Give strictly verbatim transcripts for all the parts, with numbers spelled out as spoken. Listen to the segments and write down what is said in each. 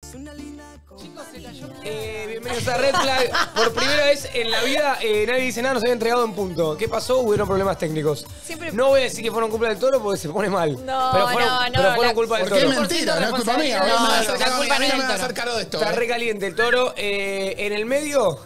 Chicos, se cayó. Eh, bienvenidos a Red Flag. Por primera vez en la vida eh, nadie dice nada, nos había entregado en punto. ¿Qué pasó? Hubieron problemas técnicos. Siempre... No voy a decir que fueron culpa del Toro porque se pone mal. No, pero fueron, no, no. pero fueron la... culpa del Porque Toro. es mentira, no es culpa mía. No, No, no, la culpa culpa no es no me del va a Toro. hacer cargo de esto. Está ¿eh? recaliente el Toro. Eh, en el medio...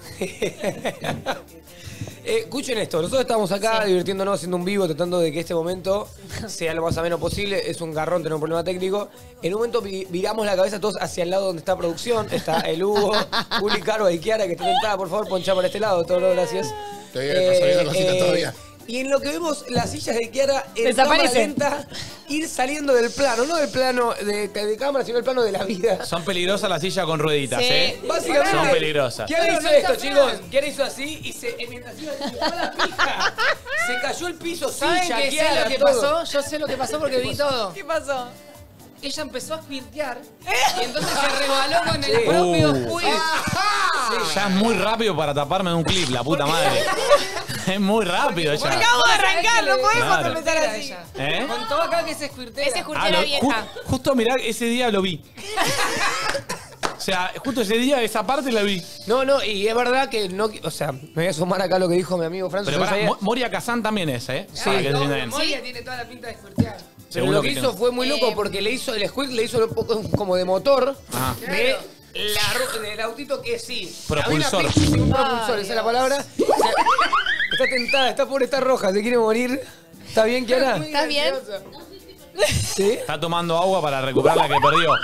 Eh, escuchen esto, nosotros estamos acá sí. divirtiéndonos, haciendo un vivo, tratando de que este momento sea lo más ameno posible. Es un garrón tener un problema técnico. En un momento vi viramos la cabeza todos hacia el lado donde está producción. Está el Hugo, Juli, Caro y Kiara, que está sentada. Por favor, ponchá por este lado. Todo gracias. Estoy bien, eh, viendo cositas eh, todavía. Y en lo que vemos las sillas de Kiara en desaparecen. cámara lenta ir saliendo del plano, no del plano de, de cámara, sino del plano de la vida. Son peligrosas las sillas con rueditas, sí. ¿eh? Básicamente. Son peligrosas. Kiara hizo esto, chicos. Kiara hizo así y se, mientras iba se fue la pija. Se cayó el piso, ¿Saben silla, que Kiara, sé lo que todo. pasó? Yo sé lo que pasó porque vi todo. ¿Qué pasó? Ella empezó a squirtear y entonces se resbaló con el propio Uh. squirt. Sí. Ya es muy rápido para taparme de un clip, la puta madre. Es muy rápido ya. Acabo de arrancar, no podemos Claro. empezar así. ¿Eh? Contó acá que se squirtea. Ese Ah, escurtera lo- vieja. ju- justo mirá, ese día lo vi. O sea, justo ese día, esa parte la vi. No, no, y es verdad que no. O sea, me voy a sumar acá lo que dijo mi amigo Francis. Pero yo pará, sabía- Mo- Moria Kazan también es, ¿eh? Sí. Para que se No, entiendan. Moria tiene toda la pinta de squirtear. Pero Seguro lo que, que hizo tengo. fue muy loco Eh, porque le hizo el squirt, le hizo un poco como de motor Ajá. de la ru- del autito que sí. Propulsor. Había una pista, sí, un propulsor, Ay, esa es la palabra. O sea, está tentada, está pobre, está roja, se quiere morir. ¿Está bien, Kiara? ¿Estás bien? Sí. Está tomando agua para recuperar la que perdió.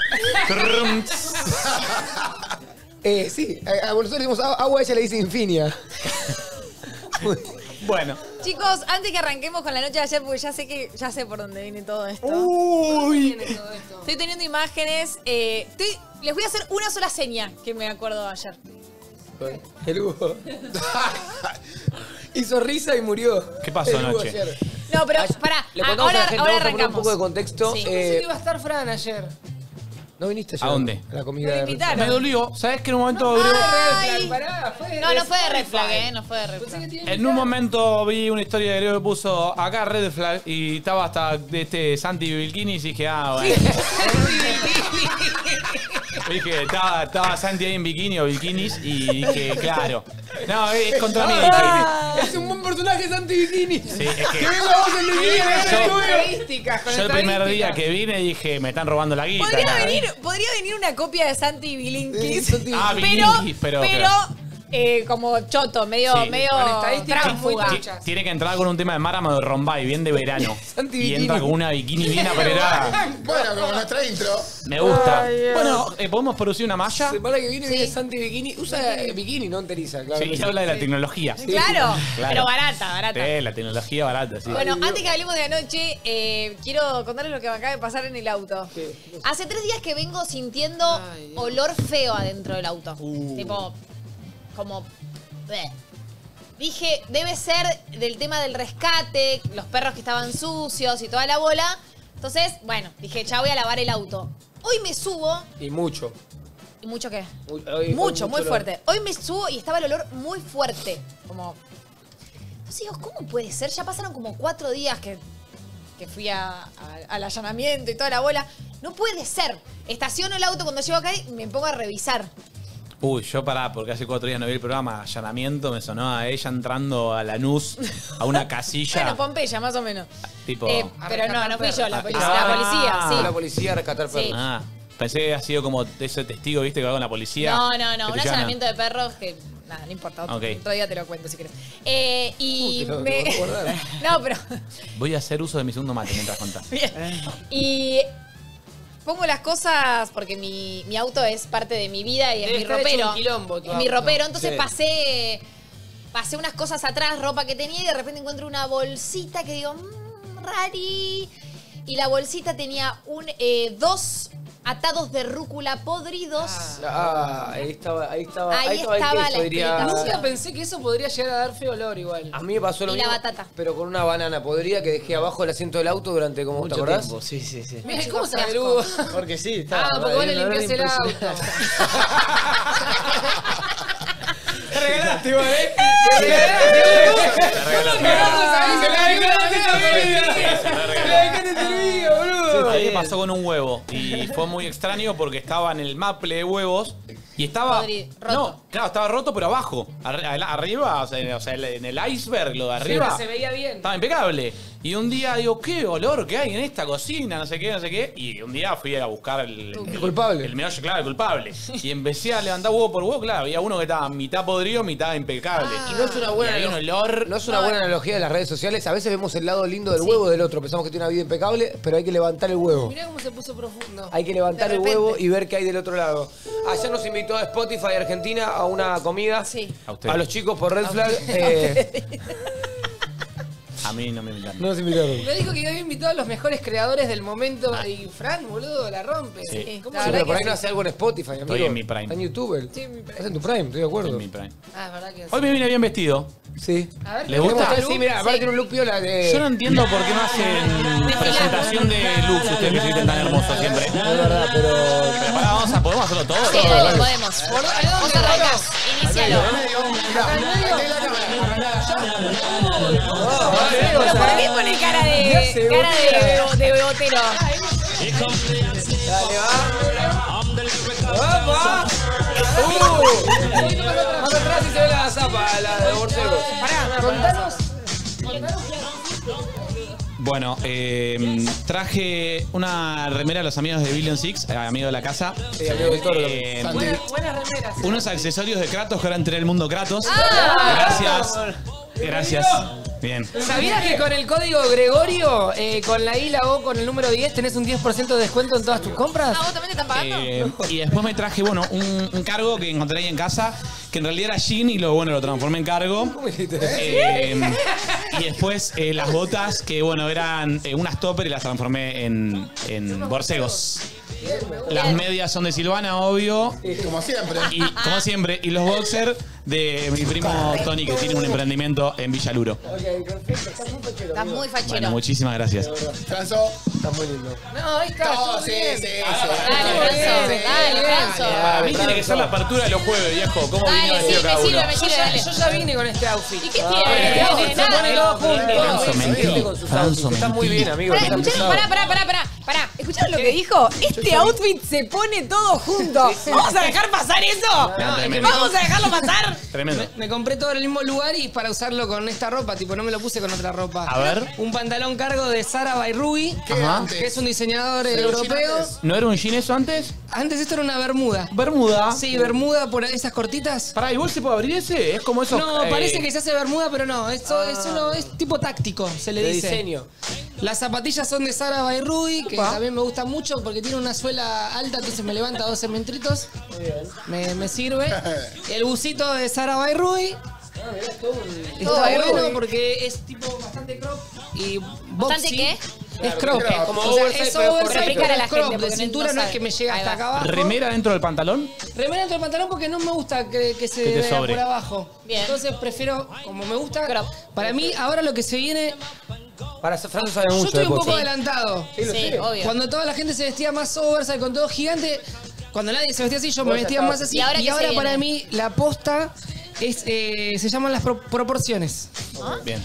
Eh, sí, a, a nosotros le decimos agua, a ella le dice Infinia. Bueno. Chicos, antes que arranquemos con la noche de ayer, porque ya sé que ya sé por dónde viene todo esto. Uy. Estoy teniendo imágenes. Eh, estoy, les voy a hacer una sola seña que me acuerdo de ayer. El Hugo. Hizo risa y murió. ¿Qué pasó El Hugo anoche? ayer. No, pero pará, Le contamos ahora, a la gente, ahora vamos a poner arrancamos. un poco de contexto. Sí. Eh, Pensé que iba a estar Fran ayer. ¿No viniste ayer? ¿A dónde? A la comida Me de invitaron. Me dolió. ¿Sabes que en un momento Ay. abrió- Ay. Pará, fue de No, no fue de Red Spotify. Flag, eh, no fue de Red Pensé Flag. que te iba a En un momento vi una historia de Leo que puso acá Red Flag y estaba hasta de este Santi Vilkinis y dije, ah, bueno. Dije, estaba, estaba Santi ahí en bikini o bikinis y dije, claro. No, es contra mí. dije. Es un buen personaje, Santi Bikini. Sí, es que Que venga vos en bikini. Yo- Estadísticas, con yo el primer día estadísticas. que vine dije, me están robando la guita. Podría acá. venir, podría venir una copia de Santi Bilinkis. Santi Ah, pero, Bilinkis, pero- pero eh, como choto, medio, Sí. medio Con estadísticas muy tránsfuga. truchas. Tiene que entrar con un tema de Máramo de Rombay, bien de verano. Santi Y Bikini. entra con una bikini bien apretada. Bueno, como nuestra intro. Me gusta. Ay, Dios. Bueno, eh, ¿podemos producir una malla? Semana que viene viene Santi Bikini. Usa eh, bikini, no enteriza, claro. Sí, y habla de la tecnología. Claro, Claro. pero barata, barata. Sí, la tecnología barata, sí. Bueno, antes que hablemos de anoche, eh, quiero contarles lo que me acaba de pasar en el auto. Hace tres días que vengo sintiendo Ay, Dios. olor feo adentro del auto. Tipo, como... bleh. Dije, debe ser del tema del rescate, los perros que estaban sucios y toda la bola. Entonces, bueno, dije, ya voy a lavar el auto. Hoy me subo... Y mucho. ¿Y mucho qué? Muy- hoy- Mucho, hoy muy olor. fuerte. Hoy me subo y estaba el olor muy fuerte. Como... Entonces digo, ¿cómo puede ser? Ya pasaron como cuatro días que, que fui a- a- al allanamiento y toda la bola. No puede ser. Estaciono el auto cuando llego acá y me pongo a revisar. Uy, yo pará, porque hace cuatro días no vi el programa Allanamiento, me sonó a ella entrando a Lanús, a una casilla. Bueno, Pompeya, más o menos. Tipo. Eh, A pero no, rescatar no fui yo, perros. la Ah, policía. ah, la policía, sí. La policía a rescatar Sí. perros. Ah, pensé que había sido como ese testigo, viste, que va con la policía. No, no, no, que te un llevan a- allanamiento de perros que... Nada, no importa. Otro, Ok. otro día te lo cuento si querés. Eh, y Uh, te lo- me... te lo voy a guardar. No, pero... Voy a hacer uso de mi segundo mate mientras contás. Bien. Y pongo las cosas porque mi, mi auto es parte de mi vida y es Debe mi estar hecho ropero. un quilombo tu Es mi auto. ropero. Entonces Sí. pasé pasé unas cosas atrás, ropa que tenía, y de repente encuentro una bolsita que digo, mmm, rari. Y la bolsita tenía un eh, dos atados de rúcula podridos. Ah, ahí estaba, ahí estaba, Ahí ahí estaba, estaba el queso, la diría. explicación. Nunca pensé que eso podría llegar a dar feo olor igual. A mí me pasó lo Y la mismo, batata. pero con una banana podrida que dejé abajo del asiento del auto durante, ¿cómo te Mucho acordás? tiempo, sí, sí, sí. Mira, Chicos, ¿cómo qué sabe el asco. Hugo? Porque sí, está. Ah, porque vos le hay un olor limpiás el auto. impresionante. Te regalaste, igual, ¿eh? Te regalaste. Se la regalaste esta vida. Se la regalaste esta vida, boludo. Todo A mí me bien. pasó con un huevo y fue muy extraño porque estaba en el maple de huevos y estaba... Podri- roto. No, claro, estaba roto pero abajo. Ar- al- arriba, o sea, o sea, en el iceberg, lo de arriba, se veía bien. estaba impecable. Y un día digo, ¿qué olor que hay en esta cocina? No sé qué, no sé qué. Y un día fui a buscar el... El culpable. El meollo, claro, el culpable. Y empecé a levantar huevo por huevo, claro. Había uno que estaba mitad podrido, mitad impecable. Y no es una buena, Y había un analog- olor... no es una buena analogía de las redes sociales. A veces vemos el lado lindo del huevo del otro. Pensamos que tiene una vida impecable, pero hay que levantar el huevo. Mirá cómo se puso profundo. Hay que levantar De el repente. huevo y ver qué hay del otro lado. Ayer nos invitó a Spotify Argentina a una comida. Sí. A usted. A los chicos por Red Flag. eh, A mí no me invitaron. no nos invitaron. Me dijo que yo había invitado a los mejores creadores del momento y Fran, boludo, la rompe. Sí. ¿Cómo Sí, se pero por ahí no hace algo en Spotify, amigo. Estoy en mi prime. Está en YouTube. Sí, en mi prime. Estás en tu prime, estoy de acuerdo. En mi prime. Ah, es verdad que sí. Hoy me vine bien vestido. Sí. A ver, ¿Le gusta? Sí, mira, aparte tiene un look piola de... Yo no entiendo por qué no hacen presentación de looks ustedes que se visten tan hermosos siempre. Es verdad, pero... Pero pará, vamos a, ¿podemos hacerlo todo? Sí, dale, podemos. Vos arrancás, inicialo. Pero ¿por qué pone cara de cara de, de botero? Dale, va. ¡Opa! ¡Uh! Más atrás y se ve la zapa, la de Borcegos. Pará, contanos. Bueno, eh, traje una remera a los amigos de Billion Six, eh, amigos de la casa. Sí, amigo del Toro. Eh, Buenas, buenas remeras. unos accesorios de Kratos que ahora entré en el mundo Kratos. Ah. Gracias. Gracias. Bien. ¿Sabías que con el código Gregorio, eh, con la I, la O, con el número diez, tenés un diez por ciento de descuento en todas tus compras? Ah, ¿vos también te están pagando? Eh, y después me traje, bueno, un, un cargo que encontré ahí en casa, que en realidad era jean y lo bueno lo transformé en cargo. ¿Cómo dijiste? Eh, y después eh, las botas, que bueno, eran eh, unas topper y las transformé en, en borcegos. Las medias son de Silvana, obvio. Como siempre. Y como siempre, y los boxers de mi primo Tony, que tiene un emprendimiento en Villaluro. Ok, perfecto. Está muy fachero. Estás muy Bueno, fachero. muchísimas gracias. Franzo. Está muy lindo. No, ahí está. No, estuvo sí, bien. sí, sí. Dale, Franzo, dale, Franzo. A mí tiene que ser la apertura de los jueves, viejo. ¿Cómo vino Dale, sí, vestido cada me uno? sirve, me Yo sirve, ya, dale. yo ya vine con este outfit. ¿Y qué Ah, tiene? este No outfit tiene se pone nada. todo junto. Franzo, mentí. Gente con sus Franzo, outfits. Está muy mentí. bien, amigo. Pará, está escucharon, pesado. pará, pará, pará, pará, pará. ¿Escucharon lo que dijo? Este outfit se pone todo junto. ¿Vamos a dejar pasar eso? No, tremendo. ¿Vamos a dejarlo pasar? Tremendo. Me compré todo en el mismo lugar y para usarlo con esta ropa, tipo, no me lo puse con otra ropa. A ver. Un pantalón cargo de Sara by Rui, Ajá. que es un diseñador eh, Pero europeo. antes. ¿No era un jean eso antes? Antes esto era una bermuda. Bermuda. Sí, bermuda por esas cortitas. Pará, ¿igual se puede abrir ese? Es como eso. No, eh, parece que se hace bermuda, pero no. Esto es, uno, es tipo táctico, se le De dice. diseño. Las zapatillas son de Sara by Rui, que Opa. también me gusta mucho porque tiene una suela alta, entonces me levanta doce centímetros. Me, me sirve. El busito de Sara by Rui. Está Todo bueno Rui. porque es tipo bastante crop y boxy. ¿Bastante qué? Es crop. crop. Como O sea, oversize, es pero oversize, correcto. pero Explicar a es la crop. gente, De porque no- cintura no no es sabe. que me llega Ahí hasta va. acá abajo. ¿Remera dentro del pantalón? Remera dentro del pantalón porque no me gusta que, que se Que te vea sobre. por abajo. Bien. Entonces prefiero, como me gusta, Crop. para mí ahora lo que se viene, Para Franzo sabe yo mucho estoy de un poco boxeo. adelantado. Sí, lo Sí, sé. obvio. Cuando toda la gente se vestía más oversize, con todo gigante, cuando nadie se vestía así, yo me Vos ya vestía estabas- más así. ¿Y ahora qué se para viene? mí la posta es, eh, se llaman las pro- proporciones. Bien.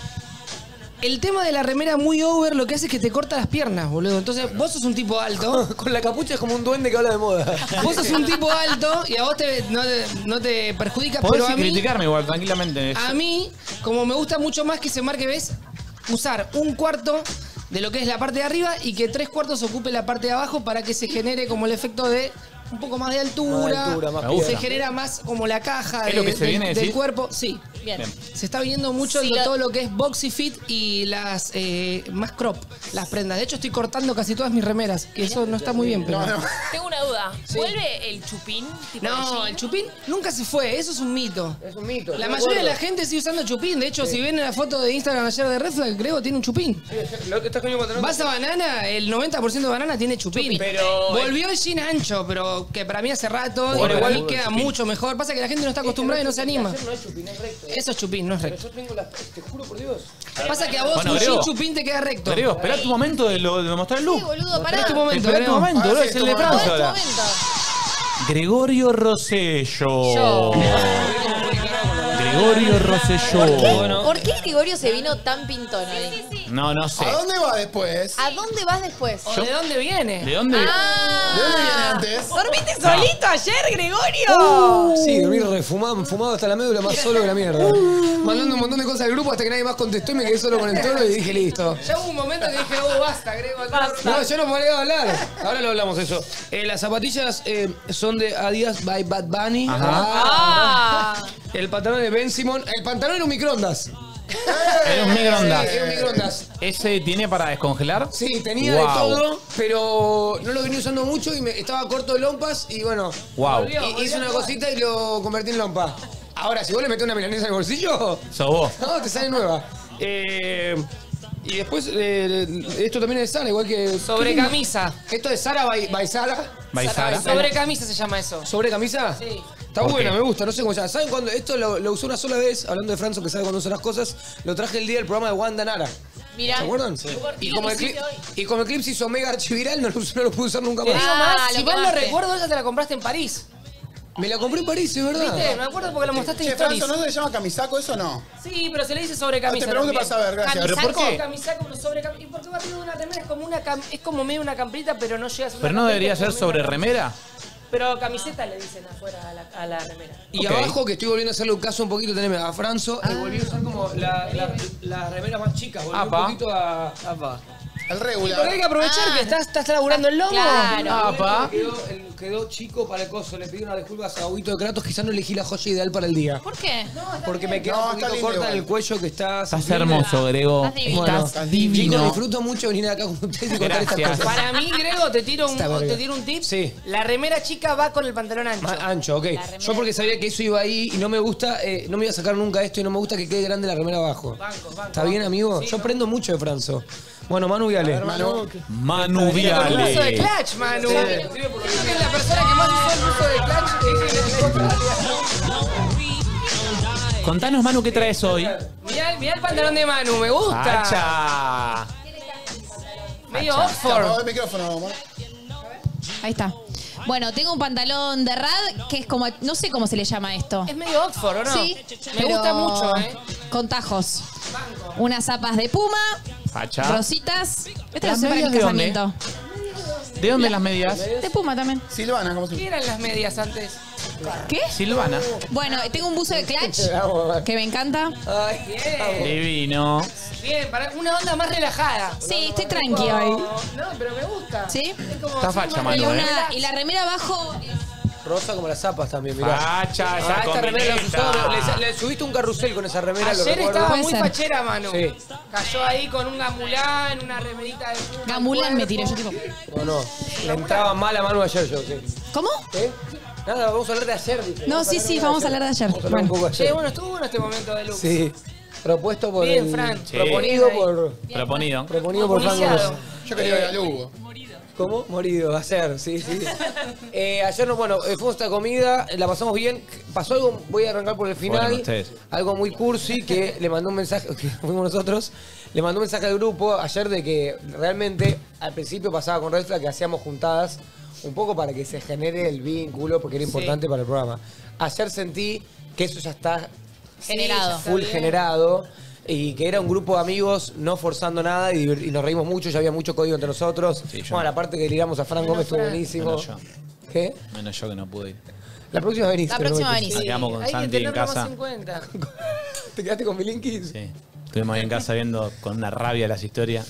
El tema de la remera muy over lo que hace es que te corta las piernas, boludo. Entonces, vos sos un tipo alto. Con la capucha es como un duende que habla de moda. Vos sos un tipo alto y a vos te, no, te, no te perjudica, Podés pero a mí, criticarme igual, tranquilamente. a mí, como me gusta mucho más que se marque, ¿ves? Usar un cuarto de lo que es la parte de arriba y que tres cuartos ocupe la parte de abajo para que se genere como el efecto de un poco más de altura. Más de altura, más Me se gusta. genera más como la caja ¿Es de- lo que se del- viene a del decir? cuerpo. Sí. Bien. Bien. Se está viniendo mucho Sí, en lo- todo lo que es boxy fit y las eh, más crop, las prendas. De hecho, estoy cortando casi todas mis remeras, que eso no está muy bien, pero. No, no. Tengo una duda. ¿Vuelve el chupín? Tipo de No, jean? el chupín nunca se fue, eso es un mito. Es un mito. La estoy mayoría de la acuerdo. gente sigue usando chupín. De hecho, si ven la foto de Instagram ayer de Red Flag, creo tiene un chupín. Lo que estás con el pantalón. Vas a Banana, el noventa por ciento de Banana tiene chupín. Pero- Volvió el jean ancho, pero que para mí hace rato. Bueno, y para mí igual queda chupín. mucho mejor. Pasa que la gente no está acostumbrada y no se anima. No es chupín, es recto. Eso es chupín, no es Pero recto. yo tengo la... Te juro por Dios. Pasa que a vos Bueno, un Grego. jean chupín te queda recto. Pero espera tu momento de, lo, de mostrar el look. Sí, boludo, pará. Esperá tu momento, Espera tu Grego. momento, Ahora bro, sí, es es el de tu Franzo Ahora es tu ahora. momento. Gregorio Rosello. Yo. Gregorio Rosselló. ¿Qué? Bueno. ¿Por qué Gregorio se vino tan pintón hoy? No, no sé. ¿A dónde va después? ¿A dónde vas después? ¿O ¿De dónde viene? ¿De dónde? Ah, ¿De dónde viene antes? ¿Dormiste solito ayer, Gregorio? Sí, dormí refumado, fumado hasta la médula, más solo que la mierda. Mandando un montón de cosas al grupo hasta que nadie más contestó y me quedé solo con el toro y dije listo. Ya hubo un momento que dije, oh, basta, Grego. No, yo no podía hablar. Ahora lo hablamos eso. Eh, las zapatillas eh, son de Adidas by Bad Bunny. Ah. El pantalón de Ben Simon. El pantalón era un microondas. Era un microondas. Sí, era un microondas. ¿Ese tiene para descongelar? Sí, tenía Wow. de todo, pero no lo venía usando mucho y me, estaba corto de lompas y bueno. Wow. y- hice una cosita y lo convertí en lompa. Ahora, si vos le metés una milanesa en el bolsillo, Sos vos. no, te sale nueva. Eh, y después, eh, esto también es de Sara, igual que... Sobre camisa. Esto es Sara by, by Sara. By Sara. Sobre camisa se llama eso. ¿Sobre camisa? Sí. Está ¿Por buena, qué? me gusta, no sé cómo se llama. ¿Saben cuándo? Esto lo, lo usé una sola vez, hablando de Franzo, que sabe cuándo usan las cosas. Lo traje el día del programa de Wanda Nara. Mirá. ¿Se acuerdan? ¿Por qué Y lo como, el clip, hiciste hoy? y como el clip se hizo mega archiviral, no lo, usé- no lo pude usar nunca Te más. digo Ah, más, lo si mal no quemaste. recuerdo, esa te la compraste en París. Me la compré en París, es verdad. ¿Viste? Me acuerdo porque la mostraste en Che, stories. Franzo, ¿no se le llama camisaco eso o no? Sí, pero se le dice sobre camisa. te pregunto también. para saber, gracias. ¿Pero por qué? Camisaco, pero sobre camisa. ¿Y por qué va arriba de una remera? Es como una cam- es como medio una camperita, pero no llega a ser una ¿Pero no camperita, debería es ser como sobre medio una remera? cam- Pero camiseta le dicen afuera a la, a la remera. Y Ok. abajo, que estoy volviendo a hacerle un caso un poquito, teneme a Franzo, eh, volví a usar como la, la, la remera más chica, volví Apa. un poquito a... Apa. El Porque hay regular. que aprovechar Ah. que estás, estás laburando el lomo. Claro. Apa. Quedó, el- quedó chico para el coso, le pedí unas disculpas a Huguito de Kratos, quizás no elegí la joya ideal para el día. ¿Por qué? Porque me queda No, un está poquito lindo corta en igual. el cuello que está... Estás hermoso, Grego. Estás divino. Bueno, Estás Chicos, divino. disfruto mucho venir acá con ustedes y contar estas Gracias. cosas. Para mí, Grego, te tiro, un, Esta verga. te tiro un tip. Sí. La remera chica va con el pantalón ancho. Más ancho, ok. remera. Yo porque sabía que eso iba ahí y no me gusta, eh, no me iba a sacar nunca esto y no me gusta que quede grande la remera abajo. Banco, banco, ¿Está bien, banco. amigo? Sí, Yo no. aprendo mucho de Franzo. Bueno, Manu Viale. Manu. Manu El uso de Viale. clutch, Manu. Creo que es la persona que más usó el uso de clutch. Contanos, Manu, ¿qué traes hoy? Mirá, mirá el pantalón de Manu, me gusta. ¡Hacha! Medio Se apagó Oxford. el micrófono, amor. Ahí está. Bueno, tengo un pantalón de rad que es como, no sé cómo se le llama esto. Es medio Oxford, ¿o no? Sí, Me pero gusta mucho, ¿eh? con tajos. Unas zapas de puma, ¡Hacha! rositas. Esta la ¿Las usé para mi medias de dónde? casamiento. ¿De dónde las medias? De puma también. Silvana, ¿cómo se ¿Qué eran las medias antes? ¿Qué? Silvana. Bueno, tengo un buzo de clutch que me encanta. Ay, Bien, Divino. bien, para una onda más relajada. Sí, estoy tranqui hoy. No, pero me gusta. ¿Sí? Es como Está así facha, más Manu, Y, ¿eh? relax. una- y la remera abajo. rosa como las zapas también, mirá. ¡Hacha! Ah, Esa esta remera la has usado, combineta. le, le subiste un carrusel con esa remera, lo Ayer recuerdo. estaba Puede muy ser. fachera, Manu. Sí. Cayó ahí con un gamulán, una remerita de puma. Gamulán me tiré yo, tipo. No, no. Le entraba mal a Manu ayer yo, sí. ¿Cómo? ¿Eh? Nada, vamos a hablar de ayer, dije. No, sí, sí, vamos a hablar de ayer. Vamos a hablar un Bueno. poco de Che, ayer. bueno, estuvo bueno este momento de luz. Sí. Propuesto por Bien, el- Fran. Sí. Proponido Bien ahí. por... Proponido. Proponido por Fran Policiado. Gómez. Yo quería ver a Lugo. ¿Cómo? Morido, ayer, sí, sí. Eh, ayer, no, bueno, eh, fuimos a esta comida, eh, la pasamos bien. Pasó algo, voy a arrancar por el Fueron final. ustedes. Algo muy cursi que le mandó un mensaje, que fuimos nosotros, le mandó un mensaje al grupo ayer de que realmente al principio pasaba con Red Flag que hacíamos juntadas un poco para que se genere el vínculo, porque era importante para el programa. Ayer sentí que eso ya está Generado. full generado. Y que era un grupo de amigos no forzando nada y, divir- y nos reímos mucho, ya había mucho código entre nosotros. Sí, yo bueno, no. la parte que tiramos a Fran Gómez estuvo Fran. buenísimo. Menos yo. ¿Qué? Menos yo que no pude ir. La próxima venís. La te lo próxima metes. venís. Nos quedamos con Hay que Santi en tenerlo casa. más en cuenta. ¿Te quedaste con Milinkis? Sí. Estuvimos ahí en casa viendo con una rabia las historias.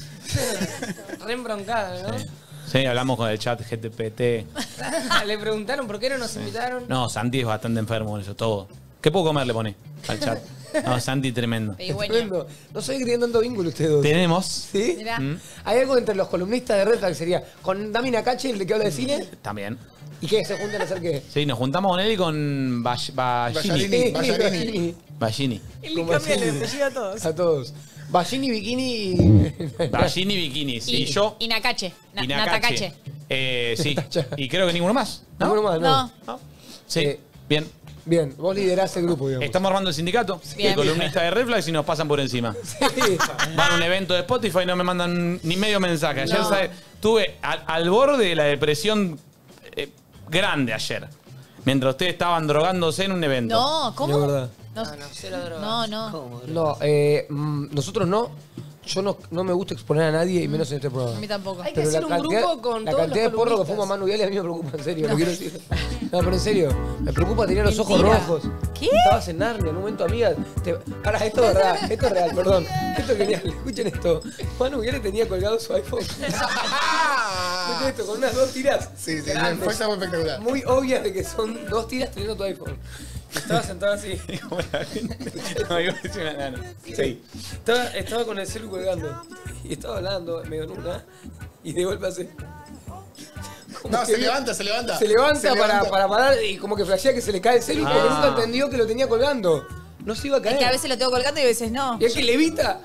Re embroncado, ¿no? Sí. Sí, hablamos con el chat G T P T. Le preguntaron por qué no nos invitaron. No, Santi es bastante enfermo con eso, todo. ¿Qué puedo comer? Le pone al chat. No, Santi tremendo. Pedigüeño. Tremendo. No sé que tienen tanto vínculo ustedes dos. Tenemos. ¿Sí? Mirá. Mm, Hay algo entre los columnistas de Red Flag que sería con Dami Nakache, el de que habla de cine, También. y que se juntan a hacer qué. Sí, nos juntamos con él y con Ballini. Ballerini. Ballerini. Ballini. Él le cambia el apellido a todos. A todos. Ballini, Bikini y... Ballini Bikinis. Y, yo. Y Nakache. Na- y Nakache. Natacache. Eh, sí. Natacha. Y creo que ninguno más. ¿No? Ninguno más, no. No. ¿No? Sí. Eh, Bien. Bien, vos liderás el grupo, digamos. Estamos armando el sindicato. Bien. De columnistas de Red Flags y nos pasan por encima. Sí. Van a un evento de Spotify y no me mandan ni medio mensaje. Ayer No. ¿sabe? Estuve al, al borde de la depresión eh, grande ayer. Mientras ustedes estaban drogándose en un evento. No, Es ¿cómo? verdad. No, no, cero drogas. No, no. No, eh, mm, nosotros no. Yo no, no me gusta exponer a nadie y menos en este programa. A mí tampoco. Hay que hacer un grupo con la todos cantidad los de porro que columnistas. fuma Manu Viale a mí me preocupa, en serio, lo quiero decir. No, pero en serio, me preocupa tener los ojos Mentira. rojos. ¿Qué? Estabas en Narnia, en un momento, amiga. Te... Pará, esto es real, esto es real, perdón. Esto es genial, escuchen esto. Manu Viale tenía colgado su iPhone. Escuchen esto, con unas dos tiras. Sí, sí, grandes, fue espectacular. muy obvias de que son dos tiras teniendo tu iPhone. Y estaba sentado así. No, iba a decir una nana. Sí. Estaba, estaba con el celu colgando. Y estaba hablando, medio en una. Y de golpe hace. como No, que se levanta, se levanta. Se levanta, Se para, levanta. para parar y como que flashea que se le cae el celu porque Ah. nunca entendió que lo tenía colgando. No se iba a caer. Es que a veces lo tengo colgando y a veces no. Y es que levita.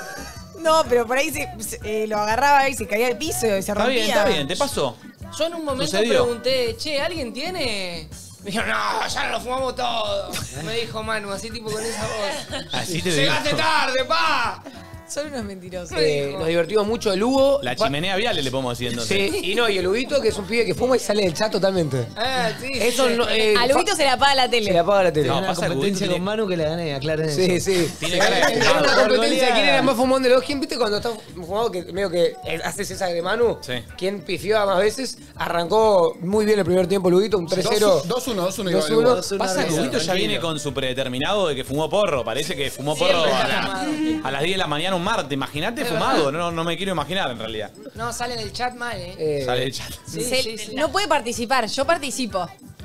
No, pero por ahí se, se- eh, lo agarraba y se caía al piso y se Está rompía. bien, está bien, te pasó. Yo en un momento Sucedió. pregunté, che, ¿alguien tiene? Me dijeron, no, ya no lo fumamos todo. Me dijo Manu, así tipo con esa voz. Así te digo. Llegaste tarde, pa. Son unos mentirosos. Eh, nos divertimos mucho el Hugo. La Pa- chimenea viale le podemos decir entonces. Sí, y no, y el Huguito, que es un pibe que fuma y sale del chat totalmente. Ah, sí. Eso sí. no. Eh, A Luguito se le apaga la se tele. le apaga la tele. No, Una pasa que competencia Huguito con Manu que la gané, aclaren eso. Sí, sí. Tiene cara de Era fumado. una Por competencia. goleada. ¿Quién era más fumón de los dos? ¿Quién viste cuando estás fumado que medio que eh, haces esa de Manu? Sí. ¿Quién pifió más veces? Arrancó muy bien el primer tiempo, Luguito, un tres cero. dos uno, dos uno igual. dos uno. Hugo. Pasa que Huguito ya viene con su predeterminado de que fumó porro. Parece que fumó porro Siempre a, está la- fumado. a las diez de la mañana un martes. Imagínate fumado. No, no me quiero imaginar en realidad. No, sale del chat mal, eh. Eh, Sale del chat. Sí, Se- sí, sí. No puede participar, yo participo.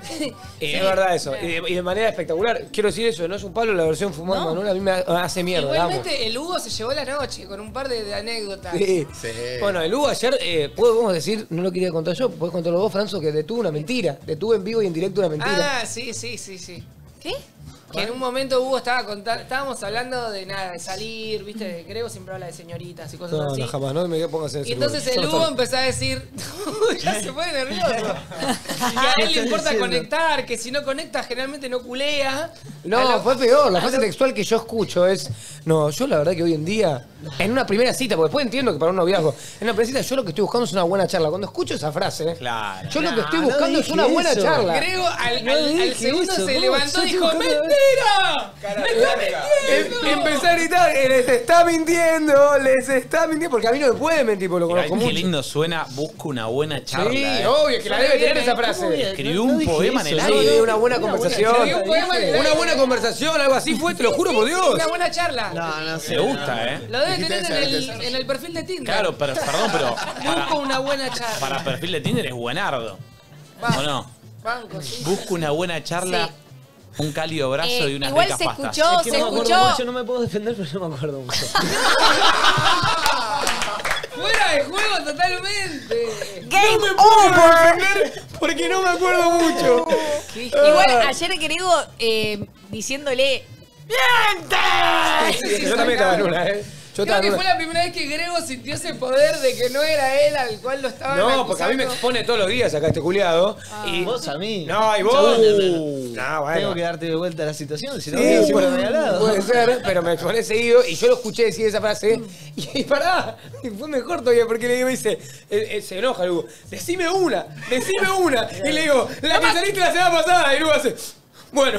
Es verdad eso. Y de, y de manera espectacular. Quiero decir eso, no es un palo la versión fumada de Manuel, a mí me hace mierda. la amo. Igualmente, el Hugo se llevó la noche con un par de, de anécdotas. Sí. Sí. Bueno, el Hugo ayer, eh, podemos decir, no lo quería contar yo, podés contarlo vos, Franzo, que detuvo una mentira. Detuvo en vivo y en directo una mentira. Ah, sí, sí, sí, sí. ¿Qué? Que en un momento Hugo estaba contando, estábamos hablando de nada, de salir, viste, Grego siempre habla de señoritas y cosas no, así. no, jamás, no me pongas en ese Y entonces lugar. el Yo no Hugo estoy- empezó a decir, ya se pone nervioso. Y a él le importa conectar, que si no conecta generalmente no culea. A No, lo- fue peor. La a frase lo- textual que yo escucho es. No, yo la verdad que hoy en día, en una primera cita, porque después entiendo que para un noviazgo, en una primera cita yo lo que estoy buscando es una buena charla. Cuando escucho esa frase, ¿eh? Claro. Yo lo que estoy no buscando es dije una buena eso. charla. Grego al, No al- al dije segundo eso, se ¿cómo? levantó Yo y dijo, estoy buscando- ¡mentira! ¡Me está mintiendo! Em- Empecé a gritar, "Eh, les está mintiendo, les está mintiendo, porque a mí no me puede mentir, porque lo Ay, conozco qué mucho. lindo suena. Busco una buena charla. Sí, eh. obvio, que la debe tener esa ¿Cómo frase. voy a- Escribió no- no un dije poema en el eso, aire. Sí, una buena conversación. charla. Un poema en el Una aire. buena conversación, algo así fue, te lo juro por Dios. Una buena charla. No, no sé. Me gusta, ¿eh? Lo debe Dijiste tener en esa, el, esa. en el perfil de Tinder. Claro, pero perdón, pero para, Busco una buena charla. para perfil de Tinder es buenardo. Va. ¿O no? Banco, sí. Busco una buena charla, un cálido brazo Eh, y unas igual ricas se pastas. escuchó, Es que se no me acuerdo escuchó. mucho, no me puedo defender, pero no me acuerdo mucho. Fuera de juego totalmente. ¡Game No me puedo over! defender porque no me acuerdo mucho. Igual ayer Grego eh, diciéndole. Sí, yo también estaba en una, ¿eh? Yo Creo estaba que en fue una. la primera vez que Grego sintió ese poder de que no era él al cual lo estaban No, porque a mí me acusando. expone todos los días acá este culiado. Y Vos a mí. No, y vos. Uh, No, bueno. Tengo que darte de vuelta la situación, si no, Sí, siempre puede, me al lado. puede ser, pero me expone seguido y yo lo escuché decir esa frase y, y pará, y fue mejor todavía porque le digo, dice, él- él se enoja, Lugo, decime una, decime una. Y le digo, la que saliste la semana pasada, y Lugo hace, bueno.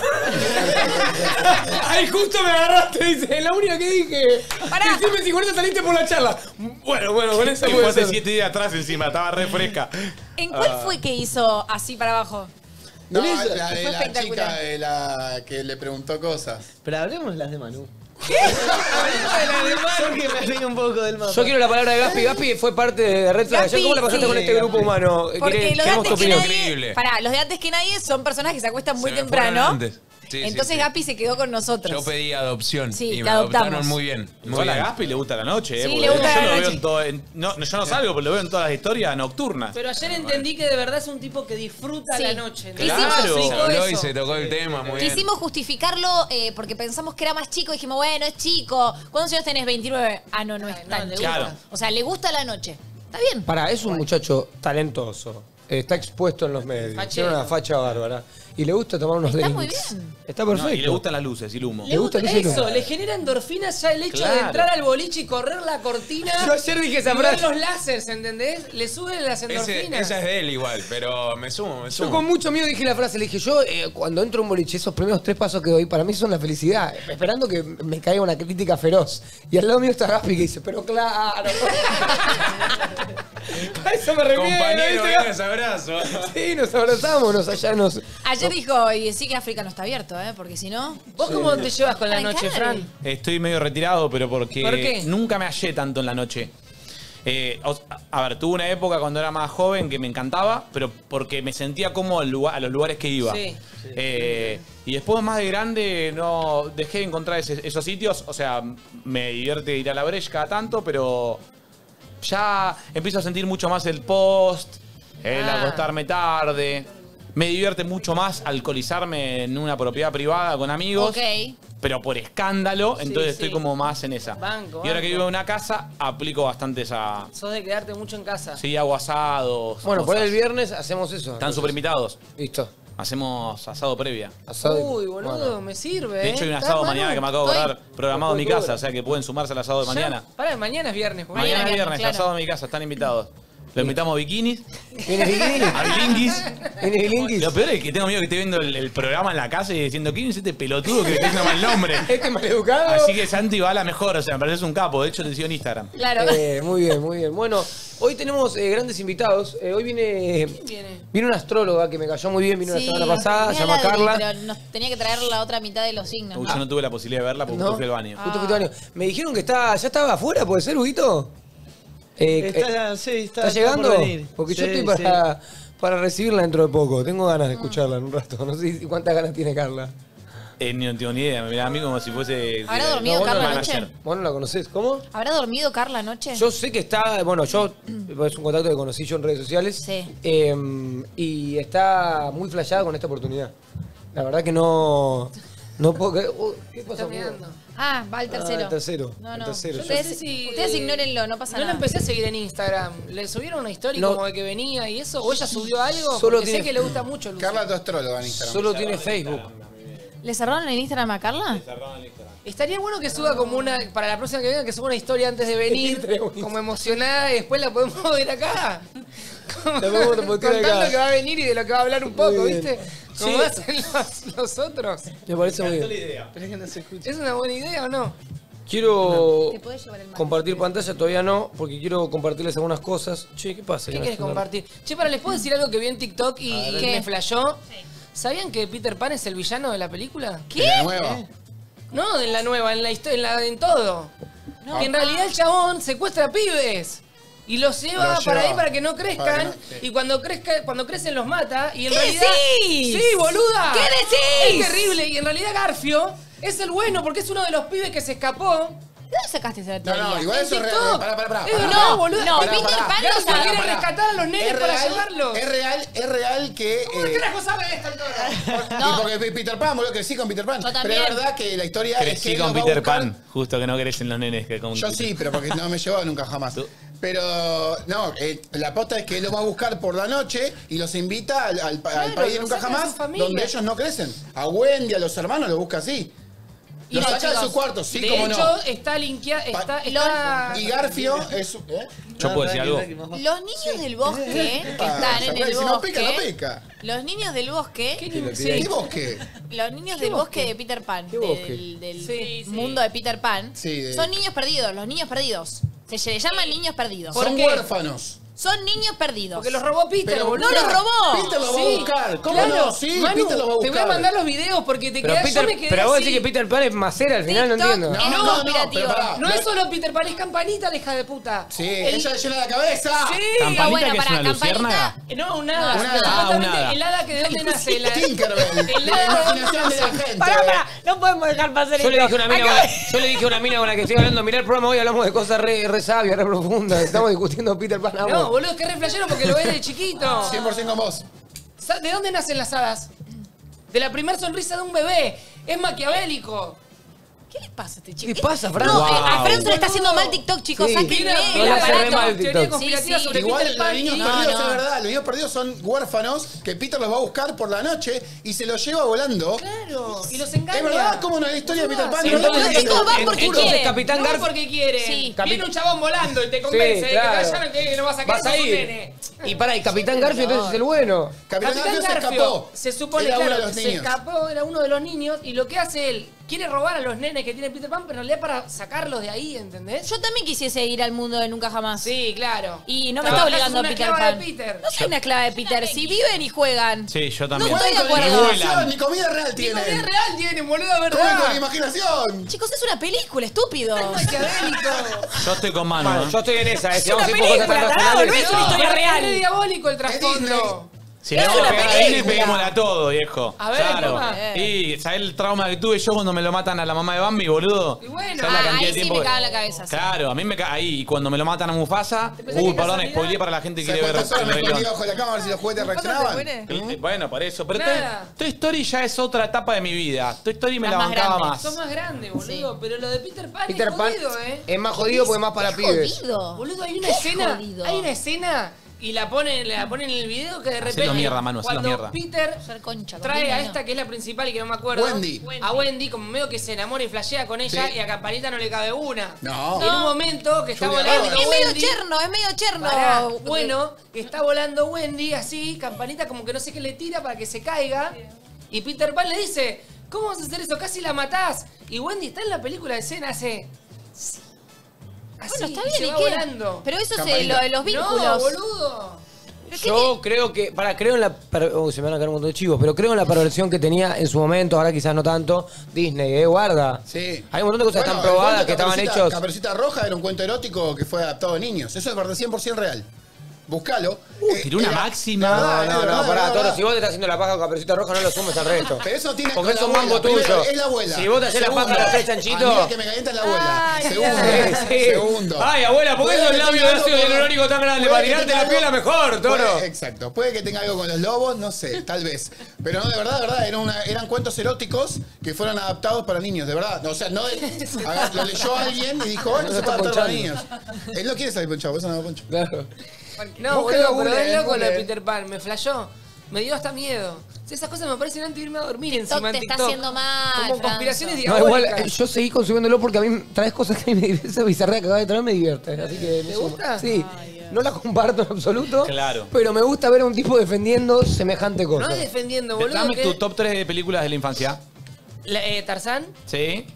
Ahí justo me agarraste, dice, es la única que dije. Pará. Decime si con esa saliste por la charla. Bueno, bueno, con esa Y puede fue hace ser. siete días atrás encima, estaba re fresca. ¿En cuál fue que hizo así para abajo? No, Melissa, la de fue la espectacular. chica de la que le preguntó cosas. Pero hablemos las de Manu. Porque me alejo un poco del mapa. Yo quiero la palabra de Gaspi. Gaspi fue parte de Red Flag. Gaspi, ¿Cómo la pasaste sí. con este grupo humano? Porque ¿Querés- los de queremos tu antes que opinión? nadie. Increíble. Pará, los de antes que nadie son personas que se acuestan muy Se me temprano. fueron antes. Sí, sí, Entonces sí. Gapi se quedó con nosotros. Yo pedí adopción Sí, y te me adoptaron adoptamos. muy bien. Muy Igual a bien. Gaspi le gusta la noche, ¿eh? Sí, Porque le gusta yo la lo veo noche. en todo. en- no, yo no salgo, pero lo veo en todas las historias nocturnas. Pero ayer entendí que de verdad es un tipo que disfruta Sí. la noche. Claro. Entonces, Claro. Se explicó habló y eso. se tocó el tema muy bien. Quisimos justificarlo eh, porque pensamos que era más chico. Dijimos, bueno, es chico. ¿Cuántos años tenés? veintinueve. Ah, no, no es no, tan le chico. gusta. O sea, le gusta la noche. Está bien. Pará, es un muchacho talentoso, Está expuesto en los medios. Fachero. Tiene una facha bárbara. Y le gusta tomar unos Está drinks. muy bien. Está perfecto. No, y le gustan las luces y el humo. Le gusta el Eso, cielo. le genera endorfinas ya el hecho de Claro. entrar al boliche y correr la cortina. Yo ayer dije esa y ver frase. los láseres, ¿entendés? Le suben las Ese- endorfinas. esa es de él igual, pero me sumo, me Yo sumo. con mucho miedo dije la frase, le dije, yo eh, cuando entro a un boliche, esos primeros tres pasos que doy, para mí son la felicidad, esperando que me caiga una crítica feroz. Y al lado mío está Gaspi que dice, pero claro. A eso me refiero. Compañero, ¿viste? vengas, abrazo. Sí, nos abrazamos, nos allá nos... Ayer dijo, y sí que África no está abierto, ¿eh? Porque si no... ¿Vos cómo te llevas con la Arrancar. noche, Fran? Estoy medio retirado, pero porque ¿Por qué? nunca me hallé tanto en la noche. Eh, o- a ver, tuve una época cuando era más joven que me encantaba, pero porque me sentía cómodo al lugar- a los lugares que iba. Sí. Eh, y después más de grande no dejé de encontrar ese- esos sitios. O sea, me divierte ir a la brecha cada tanto, pero ya empiezo a sentir mucho más el post, el Ah. acostarme tarde. Me divierte mucho más alcoholizarme en una propiedad privada con amigos. Ok. Pero por escándalo, Sí, entonces sí. estoy como más en esa. Banco, y ahora que banco. vivo en una casa, aplico bastante esa. Sos de quedarte mucho en casa. Sí, hago asados. Bueno, por cosas. el viernes hacemos eso. Están súper invitados. Listo. Hacemos asado previa. Asado. Uy, boludo, Bueno. me sirve. De hecho, hay un ¿eh? asado ¿Estás, mañana Manu? que me acabo de Estoy- acordar programado en mi Después casa, dura. o sea que pueden sumarse al asado de Ya, mañana. Pará, mañana es viernes. boludo. Mañana es viernes, claro. asado en mi casa, están invitados. Lo invitamos a bikinis, ¿Viene Bilinguis? a bilinguis. ¿Viene Bilinguis? Lo peor es que tengo miedo que esté viendo el, el programa en la casa y diciendo, ¿quién es este pelotudo que me está diciendo mal nombre? Este maleducado. Así que Santi va a la mejor, o sea, me parece un capo. De hecho, te sigo en Instagram. Claro. Eh, muy bien, muy bien. Bueno, hoy tenemos eh, grandes invitados. Eh, hoy viene, viene? viene una astróloga que me cayó muy bien, vino Sí, la semana pasada, se mirá llama la de- Carla. Pero nos tenía que traer la otra mitad de los signos. Uy, yo no tuve la posibilidad de verla porque ¿No? fui al baño. Justo fuiste al baño. Me dijeron que está, ya estaba afuera, ¿puede ser, Huguito? Eh, Está, eh, sí, está, ¿Está está llegando? por venir. Porque yo Sí, estoy para, para recibirla dentro de poco. Tengo ganas de escucharla en un rato. No sé si- cuántas ganas tiene Carla. Eh, ni no tengo ni idea, me mira a mí como si fuese. ¿Habrá eh, dormido no, Carla manager. anoche? ¿Vos no la conocés? ¿Cómo? ¿Habrá dormido Carla anoche? Yo sé que está, bueno, yo, es un contacto que conocí yo en redes sociales. Sí. Eh, y está muy flasheada con esta oportunidad. La verdad que no. No puedo creer. Uh, ¿Qué pasó? Está amigo? mirando. Ah, va el tercero. Ah, el tercero. No, el no. tercero. Ustedes, Yo no sé si, ustedes eh, ignórenlo, no pasa No la nada. empecé a seguir en Instagram. ¿Le subieron una historia No. como de que venía y eso? ¿O ella subió algo? Solo Porque tiene- sé que le gusta mucho Lucy. Carla tu astróloga en Instagram. Solo tiene Facebook. ¿Le cerraron el Instagram a Carla? Estaría bueno que suba como una, para la próxima que venga, que suba una historia antes de venir, como emocionada, y después la podemos ver acá. Como- La podemos repostear contando acá. que va a venir y de lo que va a hablar un poco, Muy bien. ¿viste? Como Sí. hacen los, los otros. Me parece muy bien. Pero es que no se escucha. ¿Es una buena idea o no? Quiero ¿Te podés llevar el mate? compartir pantalla, todavía no, porque quiero compartirles algunas cosas. Che, ¿qué pasa? ¿Qué quieres compartir? Che, para, ¿les puedo decir algo que vi en TikTok y, y ¿Qué? me flashó? ¿Sabían que Peter Pan es el villano de la película? ¿De la nueva? No, en la nueva, en la historia, en, la, en todo. Que en realidad el chabón secuestra pibes. Y los lleva Los para lleva. ahí para que no crezcan. Para que no- sí. Y cuando crezca, cuando crecen los mata. Y en ¿Qué realidad. decís? Sí, boluda. ¿Qué decís? Es terrible. Y en realidad Garfio es el bueno porque es uno de los pibes que se escapó. ¿De dónde sacaste esa No, teoría? no, igual En eso es real. TikTok. Pará, pará, pará. Es pará. verdad, No, boluda. no, Pará, Peter pará. Pan no Garfio sabe. quiere Pará. rescatar a los nenes Es para real, llevarlos. Es real, es real que. ¿Cómo eh, qué carajo sabe esto entonces? No. Y porque Peter Pan, boludo, crecí con Peter Pan. Yo Pero también. es verdad que la historia es que Crecí él con los va a Peter buscar- Pan, justo que no crecen los nenes que con Yo sí, pero porque no me llevaba nunca jamás. ¿Tú? Pero no, eh, la posta es que él los va a buscar por la noche y los invita al, al- al Claro, país de los nunca saca de su jamás, familia. donde ellos no crecen. A Wendy, a los hermanos los busca así. Los no, saca de chicos, su cuarto, sí, de como hecho, no. está linkeado. Está, Pa- está... Y Garfio es. ¿eh? ¿Yo puedo decir algo? Los niños del bosque que Ah, están en el si no bosque. pica, no pica. Los niños del bosque. ¿Qué bosque? Los niños del bosque de Peter Pan. ¿Qué Del, bosque? del Sí, sí. mundo de Peter Pan. Sí, de- Son niños perdidos, los niños perdidos. Se le llaman niños perdidos. ¿Por Son qué? huérfanos. Son niños perdidos. Porque los robó Peter, Pero boludo. ¡No los robó! Peter los va a Sí, buscar. ¿Cómo claro. no? Sí, Manu, Peter los va a buscar. te voy a mandar los videos porque te Pero, quedás, Peter, yo me quedé pero vos así. decís que Peter Pan es macera al final, no TikTok entiendo. es No, no, no, conspirativo. pero pará. No es solo Peter Pan, es Campanita, la hija de puta. Sí, El- ella le llena la cabeza. Sí. ¿Campanita bueno, que es para una luciérnaga? Campanita. No, un hada. No, un hada. Supuestamente Ah, un hada. el hada que de dónde nace. La... Tinkerbell. El La hada imaginación de la gente. Pará, pará, no podemos dejar pasar Yo le esto. dije a una mina, Acá- con la- yo le dije a una mina con la que estoy hablando, mirá el programa hoy hablamos de cosas re, re sabias, re profundas. Estamos discutiendo Peter Pan ahora. No, boludo, es que es re flashero porque lo ves de chiquito. cien por ciento con vos. Sa- ¿De dónde nacen las hadas? De la primera sonrisa de un bebé. Es maquiavélico. ¿Qué le pasa a este ¿Qué chico? le pasa, Fran? No, Wow. eh, a Fran se le está haciendo mal TikTok, chicos. Sí. Sáquenle, Mira, No mira, la hace re barato. mal el Teoría TikTok. conspirativa Sí, sobre Igual Peter Pan los niños y- No, perdidos no. es verdad, los niños perdidos son huérfanos que Peter los va a buscar por la noche y se los lleva volando. Claro, y los engaña. Es verdad, ¿cómo no? La historia de Peter Pan. Sí, no entonces, la los chicos van en- porque entonces, quieren. Capitán No Garf... porque quieren. Sí. Viene un chabón volando y te convence de claro. que te vayan, que no vas a quedar Vas a con un ir. nene. Y pará, y Capitán Garfio entonces es el bueno. Capitán Capitán Garfio se Garfio escapó. se supone Era uno claro, de los se niños. escapó, era uno de los niños y lo que hace él, quiere robar a los nenes que tiene Peter Pan, pero en realidad para sacarlos de ahí, ¿entendés? Yo también quisiese ir al mundo de Nunca Jamás. Sí, claro. Y no me Trabajás está obligando una Peter esclava Pan. de Peter. No soy una esclava de Peter. Si viven y juegan. Sí, yo también. No estoy de Ni acuerdo. imaginación, ni comida real Ni tienen. comida real tienen, boludo, Comen con ¿verdad? imaginación. Chicos, es una película, estúpido. Maquiavélico. Yo estoy con mano. Bueno, ¿eh? yo estoy en esa, eh, Es si vamos a una ir por cosas película, tan tarado, no racionales. es una historia Es real. re diabólico el Disney. trasfondo. Si Es le vamos a una pegar a Disney, película. peguémosle a todo, viejo. A ver, claro. toma. Y ¿sabés el trauma que tuve yo cuando me lo matan a la mamá de Bambi, boludo? Y bueno. ¿Sabés la Ah, cantidad ahí de sí tiempo me que- caga la cabeza. sí. Claro, a mí me cae ahí. Y cuando me lo matan a Mufasa. pensás Uy, que perdón, casualidad? spoileé para la gente que ¿Sabes quiere ver cuántas horas el me Rey escondí León. bajo la cama a ver si los juguetes ¿Cuándo te reaccionaban? muere? Eh, Bueno, por eso. Pero Nada. Toy, Toy Story ya es otra etapa de mi vida. Toy Story me La la más bancaba grande. más. Son más grandes, boludo. Pero lo de Peter Pan Peter es Pan jodido, ¿eh? es más jodido porque es más para Qué pibes. jodido. Boludo, hay una Qué escena. jodido. Hay una escena y la ponen, la ponen en el video que de repente. Hacelo mierda, Manu, hacelo cuando mierda. Peter Ser concha, trae conmigo a no. esta que es la principal y que no me acuerdo. Wendy. A Wendy, como medio que se enamora y flashea con ella Sí. y a Campanita no le cabe una. No. Y en un momento que está Julia volando Roberts. Es medio Wendy. cherno, es medio cherno. Pará, bueno, que está volando Wendy así, Campanita como que no sé qué le tira para que se caiga. Y Peter Pan le dice, ¿cómo vas a hacer eso? Casi la matás. Y Wendy está en la película de escena, hace... Así, Bueno, está y bien, se ¿y va qué? volando. Pero eso es Campanita. lo de los vínculos. No, boludo. Yo creo que, para, creo en la, per- oh, se me van a caer un montón de chivos, pero creo en la perversión que tenía en su momento, ahora quizás no tanto, Disney, eh, guarda. Sí. Hay un montón de cosas Bueno, tan el probadas cuento que estaban Caperucita- hechos. Caperucita Roja era un cuento erótico que fue adaptado a niños. Eso es verdad, cien por ciento real. Buscalo. Uh, Eh, tiró una era- máxima. No, No, es no, verdad, no, es pará, verdad. Toro, si vos te estás haciendo la paja con Caperucita Roja, no lo sumes al resto. Pero eso tiene Porque con eso es la mambo abuela. Primero, tuyo. Es la abuela. Si vos te haces la Segundo, paja a los tres chanchitos- a mí la que me calienta es la abuela. Ay, Segundo. Sí, sí. Segundo. Ay, abuela, ¿por qué esos Puede que labios tenga de ácido algo con- hialurónico tan grandes? puede Para que tirarte tenga la piel algo- mejor, Toro. Puede- exacto. Puede que tenga algo con los lobos, no sé, tal vez. Pero no, de verdad, de verdad, eran, una- eran cuentos eróticos que fueron adaptados para niños, de verdad. O sea, no a- lo leyó alguien y dijo, bueno, No se se puede está adaptar para ponchando. niños. Él no quiere salir ponchado, por eso no va poncho. Claro. No, Búsquelo, boludo, pero Google, es loco lo de Google. Peter Pan. Me flashó. Me dio hasta miedo. Esas cosas me parecen antes de irme a dormir TikTok encima en te está TikTok. haciendo mal, Como Franzo. conspiraciones No, igual, diabólicas. eh, yo seguí consumiéndolo porque a mí traes cosas que a mí me divierte. Esa bizarrea que acaba de traer me divierte. Así que me ¿Te sumo. gusta? Sí. No la comparto en absoluto. Claro. Pero me gusta ver a un tipo defendiendo semejante cosa. No es defendiendo, boludo. Dame que- tu top tres de películas de la infancia. La- eh, Tarzán, ¿Sí?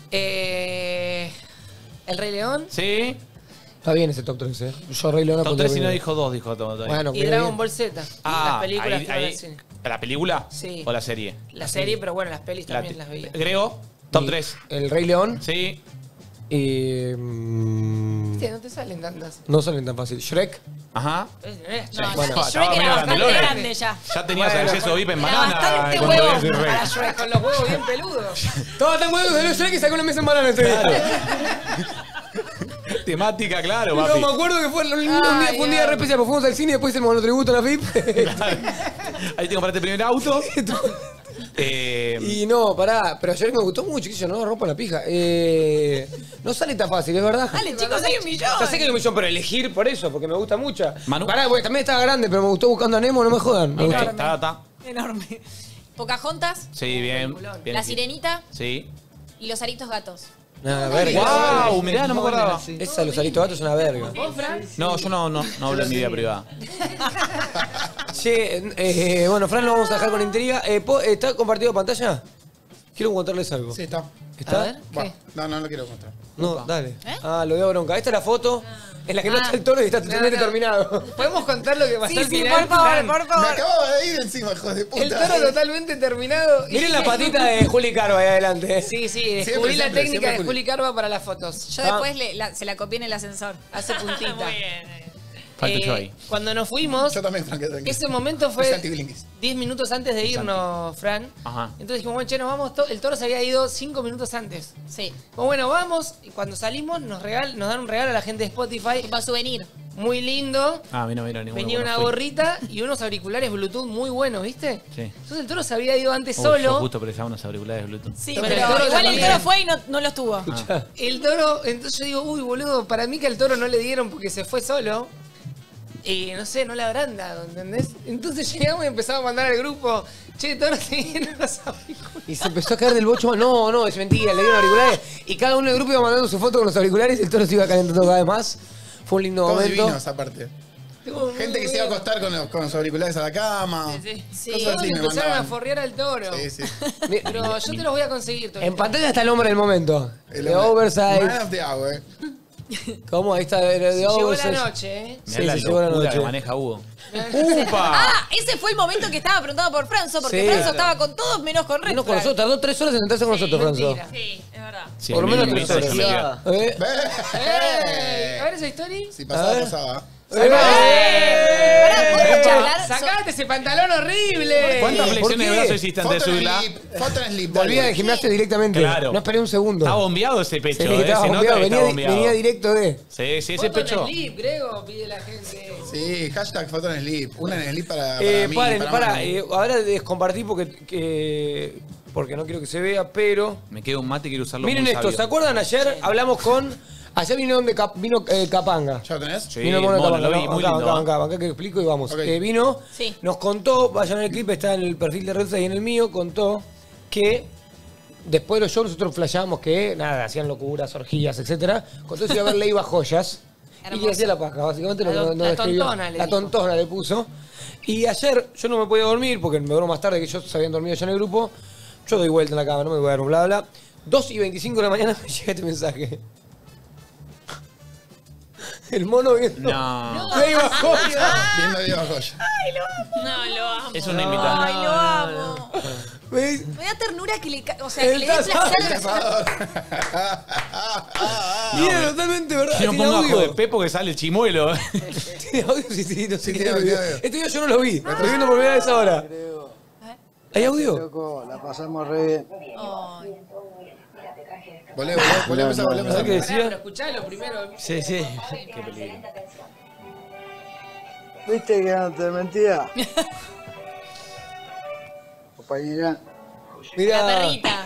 eh, El Rey León ¿Sí? Está bien ese top tres, ¿eh? Yo Rey León Top pondría tres si no primero. dijo dos, dijo todo. todo. Bueno, y pero Dragon bien. Ball Z. Ah, las películas ahí- que van ahí- al cine. ¿La película? Sí. ¿O la serie? La serie, pero bueno, las pelis La también te- las veía. Grego, top Y tres. El Rey León. Sí. Y. mm, Viste, no te salen tantas. no salen tan fácil. Shrek. Ajá. Eh, eh, No, Bueno. Shrek Estaba era medio bastante grandelones. grande ya. Ya tenías Bueno, acceso VIP en era banana. bastante cuando huevo veías el rey. Para Shrek con los huevos bien peludos. Todo tan bueno de Shrek que sacó la mesa en banana este día. Temática, claro, No, papi. me acuerdo que fue un día, fue un día re especial, porque fuimos al cine y después hicimos los tributos a la F I P. Ahí tengo para este primer auto. Eh, Y no, pará, pero ayer me gustó mucho, que yo no rompo la pija. Eh, no sale tan fácil, es verdad. Dale, chicos, hay un millón. Ya sé que hay un millón, pero elegir por eso, porque me gusta mucho. Manu. Pará, porque también estaba grande, pero me gustó Buscando a Nemo, no me jodan. Me ok, gustó. está, está. Enorme. Pocahontas, Sí, bien. bien La sí. Sirenita Sí. y Los Aritos Gatos. Nada, verga. Wow, mirá, no me acordaba. Esa, los aristogatos es una verga. ¿Vos, Fran? No, yo no, no, no hablo en mi vida privada. Che, eh, bueno, Fran, lo vamos a dejar con intriga. Eh, ¿po- ¿Está compartido pantalla? Quiero contarles algo. Sí, está. ¿Está? A ver, Bueno, no, no lo quiero mostrar. No, dale. Ah, lo veo bronca. Esta es la foto en la que no está el toro y está totalmente no. terminado. ¿Podemos contar lo que pasó Sí, al sí, final? por favor, Fran? por Me favor. acababa de ir encima, hijo de puta. El toro totalmente terminado. Miren la patita de Juli Carva ahí adelante. Sí, sí, descubrí Siempre, la siempre, técnica siempre de Juli. Juli Carva para las fotos. Yo después le- la- se la copié en el ascensor. Hace puntita. Muy bien. Falto Eh, yo ahí. Cuando nos fuimos, Yo también, Frank, tranquilo. ese momento Es fue antibilinguis. diez minutos antes de irnos, Fran. Ajá. Entonces dijimos, bueno, che, nos vamos. to- El toro se había ido cinco minutos antes. Sí. Pues bueno, vamos. Y cuando salimos, nos, regal, nos dan un regalo a la gente de Spotify. Va a souvenir. Muy lindo. Ah, a mí no me dieron ninguno. Venía cuando una fui. gorrita y unos auriculares Bluetooth muy buenos, ¿viste? Sí. Entonces el toro se había ido antes Uy, solo. Yo justo precisaba unos auriculares Bluetooth. Sí, Pero pero, el toro igual el también. toro fue y no, no los tuvo. Ah. El toro, entonces yo digo, uy, boludo, para mí que al toro no le dieron porque se fue solo. Y no sé, no le habrán dado, ¿entendés? Entonces llegamos y empezamos a mandar al grupo, che, toro, se vienen los auriculares. Y se empezó a caer del bocho. No, no, es mentira, le dieron auriculares. Y cada uno del grupo iba mandando su foto con los auriculares y el toro se iba calentando cada vez más. Fue un lindo Todos momento. divinos, aparte. Gente que se iba a acostar con los, con los auriculares a la cama. Sí, sí. Cosas Todos así me empezaron a mandaban. forrear al toro. Sí, sí. Pero yo te los voy a conseguir, toro. En pantalla está el hombre del momento. El De hombre- Oversize. Man of the hour. ¿Cómo? Ahí está, de, de Se llevó Oversize. la noche, ¿eh? Mirá Sí, la se llevó la locura noche. que maneja Hugo. ¡Upa! Ah, ese fue el momento que estaba preguntado por Franzo, porque Sí. Franzo estaba con todos menos con Red No, con Flag. nosotros, tardó tres horas en sentarse con nosotros, Franzo. Mentira. Sí, es verdad. Sí, Por lo a mí menos me tres invita, horas. yo me quedo. ¿Eh? ¡Ey! A ver esa historia. Si A pasaba, ver. pasaba. ¡Eh! Pará, ¿podemos charlar? ¡Sacate ese pantalón horrible! ¿Cuántas ¿Por flexiones de qué? brazo hiciste antes de Foto en subirla? slip. Foto en slip. Volvía dale. del gimnasio directamente. Claro. No esperé un segundo. Está bombeado ese pecho, Sí, ¿eh? estaba Se nota bombeado. que está Venía, bombeado. venía directo de. Sí, sí, ese Foto en pecho. slip, Grego, pide la gente. Sí, hashtag foto en slip. Una en slip para, para Eh, mí. paren, para para, Manu. eh, ahora descompartí porque, que- porque no quiero que se vea, pero. Me queda un mate y quiero usarlo Miren muy esto, sabio. ¿se acuerdan ayer? Hablamos con. Ayer vino, de Cap- vino eh, Capanga. ¿Ya lo tenés? Sí, Vino el mono de mono, Capanga. lo vi, no, muy acá, lindo. acá, acá, acá que explico y vamos. Ok. Eh, vino, Sí. nos contó, vayan al clip, está en el perfil de Red y en el mío, contó que después de los shows nosotros flashábamos que, nada, hacían locuras, orgías, etcétera. Contó que iba a ver Leiva Joyas. Y que hacía la paja, básicamente lo La que ton- no la describió. tontona le La dijo. tontona le puso. Y ayer yo no me podía dormir porque me duró más tarde que yo se habían dormido ya en el grupo. Yo doy vuelta en la cama, no me voy a dar un bla bla. dos y veinticinco de la mañana me llega este mensaje. El mono viendo. No. Leiva Joyas. Viendo Diego Joya. No, lo amo. Es una invitada. Ay, lo amo. Me- Me da ternura que le, ca- o sea, El que le dé cazador. placer. Y era totalmente verdad. Que no Tiene ponga audio. ojo de Pepo que sale el chimuelo. Tiene audio, sí, sí, no sé Sí, qué tiene audio. audio. Este video yo no lo vi. Lo estoy viendo por primera vez ahora. ¿Hay audio? Loco, la pasamos re bien. Ay. Volé, volé, volé a empezar, volé a ¿Sabes qué empezar. Pará, pero decía? escuchalo primero. Sí, sí. Qué peligro. ¿Viste que no te mentía? Compañera. La Mirá, perrita.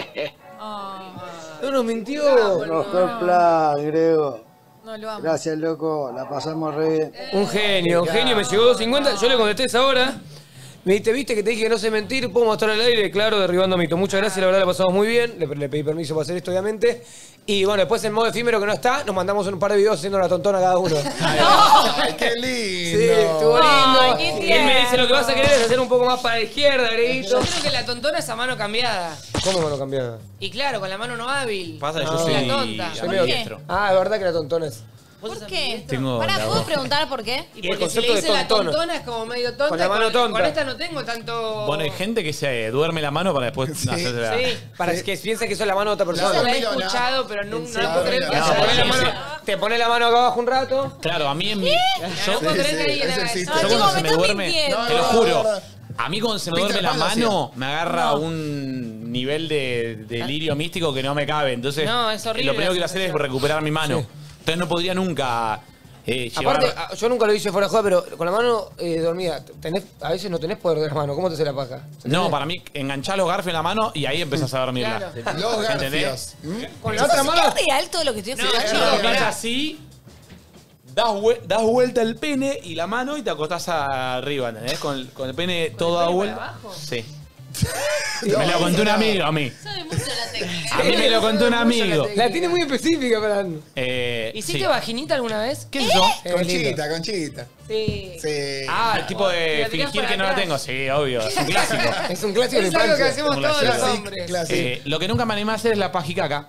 no nos mintió. Mejor plan, Grego. No, lo amo. Gracias, loco, la pasamos re bien. Un genio, un genio. Me llegó dos cincuenta. Yo le contesté esa hora. Me dijiste, viste que te dije que no sé mentir, puedo mostrar al aire, claro, derribando mito. Muchas gracias, la verdad la pasamos muy bien. Le, le pedí permiso para hacer esto, obviamente. Y bueno, después en modo efímero que no está, nos mandamos un par de videos haciendo la tontona cada uno. Ay, qué Sí, lindo. estuvo lindo. Ay, qué Y él me dice lo que vas a querer es hacer un poco más para la izquierda, Yo Greguito. creo que la tontona es a mano cambiada. ¿Cómo mano cambiada? Y claro, con la mano no hábil. Pasa que yo No. soy La tonta. Soy ¿Por medio qué? diestro. Ah, es verdad que la tontona es. ¿Vos ¿Por sos qué? ambidiestro? Tengo Pará, la ¿puedo voz. preguntar por qué? Y Y el porque si concepto le de dice la tontona. tontona es como medio tonta. Con la y mano con, tonta. con esta no tengo tanto... Bueno, hay gente que se duerme la mano para después hacérsela. Sí. Para que piensa que eso es la mano de otra Yo persona. la he Milona. escuchado, pero no, no Sí, puedo creer que no, Te haya pone la alguien- mano- Te pone la mano acá abajo un rato. Claro, a mí en mi. No Yo, puedo Sí, creer que sí, alguien eso haga existe. eso. yo Chicos, cuando se me me están duerme, mintiendo. te lo No, juro. no, no. A mí cuando se me Peter duerme la Pan lo hacía. mano, me agarra un nivel de delirio místico que no me cabe. Entonces, No, es horrible lo primero la que quiero hacer es sensación. recuperar mi mano. Entonces no podría nunca eh, llevar... Aparte, a- yo nunca lo hice fuera de juego, pero con la mano eh, dormida, tenés, a veces no tenés poder de la mano. ¿Cómo te hace la paja? No, para mí, enganchar los garfios en la mano y ahí empezás a dormirla. Claro. Los ¿Entendés? garfios. ¿Mm? Con la otra mano. ¿Es real todo lo que estoy No, explicando? no, Dormís pará. así, das, vue- das vuelta el pene y la mano y te acostás arriba, ¿entendés? Con, el- con el pene todo dado pene vuelta. para abajo? Sí. Me lo contó un amigo a mí. Sabe mucho la técnica. A mí me lo contó un amigo. La tiene muy específica, Fran. Eh, ¿Hiciste sí. vaginita alguna vez? ¿Qué es eso? Conchita, conchita. Sí. Sí. Ah, el tipo de La tirás fingir para que no la atrás. tengo. Sí, obvio. Es un clásico. Es un clásico de Es algo que infancia. hacemos Un todos los clásico. hombres. Clásico. Eh, lo que nunca me animé a hacer es la pajicaca.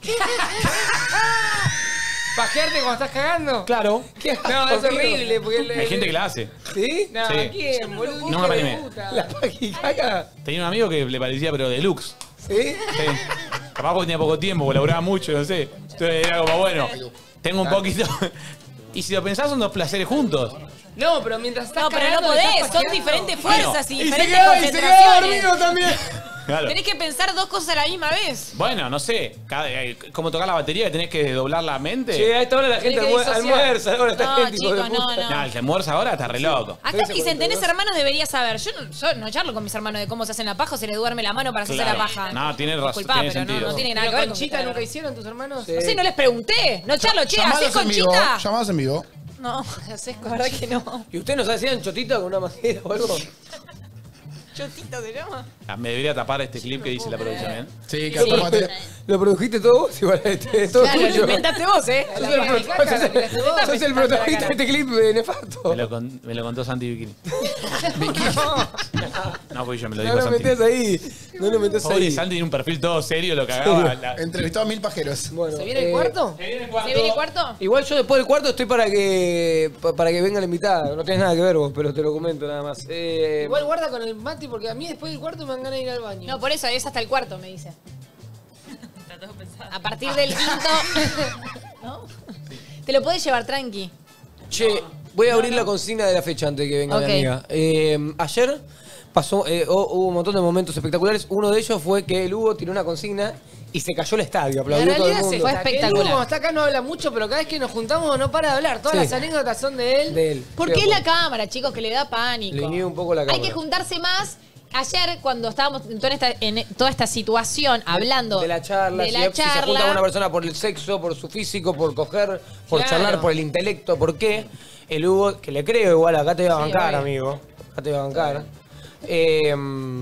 ¿Pajearte cuando estás cagando? Claro. ¿Qué No, es horrible. Porque el- Hay gente que la hace. ¿Sí? No, Sí. ¿quién, boludo? Nunca Hijo me de animé. puta. La pajicaca. Tenía un amigo que le parecía, pero deluxe. ¿Sí? Sí. Capaz porque tenía poco tiempo, porque laburaba mucho, no sé. Entonces era como, bueno, tengo un poquito. Y si lo pensás, son dos placeres juntos. No, pero mientras estás No, pero no cagando, estás podés. Son pajeando. diferentes fuerzas y Y se diferentes queda, y se queda concentraciones. dormido también. Claro. Tenés que pensar dos cosas a la misma vez. Bueno, no sé. cada- eh, como tocar la batería que tenés que doblar la mente. Che, a esta hora la gente Tenés que almue- disociar. almuerza. Ahora está No, gente, hijo de chicos, no, puta. no. Nah, el que almuerza ahora está re loco. Acá trece, dicen, tenés cuarenta y dos. hermanos, deberías saber. Yo no, yo no charlo con mis hermanos de cómo se hacen la paja o se les duerme la mano para hacerse Claro. la paja. No, tiene razón, Disculpá, tiene pero no, sentido. no tiene nada ¿Pero que ver con con Chita que- nunca hicieron tus hermanos? Sí. No sé, no les pregunté. No charlo, che, ¿hacés Llamados con en vivo. Chita? Llamados en vivo. No, ¿hacés con? La verdad que no. ¿Y usted nos hacían chotita con una madera o algo? Chotito se llama. Ah, me debería tapar este clip que dice la producción, ¿eh? Sí, que tómate. ¿Lo produjiste todo vos? Igual, este, es todo Claro, lo tuyo. inventaste vos, ¿eh? Sos el, pro- sos el- sos el protagonista de este clip eh, nefasto. Me lo, con- me lo contó Santi Bikini. No, fui yo, me lo No dijo lo Santi. metés ahí. No lo metés Pobre ahí. Santi tiene un perfil todo serio, lo cagaba. Sí. La- Entrevistó a mil pajeros. Bueno, ¿Se viene el eh, cuarto? ¿Se viene el ¿Se cuarto? viene el cuarto? Igual yo después del cuarto estoy para que pa- para que venga la invitada. No tenés nada que ver vos, pero te lo comento nada más. Eh, Igual guarda con el Mati porque a mí después del cuarto me dan ganas de ir al baño. No, por eso es hasta el cuarto, me dice. A partir del quinto. ¿No? Te lo podés llevar tranqui. Che, voy a abrir la consigna de la fecha antes de que venga Ok. mi amiga. Eh, ayer pasó, eh, hu- hubo un montón de momentos espectaculares. Uno de ellos fue que el Hugo tiró una consigna y se cayó el estadio. La Aplaudió todo el realidad es mundo. esta, Fue que el espectacular. Hugo está acá no habla mucho, pero cada vez que nos juntamos no para de hablar. Todas Sí. las anécdotas son de él. De él. Porque Estoy es de la cámara, chicos, que le da pánico. Le inhibe un poco la Hay cámara. que juntarse más. Ayer, cuando estábamos en toda esta, en toda esta situación, hablando de la charla, de si, la si se junta charla, con una persona por el sexo, por su físico, por coger, por Claro. charlar, por el intelecto, ¿por qué? El Hugo, que le creo igual, acá te voy a Sí, bancar, obvio. amigo. Acá te voy a bancar. Eh,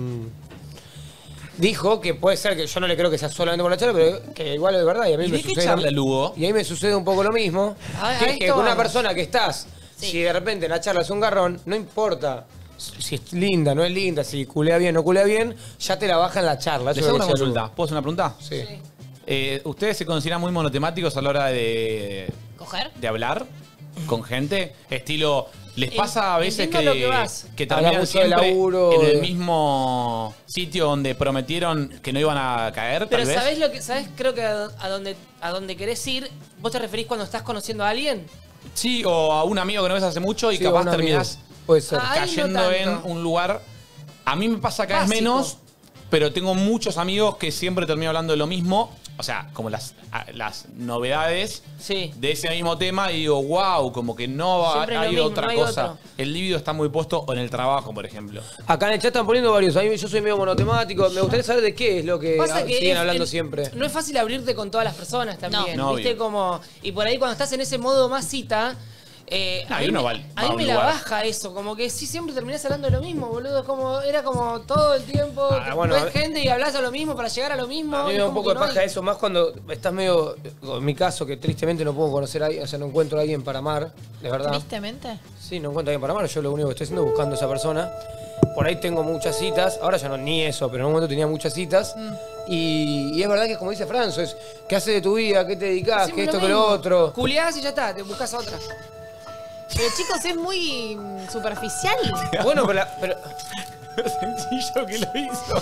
dijo que puede ser que yo no le creo que sea solamente por la charla, pero que igual es verdad. Y a mí ¿Y me de qué sucede. charla el Hugo? Y a mí me sucede un poco lo mismo. A- a que, esto que con una vamos. persona que estás, Sí. si de repente en la charla es un garrón, no importa. Si es linda, no es linda, si culea bien, no culea bien, ya te la baja en la charla. Eso Les es hago lo una que decía el consulta. Hugo. ¿Puedo hacer una pregunta? Sí. Eh, ¿Ustedes se consideran muy monotemáticos a la hora de, ¿coger? de hablar con gente? Estilo, ¿les pasa a veces Entiendo que, lo que vas. que Habla terminan mucho de siempre laburo, en el de- mismo sitio donde prometieron que no iban a caer, Pero tal vez? ¿sabés lo que sabés? Creo que a, a donde a donde querés ir, ¿vos te referís cuando estás conociendo a alguien? Sí, o a un amigo que no ves hace mucho y Sí, capaz un amigo. terminás Puede ser. Ah, Ahí no cayendo en tanto. un lugar. A mí me pasa cada vez Básico. menos, pero tengo muchos amigos que siempre termino hablando de lo mismo. O sea, como las, a- las novedades Sí. de ese mismo tema y digo, wow, como que no va- Siempre es lo hay mismo, otra no hay cosa. otro. El líbido está muy puesto en el trabajo, por ejemplo. Acá en el chat están poniendo varios. A mí yo soy medio monotemático. Me gustaría saber de qué es lo que Pasa ah, que siguen es- hablando el- siempre. No es fácil abrirte con todas las personas también. No, ¿Viste? obvio. Como. Y por ahí cuando estás en ese modo más cita. Eh, No, a y mí, uno me, va- a va mí a un me la lugar. baja eso, como que sí siempre terminás hablando de lo mismo, boludo. Como, era como todo el tiempo, Ah, bueno, ves a ver. gente y hablas a lo mismo para llegar a lo mismo. A mí y me da un como poco de que no paja hay- eso, más cuando estás medio. En mi caso, que tristemente no puedo conocer a alguien, o sea, no encuentro a alguien para amar, de verdad. Tristemente. Sí, no encuentro a alguien para amar. Yo lo único que estoy haciendo es buscando a esa persona. Por ahí tengo muchas citas. Ahora ya no ni eso, pero en un momento tenía muchas citas. Mm. Y, y es verdad que, como dice Franzo, es ¿qué haces de tu vida? ¿Qué te dedicas? Siempre ¿Qué esto, lo que lo mismo. otro? Culeás y ya está, te buscas a otra. Pero chicos, es muy mm, superficial. Bueno, pero, la- pero Lo sencillo que lo hizo.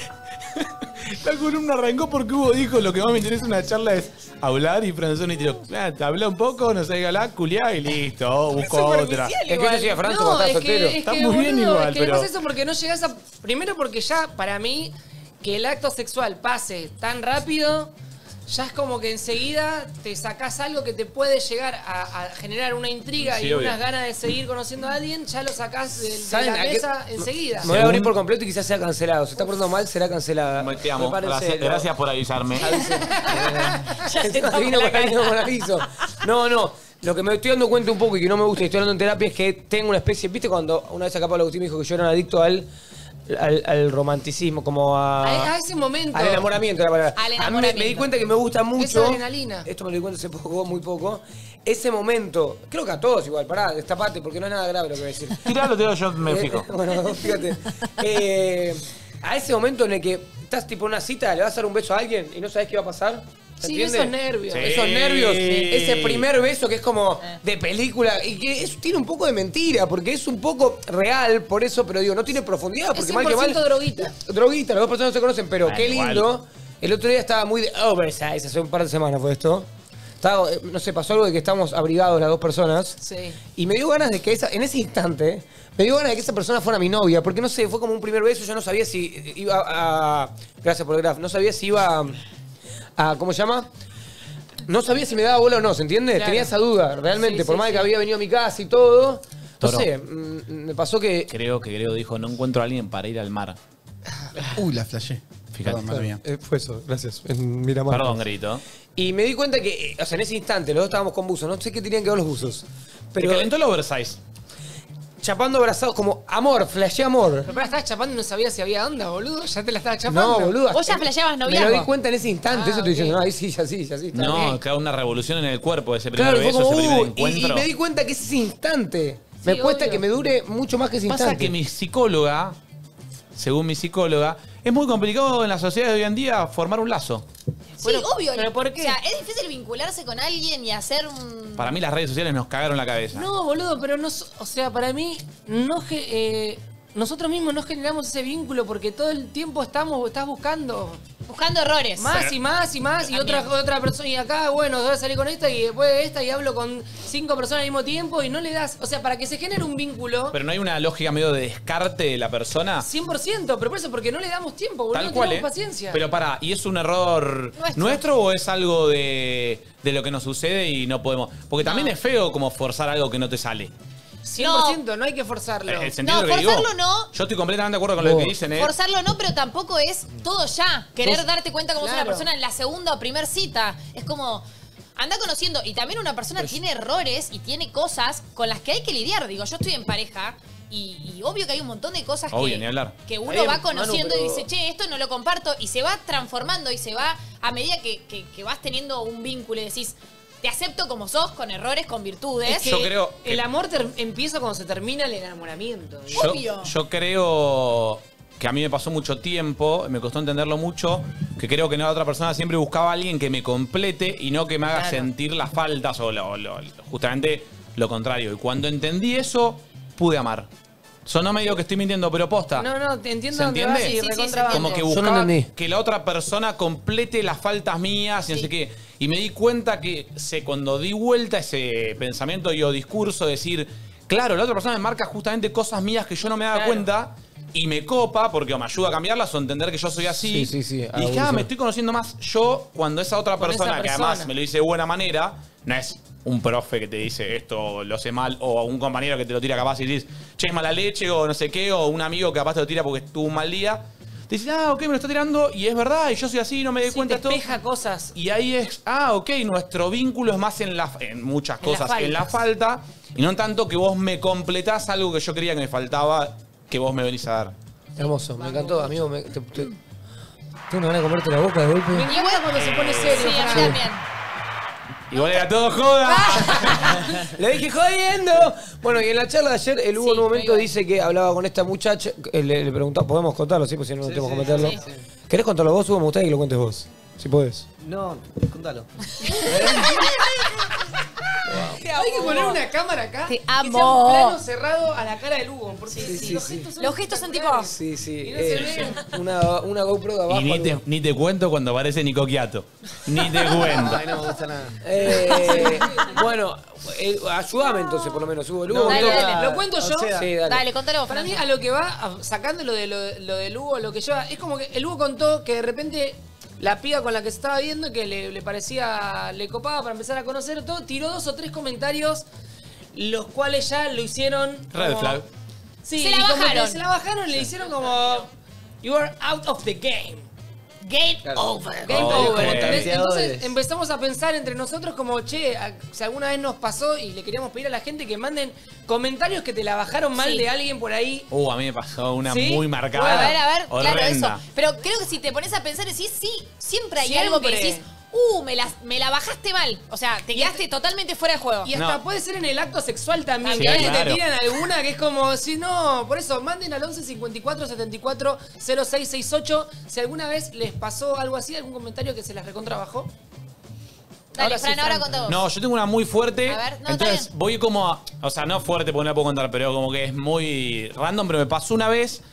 La columna arrancó porque Hugo dijo lo que más me interesa en una charla es hablar y Franzoni tiró, ah, te habla un poco, no sé qué hablar, culiá y listo, busco otra. es que eso decía Franzo cuando No, estaba es soltero. que, es Está que, muy bien boludo, igual, es que pero- pasa eso porque no llegás a... Primero porque ya, para mí, que el acto sexual pase tan rápido, ya es como que enseguida te sacás algo que te puede llegar a, a generar una intriga Sí, y obvio. unas ganas de seguir conociendo a alguien, ya lo sacás de, de ¿Saben la a qué- mesa enseguida. Me voy a abrir por completo y quizás sea cancelado. Se está portando mal, será cancelada. Te amo, Me parece, gracias, ¿no? gracias por avisarme. Ya te Encima tomo se vino la con aviso, cara. con aviso. No, no. Lo que me estoy dando cuenta un poco y que no me gusta y estoy hablando en terapia es que tengo una especie. ¿Viste cuando una vez acá Pablo Agustín me dijo que yo era un adicto al, al, al romanticismo, como a. A, a ese momento. Al enamoramiento, la palabra. Al A mí me- me, enamoramiento. di cuenta que me gusta mucho. Esa adrenalina. Esto me lo di cuenta hace poco, muy poco. Ese momento, creo que a todos igual, pará, destapate, porque no es nada grave lo que voy a decir. Tiralo, te yo me Eh, fijo. bueno, fíjate. Eh, a ese momento en el que estás tipo en una cita, le vas a dar un beso a alguien y no sabes qué va a pasar. ¿Se Sí, entiende? esos nervios. Sí. Esos nervios, Sí. ese primer beso que es como de película y que es- tiene un poco de mentira, porque es un poco real, por eso, pero digo, no tiene profundidad, Es porque cien mal por que mal. ciento droguita. Droguita, las dos personas no se conocen, pero Bueno, qué igual. lindo. El otro día estaba muy de oversize, hace un par de semanas fue esto. estaba, eh, no sé, pasó algo de que estábamos abrigados las dos personas. Sí. Y me dio ganas de que esa, en ese instante, me dio ganas de que esa persona fuera mi novia. Porque no sé, fue como un primer beso, yo no sabía si iba a. Gracias por el graf. No sabía si iba a. a ¿Cómo se llama? No sabía si me daba bola o no, ¿se entiende? Claro. Tenía esa duda, realmente. Sí, por sí, más de sí. que había venido a mi casa y todo. No Toro. sé, mm, me pasó que. Creo que Grego dijo, no encuentro a alguien para ir al mar. Uy, la flashé. Fíjate. Perdón, madre mía. Eh, fue eso, gracias. En Miramar. Perdón, Grito. Y me di cuenta que, eh, o sea, en ese instante, los dos estábamos con buzos. No sé qué tenían que ver los buzos. Pero Pero calentó el oversize. chapando abrazados, como amor, flashé amor. Pero pará, estabas chapando y no sabías si había onda, boludo. Ya te la estabas chapando. No, boludo. Vos ya eh, flasheabas Me lo noviazgo. di cuenta en ese instante, Ah, eso estoy diciendo. ok. No, ahí sí, ya sí, ya sí. está No, bien. claro, una revolución en el cuerpo ese primer Claro, fue beso, como, ese primer uh, y, encuentro. y me di cuenta que ese instante me Sí, cuesta obvio. que me dure mucho más que ese Pasa instante. que mi psicóloga, según mi psicóloga, es muy complicado en la sociedad de hoy en día formar un lazo. Sí, Bueno, obvio. ¿pero por qué? O sea, es difícil vincularse con alguien y hacer un... Para mí las redes sociales nos cagaron la cabeza. No, boludo, pero no. so- O sea, para mí, no ge- eh, nosotros mismos no generamos ese vínculo porque todo el tiempo estamos, estás buscando Buscando errores. más y más y más y otra, otra persona. Y acá, bueno, voy a salir con esta y después de esta y hablo con cinco personas al mismo tiempo y no le das. O sea, para que se genere un vínculo, Pero no hay una lógica medio de descarte de la persona. cien por ciento, pero por eso, porque no le damos tiempo, boludo. Tal no cual, tenemos ¿eh? paciencia. Pero pará, ¿y es un error nuestro, Nuestro. o es algo de, de lo que nos sucede y no podemos? Porque también es feo como forzar algo que no te sale. cien por ciento, no, hay que forzarlo. El sentido No, de lo que digo, forzarlo no. Yo estoy completamente de acuerdo con lo que dicen, ¿eh? Forzarlo no, pero tampoco es todo ya. Querer Sos- darte cuenta cómo es Claro. una persona en la segunda o primer cita. Es como... Anda conociendo. Y también una persona tiene errores y tiene cosas con las que hay que lidiar. Digo, yo estoy en pareja y, y obvio que hay un montón de cosas Obvio, que, ni hablar. que uno Está bien, va conociendo Manu, y pero- dice, che, esto no lo comparto. Y se va transformando y se va a medida que, que- que vas teniendo un vínculo y decís, te acepto como sos, con errores, con virtudes. Es que Yo creo que- el amor ter- empieza cuando se termina el enamoramiento. Yo, Obvio. yo creo que a mí me pasó mucho tiempo, me costó entenderlo mucho, que creo que la otra persona siempre buscaba a alguien que me complete y no que me haga Claro. sentir las faltas o lo- lo- justamente lo contrario. Y cuando entendí eso, pude amar. Sonó medio que estoy mintiendo, pero posta. No, no, te entiendo ¿Se dónde entiende? vas y Sí, sí, sí, recontra se Como banco. que Yo no buscaba entendí. que la otra persona complete las faltas mías y no Sí. sé qué. Y me di cuenta que se, cuando di vuelta ese pensamiento y o discurso, decir, claro, la otra persona me marca justamente cosas mías que yo no me daba Claro. cuenta y me copa porque o me ayuda a cambiarlas o entender que yo soy así. Sí, sí, sí, Y a dije, ah, evolucionar. me estoy conociendo más yo cuando esa otra Con persona, esa que persona. además me lo dice de buena manera, no es un profe que te dice esto lo sé mal, o un compañero que te lo tira capaz y dices, che, es mala leche, o no sé qué, o un amigo que capaz te lo tira porque tuvo un mal día. Te dice, ah, ok, me lo está tirando y es verdad, y yo soy así, no me doy Sí, cuenta te de todo. espeja cosas. Y ahí es, ah, ok, nuestro vínculo es más en, la, en muchas En las cosas, en la falta, y no tanto que vos me completás algo que yo creía que me faltaba, que vos me venís a dar. Hermoso, me encantó, amigo. Me, te, te- tengo una gana de comerte la boca de golpe. Me encanta cuando se pone serio. Sí, a mí Fran. también. Igual era todo joda. Le dije jodiendo. Bueno, y en la charla de ayer, el Hugo Sí, en un momento igual. dice que hablaba con esta muchacha. eh, Le, le preguntaba, ¿podemos contarlo? Sí, pues si no, no tenemos que meterlo. sí. ¿Querés contarlo vos, Hugo? Me gustaría que lo cuentes vos. Si podés. No, contalo. Hay que poner una cámara acá. Te Que sea amo. un plano cerrado a la cara del Hugo. Porque Sí, sí, los sí. gestos son Los gestos son tipo... espectaculares. Sí, sí. Y no se ve. una, una GoPro de abajo. Y ni te, algo. ni te cuento cuando aparece Nico Quiato. Ni te cuento. Ay, no me gusta nada. Eh, bueno, eh, ayúdame entonces, por lo menos, Hugo. El Hugo Dale, me toca- dale. ¿Lo cuento yo? O sea, Sí, dale. Dale, contale vos, Para mí, Francia. a lo que va, a- sacando lo, de, lo, de- lo del Hugo, lo que lleva, es como que el Hugo contó que de repente la piba con la que se estaba viendo, que le, le parecía, le copaba para empezar a conocer todo, tiró dos o tres comentarios, los cuales ya lo hicieron. Red como- flag. Sí, Se la y como que bajaron. se la bajaron y le hicieron como. You are out of the game. Game Claro. over. Game Ok. over. ¿entendés? Entonces Tanteadores. empezamos a pensar entre nosotros como, che, a- si alguna vez nos pasó y le queríamos pedir a la gente que manden comentarios que te la bajaron mal Sí. de alguien por ahí. Uh, a mí me pasó una ¿Sí? muy marcada. Bueno, a ver, a ver, claro, horrenda. eso. Pero creo que si te pones a pensar, decís, sí, siempre hay Siempre. algo que decís, uh, me la, me la bajaste mal. O sea, te quedaste totalmente fuera de juego. Y hasta No. puede ser en el acto sexual también. Sí, que a veces claro. te tiran alguna que es como, si no, por eso, manden al once cincuenta y cuatro setenta y cuatro cero seis sesenta y ocho si alguna vez les pasó algo así, algún comentario que se las recontra bajó. Dale, ahora sí, Fran, ahora Fran. contá vos. No, yo tengo una muy fuerte. A ver, no, está entonces bien. voy como a. O sea, no fuerte porque no la puedo contar, pero como que es muy random, pero me pasó una vez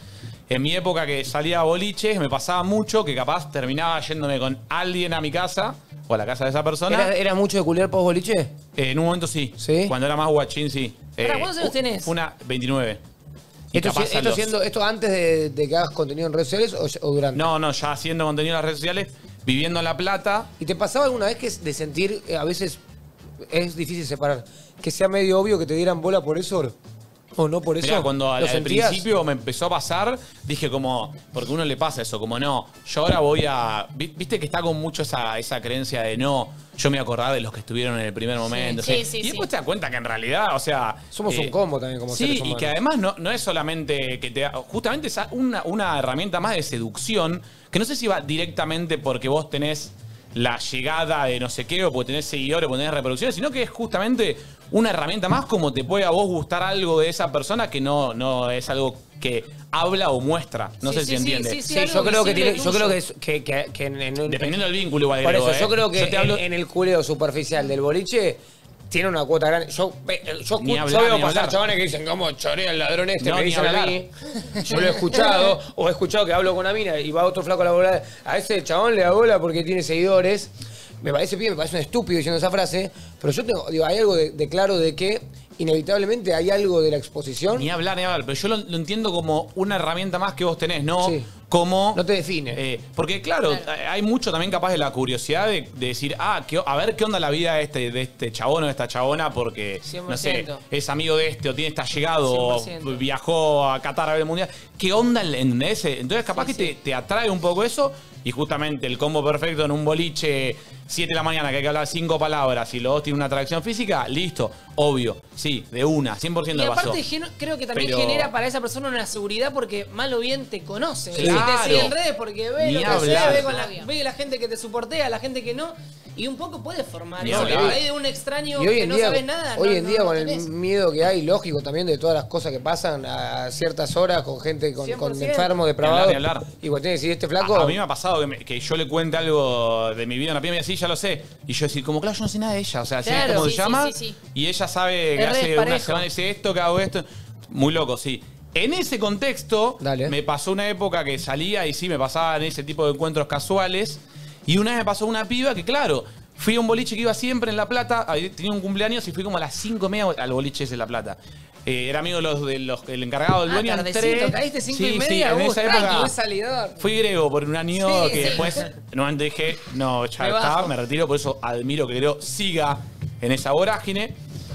En mi época que salía a boliches, me pasaba mucho que capaz terminaba yéndome con alguien a mi casa o a la casa de esa persona. ¿Era, era mucho de culiar post boliche? Eh, en un momento sí. ¿Sí? Cuando era más guachín, sí. ¿Para Eh, cuántos años tenés? Una veintinueve. Y ¿Esto, capaz si- a esto los- siendo, ¿Esto antes de, de que hagas contenido en redes sociales o, o durante? No, no, ya haciendo contenido en las redes sociales, viviendo en La Plata. ¿Y te pasaba alguna vez que es de sentir, eh, a veces es difícil separar, que sea medio obvio que te dieran bola por eso o no por eso? Mirá, cuando al, ¿Lo al sentías? principio me empezó a pasar, dije como, porque a uno le pasa eso, como no, yo ahora voy a... vi- Viste que está con mucho esa, esa creencia de no, yo me voy a acordar de los que estuvieron en el primer momento. Sí, ¿sí? sí, y sí. después te das cuenta que en realidad, o sea... Somos eh, un combo también como Sí, seres y humanos. que además no, no es solamente que te... Justamente es una, una herramienta más de seducción, que no sé si va directamente porque vos tenés la llegada de no sé qué, o porque tenés seguidores, o porque tenés reproducciones, sino que es justamente una herramienta más como te puede a vos gustar algo de esa persona que no, no es algo que habla o muestra. No Sí, sé sí, si sí, entiende. sí, Sí, algo yo creo que visible tiene, yo tuyo. creo que, es- que, que- que en, en un- Dependiendo del vínculo igual. Por agrego, eso, yo ¿eh? creo que Yo te hablo- en, en el culeo superficial del boliche tiene una cuota grande. Yo, ve- yo, Ni escu- hablar, yo veo ni pasar hablar. chavales que dicen, ¿cómo chorea el ladrón este? No, me ni dicen a hablar. mí. Yo lo he escuchado, o he escuchado que hablo con una mina y va otro flaco a la bola. A ese chabón le da bola porque tiene seguidores. Me parece bien, me parece un estúpido diciendo esa frase, pero yo tengo, digo, hay algo de, de claro de que inevitablemente hay algo de la exposición. Ni hablar, ni hablar. Pero yo lo, lo entiendo como una herramienta más que vos tenés, ¿no? Sí. Como... No te define. Eh, porque claro, hay mucho también capaz de la curiosidad de, de decir, ah, qué- a ver qué onda la vida de este, de este chabón o de esta chabona, porque, cien por no sé, ciento. es amigo de este o tiene esta llegado o cien por ciento. viajó a Qatar a ver el mundial. ¿Qué onda en ese? Entonces capaz que Te, te atrae un poco eso y justamente el combo perfecto en un boliche, siete de la mañana, que hay que hablar cinco palabras y los dos tienen una atracción física, listo, obvio, sí, de una, cien por ciento Y le pasó. aparte geno- creo que también Pero- genera para esa persona una seguridad porque mal o bien te conoce. Sí. Y te Claro. sigue en redes porque ve Ni lo que hablar. hace, ve, con la, Obvio. ve la gente que te soportea, la gente que no. Y un poco puede formar Ni eso. hablar. Por ahí de un extraño Y hoy que en no día, sabes nada. hoy no- en no- día no con el tenés. miedo que hay, lógico también de todas las cosas que pasan a ciertas horas con gente con, cien con por ciento. enfermos, Ni depravados. hablar, ni hablar. Y vos tenés que decir, este flaco. A, a mí me ha pasado que, me- que yo le cuente algo de mi vida a una piba y me dice, sí, ya lo sé. Y yo decir, como claro, yo no sé nada de ella. O sea, sé Claro. cómo Sí, se sí, llama. sí, sí. Y ella sabe que Es re hace una parejo. semana dice esto, que hago esto. Muy loco, sí. En ese contexto, Dale. me pasó una época que salía y sí, me pasaban ese tipo de encuentros casuales. Y una vez me pasó una piba que, claro, fui a un boliche que iba siempre en La Plata. Ahí tenía un cumpleaños y fui como a las cinco y media al boliche ese en La Plata. Eh, era amigo de los, de los, el encargado del Ah, dueño. tardecito, entré. caíste cinco Sí, y sí, media, en uh, esa tranqui, época. buen salidor. Fui griego por un año Sí, que sí. después no dije, no, ya Me está, bajo. me retiro, por eso admiro que Grego siga en esa vorágine.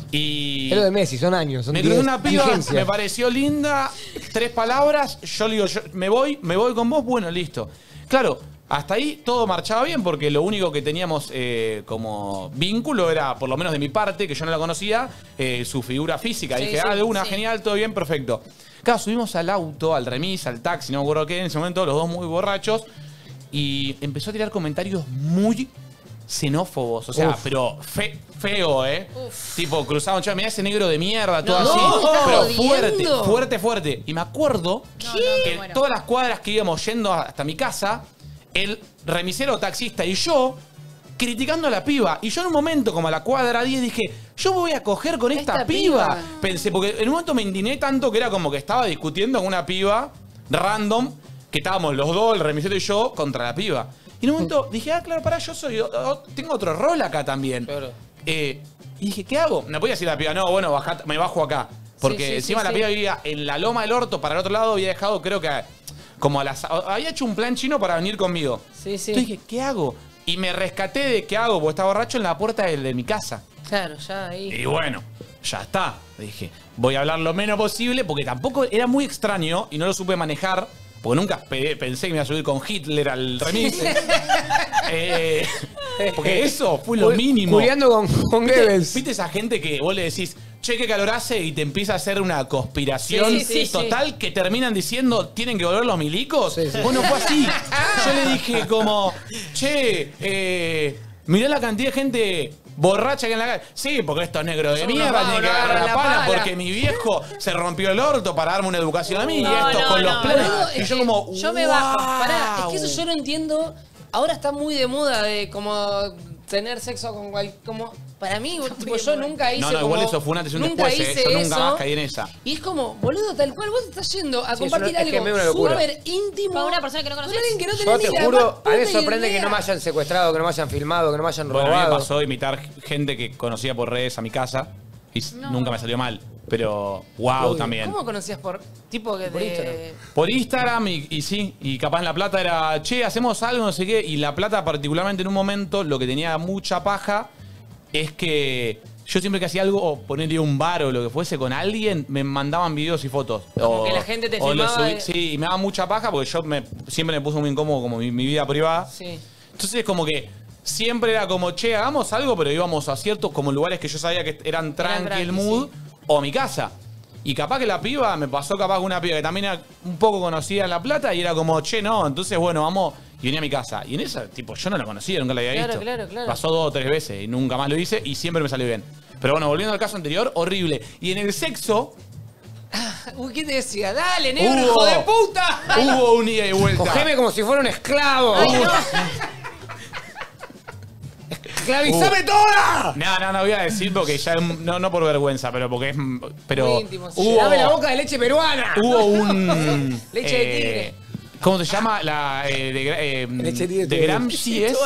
Y Es lo de Messi, son años. Son me crucé diez, una piba, vigencia. me pareció linda, tres palabras, yo le digo, yo, me voy, me voy con vos, bueno, listo. Claro, hasta ahí todo marchaba bien porque lo único que teníamos eh, como vínculo era, por lo menos de mi parte, que yo no la conocía, eh, su figura física. Sí, Dije, sí, ah, de una, sí. genial, todo bien, perfecto. Claro, subimos al auto, al remis, al taxi, no me acuerdo qué, en ese momento los dos muy borrachos, y empezó a tirar comentarios muy xenófobos, o sea, Uf. pero fe- feo, ¿eh? Tipo, cruzaba un chaval, mirá ese negro de mierda, todo No, así, ¿me estás pero jodiendo? fuerte, fuerte, fuerte. Y me acuerdo No, no, que me muero. todas las cuadras que íbamos yendo hasta mi casa, el remisero taxista y yo criticando a la piba. Y yo en un momento, como a la cuadra diez, dije, yo me voy a coger con esta, Esta piba. piba. Pensé, porque en un momento me indigné tanto que era como que estaba discutiendo con una piba random, que estábamos los dos, el remisero y yo, contra la piba. Y en un momento dije, ah, claro, pará, yo soy, o- o- tengo otro rol acá también. Claro. Eh, y dije, ¿qué hago? No podía decir a la piba, no, bueno, bajá, me bajo acá. Porque Sí, sí, encima sí, la sí. piba vivía en la loma del orto, para el otro lado había dejado, creo que como a las. Había hecho un plan chino para venir conmigo. Sí, sí. Entonces dije, ¿qué hago? Y me rescaté de qué hago, porque estaba borracho en la puerta de, de mi casa. Claro, ya ahí. Y bueno, ya está. Dije, voy a hablar lo menos posible, porque tampoco era muy extraño y no lo supe manejar, porque nunca pe- pensé que me iba a subir con Hitler al remis. Eh, porque eso fue lo Cu- mínimo. Culeando con, con ¿Viste, Goebbels. viste esa gente que vos le decís, che, qué calor hace? Y te empieza a hacer una conspiración Sí, sí, sí, total que terminan diciendo, ¿tienen que volver los milicos? Sí, sí. Bueno, fue así. Yo le dije como, che, eh, mirá la cantidad de gente borracha que hay en la calle. Sí, porque estos negros de Son mierda unos tienen que vagos, agarrar agarran la la pala pala. porque mi viejo se rompió el orto para darme una educación a mí. y No, estos no, con los no, planes. Boludo, y es yo que como, yo me bajo. Pará, es que "Wow". eso yo no entiendo. Ahora está muy de moda de como tener sexo con cual, como para mí, tipo, yo nunca hice No, no, igual como- eso fue un antes y un nunca después, eh. hice Yo nunca eso. más caí en esa. Y es como, boludo, tal cual, vos te estás yendo a Sí, compartir es una- es que algo me da una locura. súper íntimo Con una persona que no con conoces. alguien que no Yo tenés te ni la juro, más a mí puta me sorprende idea. que no me hayan secuestrado, que no me hayan filmado, que no me hayan Bueno, a mí me robado. pasó imitar gente que conocía por redes a mi casa y s- nunca me salió mal. Pero wow Obvio. también. ¿Cómo conocías por tipo que Por de- Instagram. Por Instagram y, y sí, y capaz en La Plata era, che, hacemos algo, no sé qué. Y La Plata, particularmente en un momento, lo que tenía mucha paja es que yo siempre que hacía algo, o ponerle un bar o lo que fuese con alguien, me mandaban videos y fotos. Como O- que la gente te o lo filmaba subí- de- Sí, y me daba mucha paja porque yo me, siempre me puso muy incómodo como mi, mi vida privada. Sí. Entonces es como que siempre era como, che, hagamos algo, pero íbamos a ciertos como lugares que yo sabía que eran tranqui tranqui, el mood, o a mi casa. Y capaz que la piba, me pasó capaz que una piba que también era un poco conocida en La Plata y era como, che, no, entonces bueno, vamos, y venía a mi casa. Y en esa, tipo, yo no la conocía, nunca la había Claro, visto. claro, claro. Pasó dos o tres veces y nunca más lo hice y siempre me salió bien. Pero bueno, volviendo al caso anterior, horrible. Y en el sexo, Uy, ¿qué te decía? Dale, negro, Hubo- hijo de puta. hubo un ida y vuelta. Cogeme como si fuera un esclavo. ¡Esclavizame Uh. toda! No, no, no voy a decir porque ya es- no, no por vergüenza, pero porque es. Pero Muy íntimo, sí. hubo, Dame la boca de leche peruana. hubo un. Leche de tigre. ¿Cómo se llama? La eh, de, Gra- eh, Leche de tigre, de todo Gramsci es.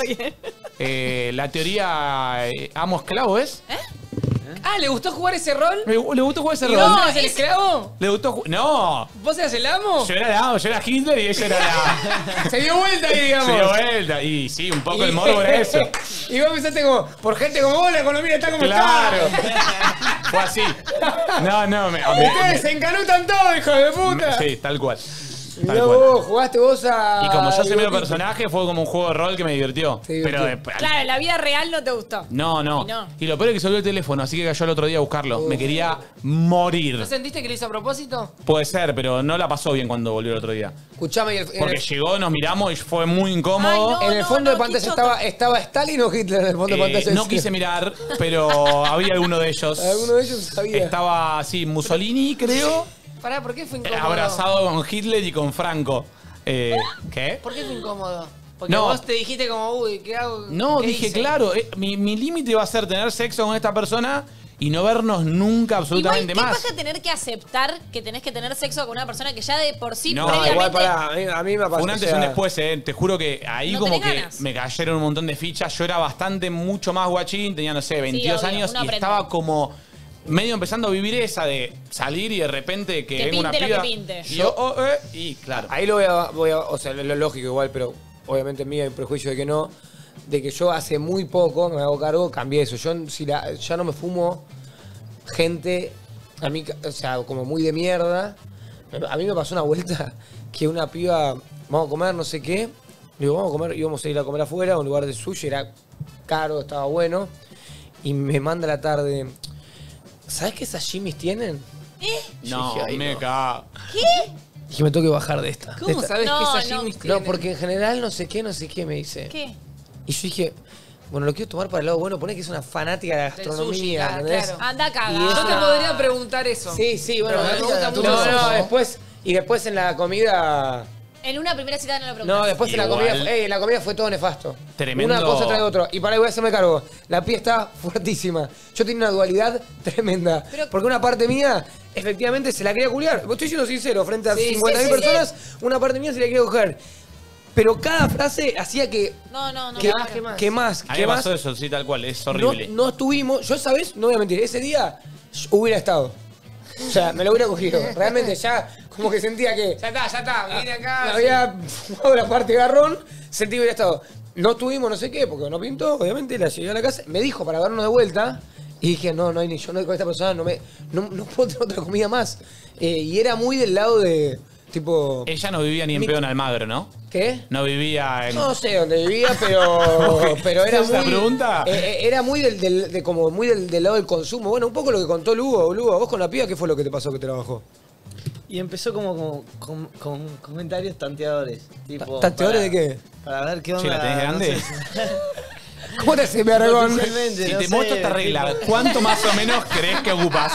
eh, la teoría eh, amo esclavo es. Ah, ¿le gustó jugar ese rol? Me- le gustó jugar ese ¿Y rol. vos eras el esclavo? Le gustó ju- No. ¿Vos eras el amo? Yo era la yo era Hitler y ella era la. Se dio vuelta ahí, digamos. Se dio vuelta. Y sí, un poco el morbo era eso. Y vos pensaste como, por gente como vos, la economía está como Claro. está. Fue así. No, no, me. a mí- Ustedes se encanutan todo, hijo de puta. Sí, tal cual. Tal Mirá cual. vos, jugaste vos a... Y como yo soy medio Gotito. personaje, fue como un juego de rol que me divirtió. Te Pero divirtió. de- Claro, en la vida real no te gustó. no, no, Y no. y lo peor es que se olvidó el teléfono, así que cayó el otro día a buscarlo. Me quería morir. ¿No sentiste que lo hizo a propósito? Puede ser, pero no la pasó bien cuando volvió el otro día. Escuchame, y el- en, Porque el, llegó, nos miramos y fue muy incómodo. Ay, no. en el fondo de no, pantalla qué estaba, estaba Stalin o Hitler en el fondo de Eh, pantalla. no quise mirar, pero había alguno de ellos. Alguno de ellos sabía. Estaba así, Mussolini, creo, Pará, ¿por qué fue eh, incómodo? abrazado con Hitler y con Franco. Eh, ¿Qué? ¿Por qué fue incómodo? Porque No. vos te dijiste como, uy, ¿qué hago? No, ¿Qué dije, hice? claro, eh, mi, mi límite va a ser tener sexo con esta persona y no vernos nunca Igual, absolutamente ¿qué más. pasa tener que aceptar que tenés que tener sexo con una persona que ya de por sí No, No, previamente... igual pará, a mí, a mí me pasó. Fue un antes y o un sea, después, eh. Te juro que ahí No como tenés que ganas. me cayeron un montón de fichas. Yo era bastante, mucho más guachín, tenía, no sé, veintidós obvio, años uno y aprende. estaba como medio empezando a vivir esa de salir y de repente que, Que venga una pinte lo piba. que pinte. Y yo, oh, eh, y claro. Ahí lo voy a, voy a- o sea, lo, lo lógico igual, pero obviamente mío hay prejuicio de que no, de que yo hace muy poco, me hago cargo, cambié eso. Yo si la- ya no me fumo gente, a mí, o sea, como muy de mierda. A mí me pasó una vuelta que una piba, vamos a comer, no sé qué, digo, vamos a comer, íbamos a ir a comer afuera, a un lugar de sushi, era caro, estaba bueno, y me manda a la tarde, ¿sabes qué sashimis tienen? No, dije, ay, me no. cago. Dije, me tengo que bajar de esta. de ¿Cómo esta. sabes No, que no. sashimis No, tienen? porque en general no sé qué, no sé qué me dice. ¿Qué? Y yo dije, bueno, lo quiero tomar para el lado bueno, poné que es una fanática de la Del gastronomía, sushi, ah, ¿entendés? claro. Anda Y cagada. eso Yo te podría preguntar eso. Sí, sí, bueno, Pero me gusta mucho no, eso. no, después, y después en la comida, En una primera cita no lo preguntas. no, después en la Igual. comida, ey, en la comida fue todo nefasto. Tremendo. Una cosa trae otra. Y para ahí voy a hacerme cargo. La pía está fuertísima. Yo tenía una dualidad tremenda. Pero- porque una parte mía, efectivamente, se la quería culiar. Estoy siendo sincero, frente a Sí, cincuenta mil sí, sí, personas, una parte mía se la quería coger. Pero cada frase hacía que. No, no, no. que, claro. que más, que más, A mí que me más. pasó eso, sí, tal cual, es No, horrible. no estuvimos, yo esa vez, no voy a mentir, ese día yo hubiera estado. O sea, me lo hubiera cogido. Realmente ya como que sentía que Ya está, ya está. Vine acá. me había fumado la parte garrón, sentí que hubiera estado. No estuvimos, no sé qué, porque no pintó, obviamente, la llegué a la casa, me dijo para vernos de vuelta, y dije, no, no hay ni yo no con esta persona, no me, no, no puedo tener otra comida más. Eh, y era muy del lado de, tipo, Ella no vivía ni en Mi- Peón Almagro, ¿no? ¿qué? No vivía en. No sé dónde vivía, pero, pero era ¿Esa muy. pregunta? eh, eh, era muy del, del- de como muy del, del lado del consumo. Bueno, un poco lo que contó Lugo, Lugo, vos con la piba, ¿qué fue lo que te pasó que te la bajó? Y empezó como, como con, con comentarios tanteadores. Tipo, ¿Tanteadores para- de qué? Para ver qué onda. Che, ¿la tenés grande? No sé ¿Cómo te hace vergón? Potencialmente, Si no te sé, muestro esta regla, tipo- ¿cuánto más o menos crees que ocupas?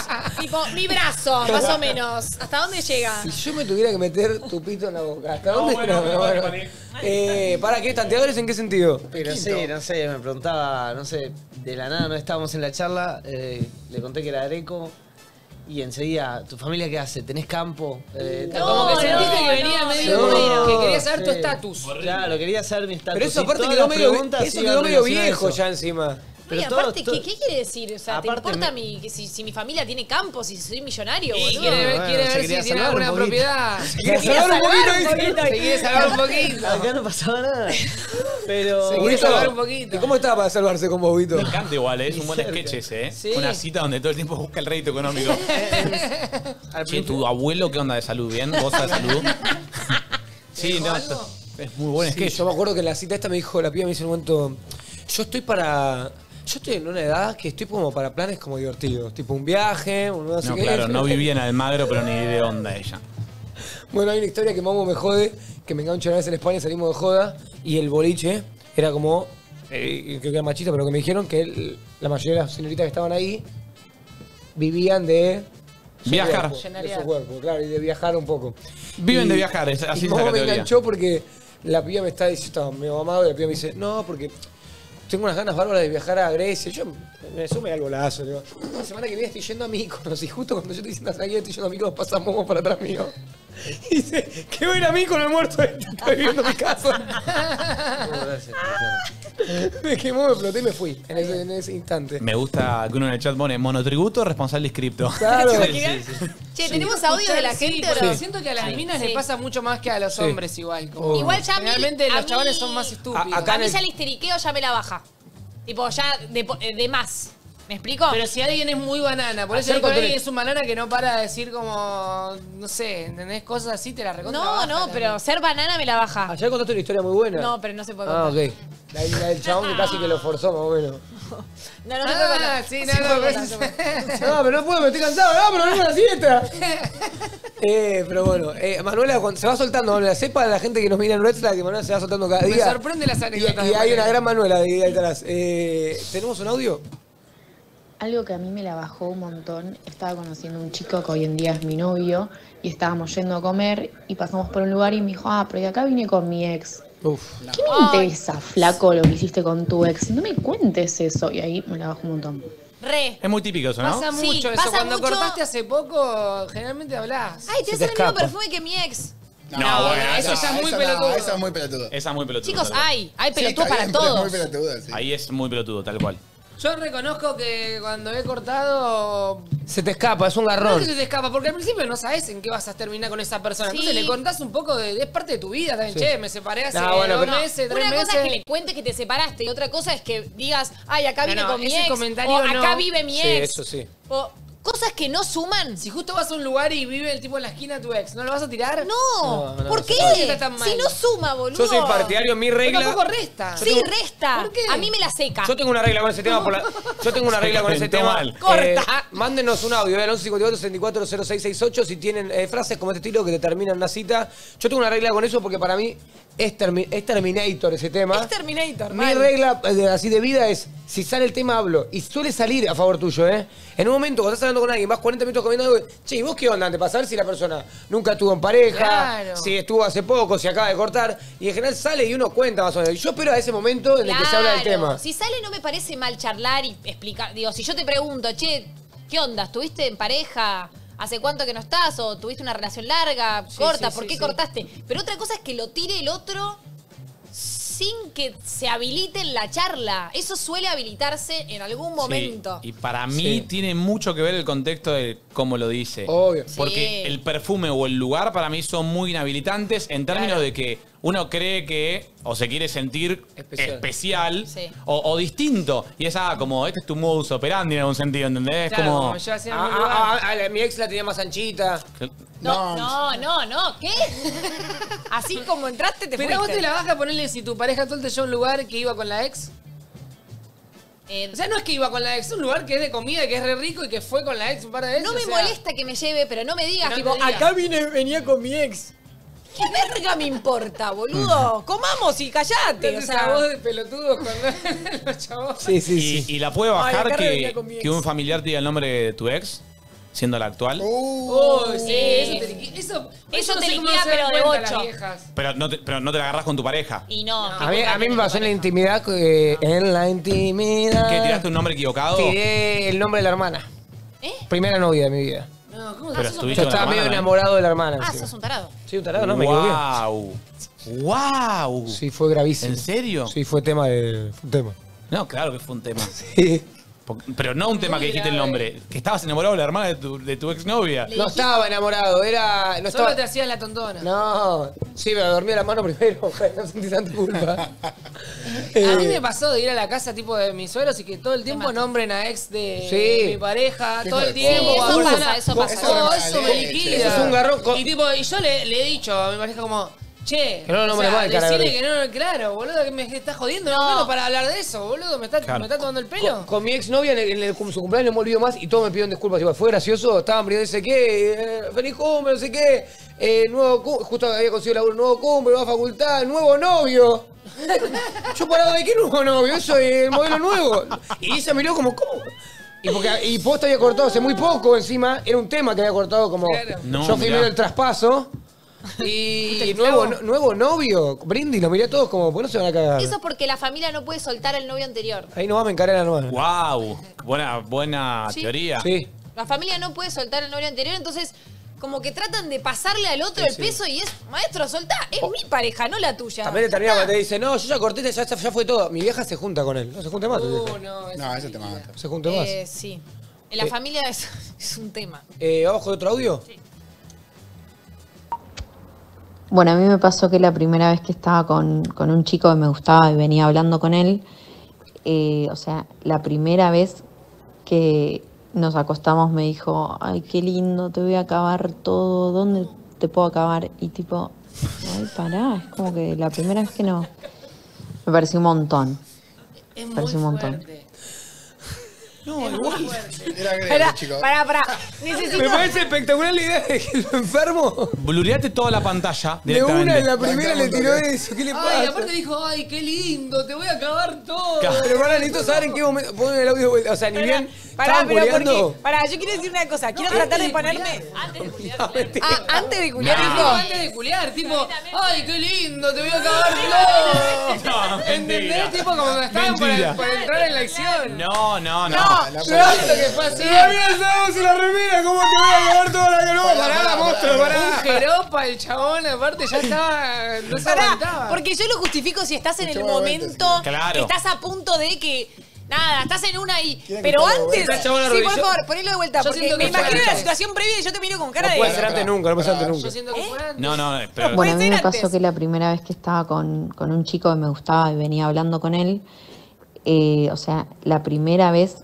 Tipo, mi brazo, más o menos. ¿Hasta dónde llega? Si yo me tuviera que meter tu pito en la boca, ¿hasta dónde? bueno, No, bueno, bueno. vale. Eh, ¿Para qué? ¿Tanteadores en qué sentido? Pero sí, no sé, me preguntaba, no sé, de la nada no estábamos en la charla, eh, le conté que era Greco. Y enseguida, ¿tu familia qué hace? ¿Tenés campo? Eh, No, Como que sentiste no, que venía no, medio no, como que quería saber tu sí. estatus. Claro, quería saber mi estatus. Pero eso Y aparte todas quedó las medio, preguntas eso iban quedó medio relacionadas a viejo eso. ya encima. No, y Pero aparte, todo- ¿qué, ¿qué quiere decir? O sea, ¿te Aparte importa me- mi, que si, si mi familia tiene campos, si soy millonario, Y boludo? quiere ver, bueno, quiere se ver quería si tiene salvar un alguna poquito. propiedad. Se quiere salvar un poquito, dice. Se quiere salvar un poquito. Acá no pasaba nada. Pero. Se quiere salvar un poquito. ¿Y cómo estaba para salvarse con Bobito? Me encanta igual, ¿eh? es un buen cerca. sketch ese, ¿eh? Sí. Una cita donde todo el tiempo busca el rédito económico. Al Che, ¿tu abuelo qué onda de salud? ¿Bien? ¿Vos de salud? Sí, no, esto- es muy buen Sí, sketch. yo me acuerdo que en la cita esta me dijo, la piba me dice en un momento, yo estoy para... Yo estoy en una edad que estoy como para planes como divertidos, tipo un viaje, un no sé No, qué. claro, no vivía en Almagro, pero ni de onda ella. Bueno, hay una historia que Mamo me jode, que me engancho una vez en España, salimos de joda, y el boliche era como, eh, creo que era machista, pero que me dijeron que el- la mayoría de las señoritas que estaban ahí vivían de... su Viajar. cuerpo, de su cuerpo, claro, y de viajar un poco. Viven Y- de viajar, es- así y es Mamo la me categoría. enganchó porque la piba me está diciendo, estaba medio mamado, y la piba me dice, no, porque tengo unas ganas bárbaras de viajar a Grecia. Yo me sume al golazo. Le digo, la semana que viene estoy yendo a Míconos y justo cuando yo estoy diciendo aquí estoy yendo a Míconos pasa Momo por atrás mío. Y dice, que voy a ir a Míconos, he muerto, estoy viviendo en mi casa. Me quemó, me exploté y me fui en ese, en ese instante. Me gusta que uno en el chat pone monotributo, responsable inscripto. Claro. Che, ¿tenemos audio de la Sí, gente pero o no? siento que a las Sí. minas Sí. le pasa mucho más que a los Sí. hombres igual. Como Igual ya a mí- generalmente a los chavales mí- son más estúpidos. A- acá A en mí el- ya el histeriqueo ya me la baja. Tipo, ya de, po- de más. ¿Me explico? Pero si alguien es muy banana, por eso Hacer digo que control- alguien es un banana que no para de decir como, no sé, ¿entendés? Cosas así, te la recontra no, baja no, la- pero ser banana me la baja. Ayer contaste una historia muy buena. No, pero no se puede Ah, contar. ok. La, la del chabón que casi que lo forzó, más o menos. No, no se puede Ah, contar. sí, se no, puede no, contar, pero se puede. No, pero no puedo, me estoy cansado. No, pero vengo a la siesta. eh, pero bueno, eh, Manuela, cuando se va soltando, Manuela, sepa la gente que nos mira en Red Flag que Manuela se va soltando cada Me día. sorprende las Y, anécdotas. y de hay una Manuela. gran Manuela de ahí atrás. Eh, ¿Tenemos un audio? Algo que a mí me la bajó un montón, estaba conociendo a un chico que hoy en día es mi novio y estábamos yendo a comer y pasamos por un lugar y me dijo, ah, pero de acá vine con mi ex. Uf. ¿Qué me interesa, flaco, lo que hiciste con tu ex? No me cuentes eso. Y ahí me la bajó un montón. Re. Es muy típico eso, ¿no? Pasa Sí, mucho eso. pasa Cuando mucho. cortaste hace poco, generalmente hablás. Ay, te Se te hace el mismo escapa. perfume que mi ex. No, bueno, eso esa, ya es muy esa pelotudo. No, esa es muy pelotudo. esa es muy pelotuda. Chicos, tal cual. hay. Hay Sí, pelotudos está para bien, pero es todos. muy pelotuda, sí. Ahí es muy pelotudo, tal cual. Yo reconozco que cuando he cortado. Se te escapa, es un No es garrón. que se te escapa, porque al principio no sabes en qué vas a terminar con esa persona. Sí. Entonces le contás un poco de. Es parte de tu vida también. Sí. Che, me separé hace No, bueno, dos pero- meses, tres Una meses. cosa es que le cuentes que te separaste y otra cosa es que digas, ay, acá No, vine no, con mi ese ex. comentario o acá no. vive mi Sí, ex. eso sí. O cosas que no suman. Si justo vas a un lugar y vive el tipo en la esquina tu ex, ¿no lo vas a tirar? No, No, no, ¿por no qué? se puede. Está tan mal. Si no suma, boludo. Yo soy partidario, mi Pero regla... tampoco resta. Sí, resta. ¿Por qué? A mí me la seca. Yo tengo una regla con ese tema. Por la- Yo tengo una regla con ese calentó tema. mal. Eh, Corta. mándenos un audio, eh, al once cincuenta y cuatro sesenta y cuatro cero seis sesenta y ocho si tienen eh, frases como este estilo que determinan una cita. Yo tengo una regla con eso porque para mí es, termi- es Terminator ese tema. Es Terminator, Mi mal. regla eh, de- así de vida es, si sale el tema hablo. Y suele salir a favor tuyo, ¿eh? En un momento, cuando estás hablando con alguien, vas cuarenta minutos comiendo algo, che, ¿y vos qué onda? Antes para saber si la persona nunca estuvo en pareja, Claro. si estuvo hace poco, si acaba de cortar. Y en general sale y uno cuenta más o menos. Y yo espero a ese momento en el que se habla del Claro. tema. Si sale no me parece mal charlar y explicar. Digo, si yo te pregunto, che, ¿qué onda? ¿Estuviste en pareja? ¿Hace cuánto que no estás? ¿O tuviste una relación larga, corta? sí, ¿Por sí, qué sí. cortaste? Pero otra cosa es que lo tire el otro sin que se habilite en la charla. Eso suele habilitarse en algún momento. Sí, y para mí Sí. tiene mucho que ver el contexto de cómo lo dice. Obvio. Porque Sí. el perfume o el lugar para mí son muy inhabilitantes en términos Claro. de que uno cree que o se quiere sentir Especial. especial, Sí. o, o distinto. Y es ah, como, este es tu modus operandi en algún sentido, ¿entendés? Claro, es como... como yo hacía en Ah, mi lugar. ah, ah, ah, mi ex la tenía más anchita. No, No. no, no, no, ¿qué? Así como entraste te Pero fuiste. vos te la vas a ponerle si tu pareja todo te lleva a un lugar que iba con la ex. Eh, O sea, no es que iba con la ex, es un lugar que es de comida, que es re rico y que fue con la ex un par de veces. no me o sea, molesta que me lleve, pero no me digas, Que no tipo, te diga. acá vine, venía con mi ex. ¿Qué verga me importa, boludo? Comamos y callate. O Esa sea, voz de pelotudos cuando los chavos. Sí, sí, Y, sí. y la puede Ay, bajar acá que, venía con mi ex. que un familiar te diga el nombre de tu ex. siendo la actual. Oh, sí, eso te liquida. Eso, Eso no te sé cómo liquida, se dan pero de cuenta las ocho. viejas. Pero no, te, pero no te la agarrás con tu pareja. Y no. A mí, a mí me pasó en la intimidad, eh, en la intimidad. ¿Qué, tiraste un nombre equivocado? Tiré el nombre de la hermana. ¿Eh? Primera novia de mi vida. No, ¿cómo Pero sos estuviste Yo con la estaba medio hermana, ¿eh? enamorado de la hermana. Ah, encima. sos un tarado. Sí, un tarado, no, me equivoqué. Wow. Wow. Sí, fue gravísimo. ¿En serio? Sí, fue tema de... Fue un tema. No, claro que fue un tema. Sí. Porque- Pero no un tema que dijiste el nombre. Que estabas enamorado de la hermana de tu, de tu exnovia. No estaba enamorado, era... No Solo estaba... te hacías la tontona. No, sí, pero dormía la mano primero, no sentí tanta culpa. A mí me pasó de ir a la casa tipo de mis suegros y que todo el tiempo nombren a ex de Sí. mi pareja, Qué todo el hijo de tiempo. puta. cuando Eso van pasa, a- eso pasa. Oh, Eso eso es me mala liquida. leche. Es un garrón con- Y tipo, y yo le, le he dicho a mi pareja como, che, Que no lo nombre mal, cara decirle de- que no, claro, boludo, que me estás jodiendo, no, No. no para hablar de eso, boludo, me está, Claro. me está tomando el pelo. Con, con mi exnovia en, el, en el- su cumpleaños no me olvido más y todos me pidieron disculpas. Igual, fue gracioso, estaban pidiendo no sé qué, eh, feliz cumple, no sé qué, eh, nuevo cum- justo había conseguido laburo, nuevo cumple, nueva facultad, nuevo novio. Yo parado de qué nuevo novio, eso es el modelo nuevo. Y ella miró como, ¿cómo? Y porque y posta había cortado hace muy poco encima, era un tema que había cortado como. Claro. No, yo fui mirá. medio el traspaso. Y nuevo, no- nuevo novio, Brindis, lo miré a todos como, pues no se van a cagar. Eso porque la familia no puede soltar al novio anterior. Ahí nomás me encaré la nueva. Wow. Buena, buena Sí. teoría. Sí. La familia no puede soltar al novio anterior, entonces como que tratan de pasarle al otro el peso y es, maestro, soltá, es mi pareja, no la tuya. También te termina cuando te dice, no, yo ya corté, ya, ya, ya fue todo. Mi vieja se junta con él. No se junte más. tu Uh, vieja. no, eso No, eso te mata. Se junte más. Eh, sí. En la Eh. familia es, es un tema. Eh, ¿Vamos con otro audio? Bueno, a mí me pasó que la primera vez que estaba con, con un chico que me gustaba y venía hablando con él, eh, o sea, la primera vez que nos acostamos me dijo, ay, qué lindo, te voy a acabar todo, ¿dónde te puedo acabar? Y tipo, ay, pará, es como que la primera vez que no. Me pareció un montón. es Me muy pareció un montón. fuerte. No, igual. Era grego, Pará, chicos. pará, pará. Necesito. Me parece espectacular la idea de que lo enfermo. Blureate toda la pantalla De directamente. una en la primera le Bancamos tiró también. eso. ¿Qué le Ay, pasa? aparte dijo, ay, qué lindo, te voy a acabar todo. Pero para, necesito saber en qué momento. Ponen el audio de vuelta. O sea, ni bien. Pará, estaban pero culeando. porque. Pará, yo quiero decir una cosa. Quiero tratar de ponerme. No, mentira. Ah, antes de culiar Dijo dijo. antes de culiar, tipo, ay, qué lindo, te voy a acabar todo. No, ¿Entendés? mentira. Tipo, como que estaban por, Mentira. por entrar en la acción. No, no, no. La Yo puta. siento que fue así. Se lo había usado en la remera. ¿Cómo te voy a acabar toda la que no? Pará, monstruo, Un pará. jeropa, el chabón, aparte ya estaba. No se Pará, aguantaba. porque yo lo justifico si estás en el Mucho momento, momento, sí. Claro. que estás a punto de que. Nada, estás en una y. Quieren que Pero todo de antes. vuelta. Chabón Sí, por arrodilló. favor, ponelo de vuelta. Yo Porque siento me que fue imagino la antes. situación previa y yo te miro con cara No de. puede ser antes nunca, no puede ser antes Yo nunca. siento que fue antes. No, no, pero. Bueno, a mí ser me antes. pasó que la primera vez que estaba con, con un chico que me gustaba y venía hablando con él, eh, o sea, la primera vez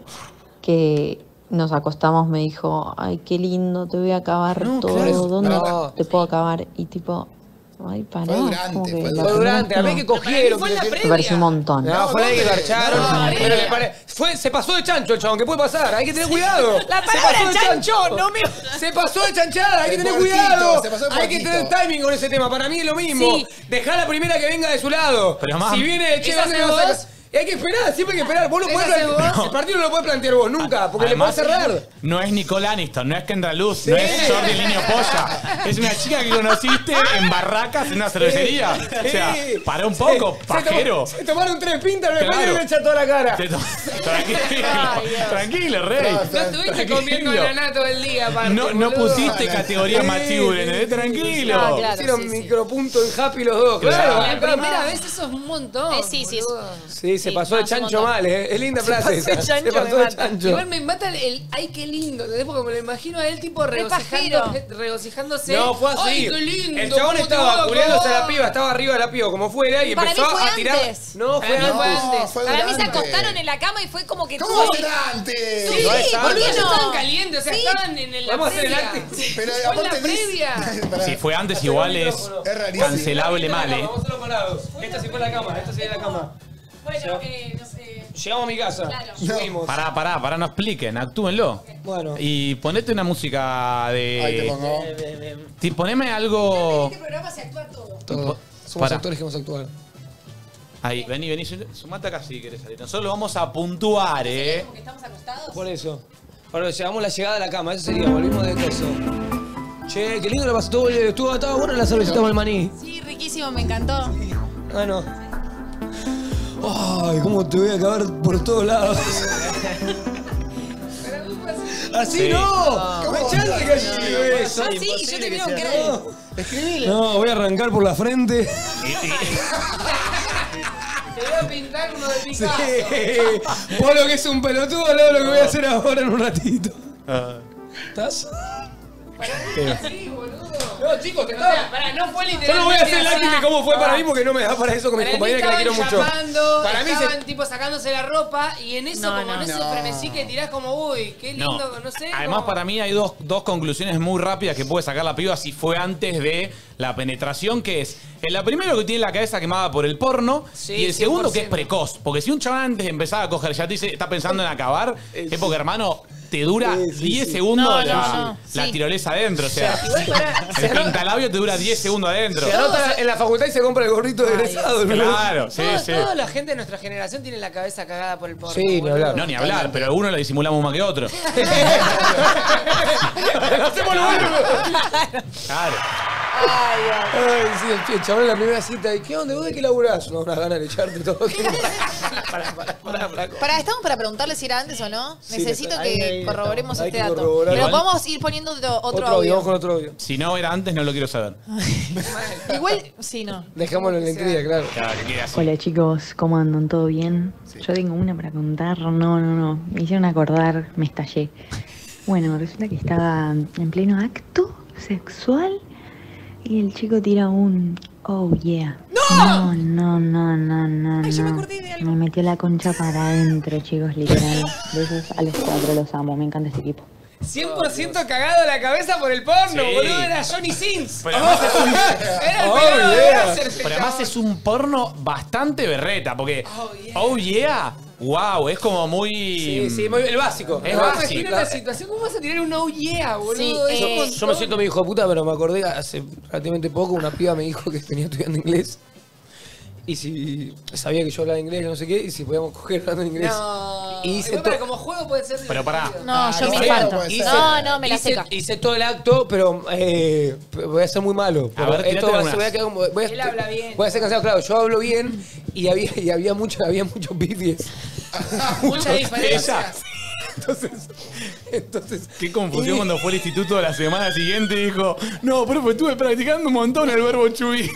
que nos acostamos me dijo, ay, qué lindo, te voy a acabar No, todo, claro. ¿dónde No. te puedo acabar? Y tipo, ay, pará. Fue es durante, como que fue la Fue primera durante, a vez mí que que cogieron. Fue en la que- previa. Me pareció un montón. No, fue la que garcharon. No, no, pero no. le pare- fue, se pasó de chancho el chabón, ¿qué puede pasar? Hay que tener cuidado. La Se palabra pasó de chancho, no me. Se pasó de chanchada, hay que De tener puerquito, cuidado. se pasó de Hay que puerquito. tener timing con ese tema. Para mí es lo mismo. Sí. Dejá la primera que venga de su lado. Pero, mam, si viene, che, ¿esa ¿dónde haces vas a vos? sacar? Y hay que esperar, siempre hay que esperar. Vos no ¿Esa podés haces plantear. vos? El partido no lo podés plantear vos nunca, porque Además, le podés cerrar. No es Nicole Aniston, no es Kendra Luz, no es Jordi Niño Polla. Es una chica que conociste en barracas en una cervecería. O sea, Sí. para un poco, Se- se pajero. tom- Se tomaron tres pintas, no le Claro. le echar toda la cara. Te to- Tranquilo, tranquilo, rey. No estuviste Tranquilo. comiendo ananá todo el día, aparte, No, no boludo. pusiste categoría machiure, ¿entendés? Tranquilo. No, claro. Hicieron sí, sí. micropunto en Happy los dos, claro. La primera vez eso es un montón. Eh, sí, sí, boludo. Sí, se Sí, pasó no, de es un chancho montón. mal, ¿eh? Es linda frase pasó de esa. chancho, Se pasó me de mata. chancho. Igual me mata el, el ay, qué lindo, ¿entendés? Porque me lo imagino a él tipo Re regocijando, pajero. regocijándose. No, fue así. Ay, qué lindo. El chabón ¿cómo te estaba voy a culeándose a la acabar? piba, estaba arriba de la piba como fuera y Para empezó mí fue a tirar. antes. No, fue Para mí fue antes. antes. fue Para mí se durante. acostaron en la cama y fue como que ¿Cómo tuvo- será antes? Sí, No es ¿por antes. qué Ellos no? estaban calientes, o sea, Sí. estaban en, en la Vamos a hacer el previa. acting. Pero Fue en la aparte Liz- previa. Pará. Si fue antes, igual es Es rarísimo. cancelable mal, ¿eh? Vamos a hacerlo parados. Esta sí fue la cama, esta sería la cama. Bueno, eh, no sé. Llegamos a mi casa. Claro. Subimos. Pará, pará, pará, no expliquen, actúenlo. Bueno. Y ponete una música de. Ahí te pongo. Ti- poneme algo. En este programa se actúa todo. Todo. Somos Pará. actores que vamos a actuar. Ahí, vení, vení, sumate acá si querés salir. Nosotros lo vamos a puntuar, ¿eh? Como que estamos acostados. Por eso. Ahora llevamos la llegada a la cama, eso sería, volvimos de coso. Che, qué lindo lo pasó, estuvo, estuvo, estaba bueno la cervecita con el maní. Sí, riquísimo, me encantó. Bueno. Ay, cómo te voy a acabar por todos lados. ¡Así Sí. no! No. ¡Me echaste que así No, eso! sí, Imposible yo te que veo sea, que era- no. No, voy a arrancar por la frente. Te voy a pintar uno de Sí. Picasso. Vos lo que es un pelotudo, al lado de lo que voy a hacer ahora en un ratito. ¿Estás? Sí, boludo. No, chicos, te O sea, estaba... pará, no fue Yo literalmente no voy a hacer el así. acting de cómo fue para mí porque no me da para eso con mis Para mí compañeras que la quiero estaban mucho. chapando, Para mí estaban se... tipo sacándose la ropa y en eso, No, como no. en ese No. frenesí que tirás como, uy, qué lindo, no, sé. Además, como- para mí hay dos, dos conclusiones muy rápidas que puede sacar la piba si fue antes de la penetración, que es en la primero que tiene la cabeza quemada por el porno Sí, y el segundo que es cien por ciento. precoz. Porque si un chaval antes de empezar a coger ya te dice, está pensando en acabar, es porque, hermano, te dura Sí, sí, diez sí. segundos No, la, no, no. la Sí. tirolesa adentro. O sea, Igual pará, el pintalabio te dura diez segundos adentro. Se anota en la facultad y se compra el gorrito de egresado. ¿no? Claro, sí, todo- sí. toda la gente de nuestra generación tiene la cabeza cagada por el porno. Sí, ni boludo. hablar. No, ni hablar, pero algunos lo disimulamos más que otros. Hacemos lo bueno. Claro. Ay, Dios. Ay, sí, el chabón en la primera cita. ¿Y qué onda? ¿Vos de qué laburás? No, una gana de echarte todo. Pará, pará, pará, flaco. Pará, estamos para preguntarle si era antes o no. Sí, Necesito ahí, que ahí corroboremos Hay este que dato. corroborar. Pero Igual- podemos ir poniendo otro, otro, Otro audio, audio. vamos con otro audio. Si no era antes, no lo quiero saber. Igual, sí, no. Dejémoslo en la intriga, claro. Claro, que quede así. Hola chicos, ¿cómo andan? ¿Todo bien? Yo tengo una para contar. No, no, no. Me hicieron acordar, me estallé. Bueno, resulta que estaba en pleno acto sexual y el chico tira un oh yeah. No, no, no, no, no. Ay, yo me no. acordé de algo. Me metió la concha para adentro, chicos, literal. Besos a los cuatro, los amo. Me encanta este equipo. cien por ciento cagado la cabeza por el porno, Sí. boludo. Era Johnny Sins. Pero además es un- Era el Oh, pelado de yeah. láser, ese Pero además chabón. es un porno bastante berreta, porque Oh, yeah. oh yeah, wow, es como muy... Sí, sí, muy- el básico. Es El básico. Imagina la situación, ¿cómo vas a tirar un oh yeah, boludo? Sí, Es un eh, montón. Yo me siento mi hijo de puta, pero me acordé hace relativamente poco, una piba me dijo que venía estudiando inglés. Y si sabía que yo hablaba inglés, no sé qué, y si podíamos coger hablando inglés. No. Y hice Igual para to- como juego puede ser Pero pará. divertido. No, yo no, me no, infarto. puede ser. No, no, me la hice, seca. hice todo el acto, pero eh, voy a ser muy malo. Pero ver, esto tirate va a unas. ser- voy a quedar como- voy a- Él habla bien. Voy a ser cansado, claro. Yo hablo bien y había, y había mucho, había muchos pifies. Mucha diferencia. Entonces, entonces. Qué confusión cuando fue al instituto la semana siguiente y dijo, no, profe, estuve practicando un montón el verbo chubí.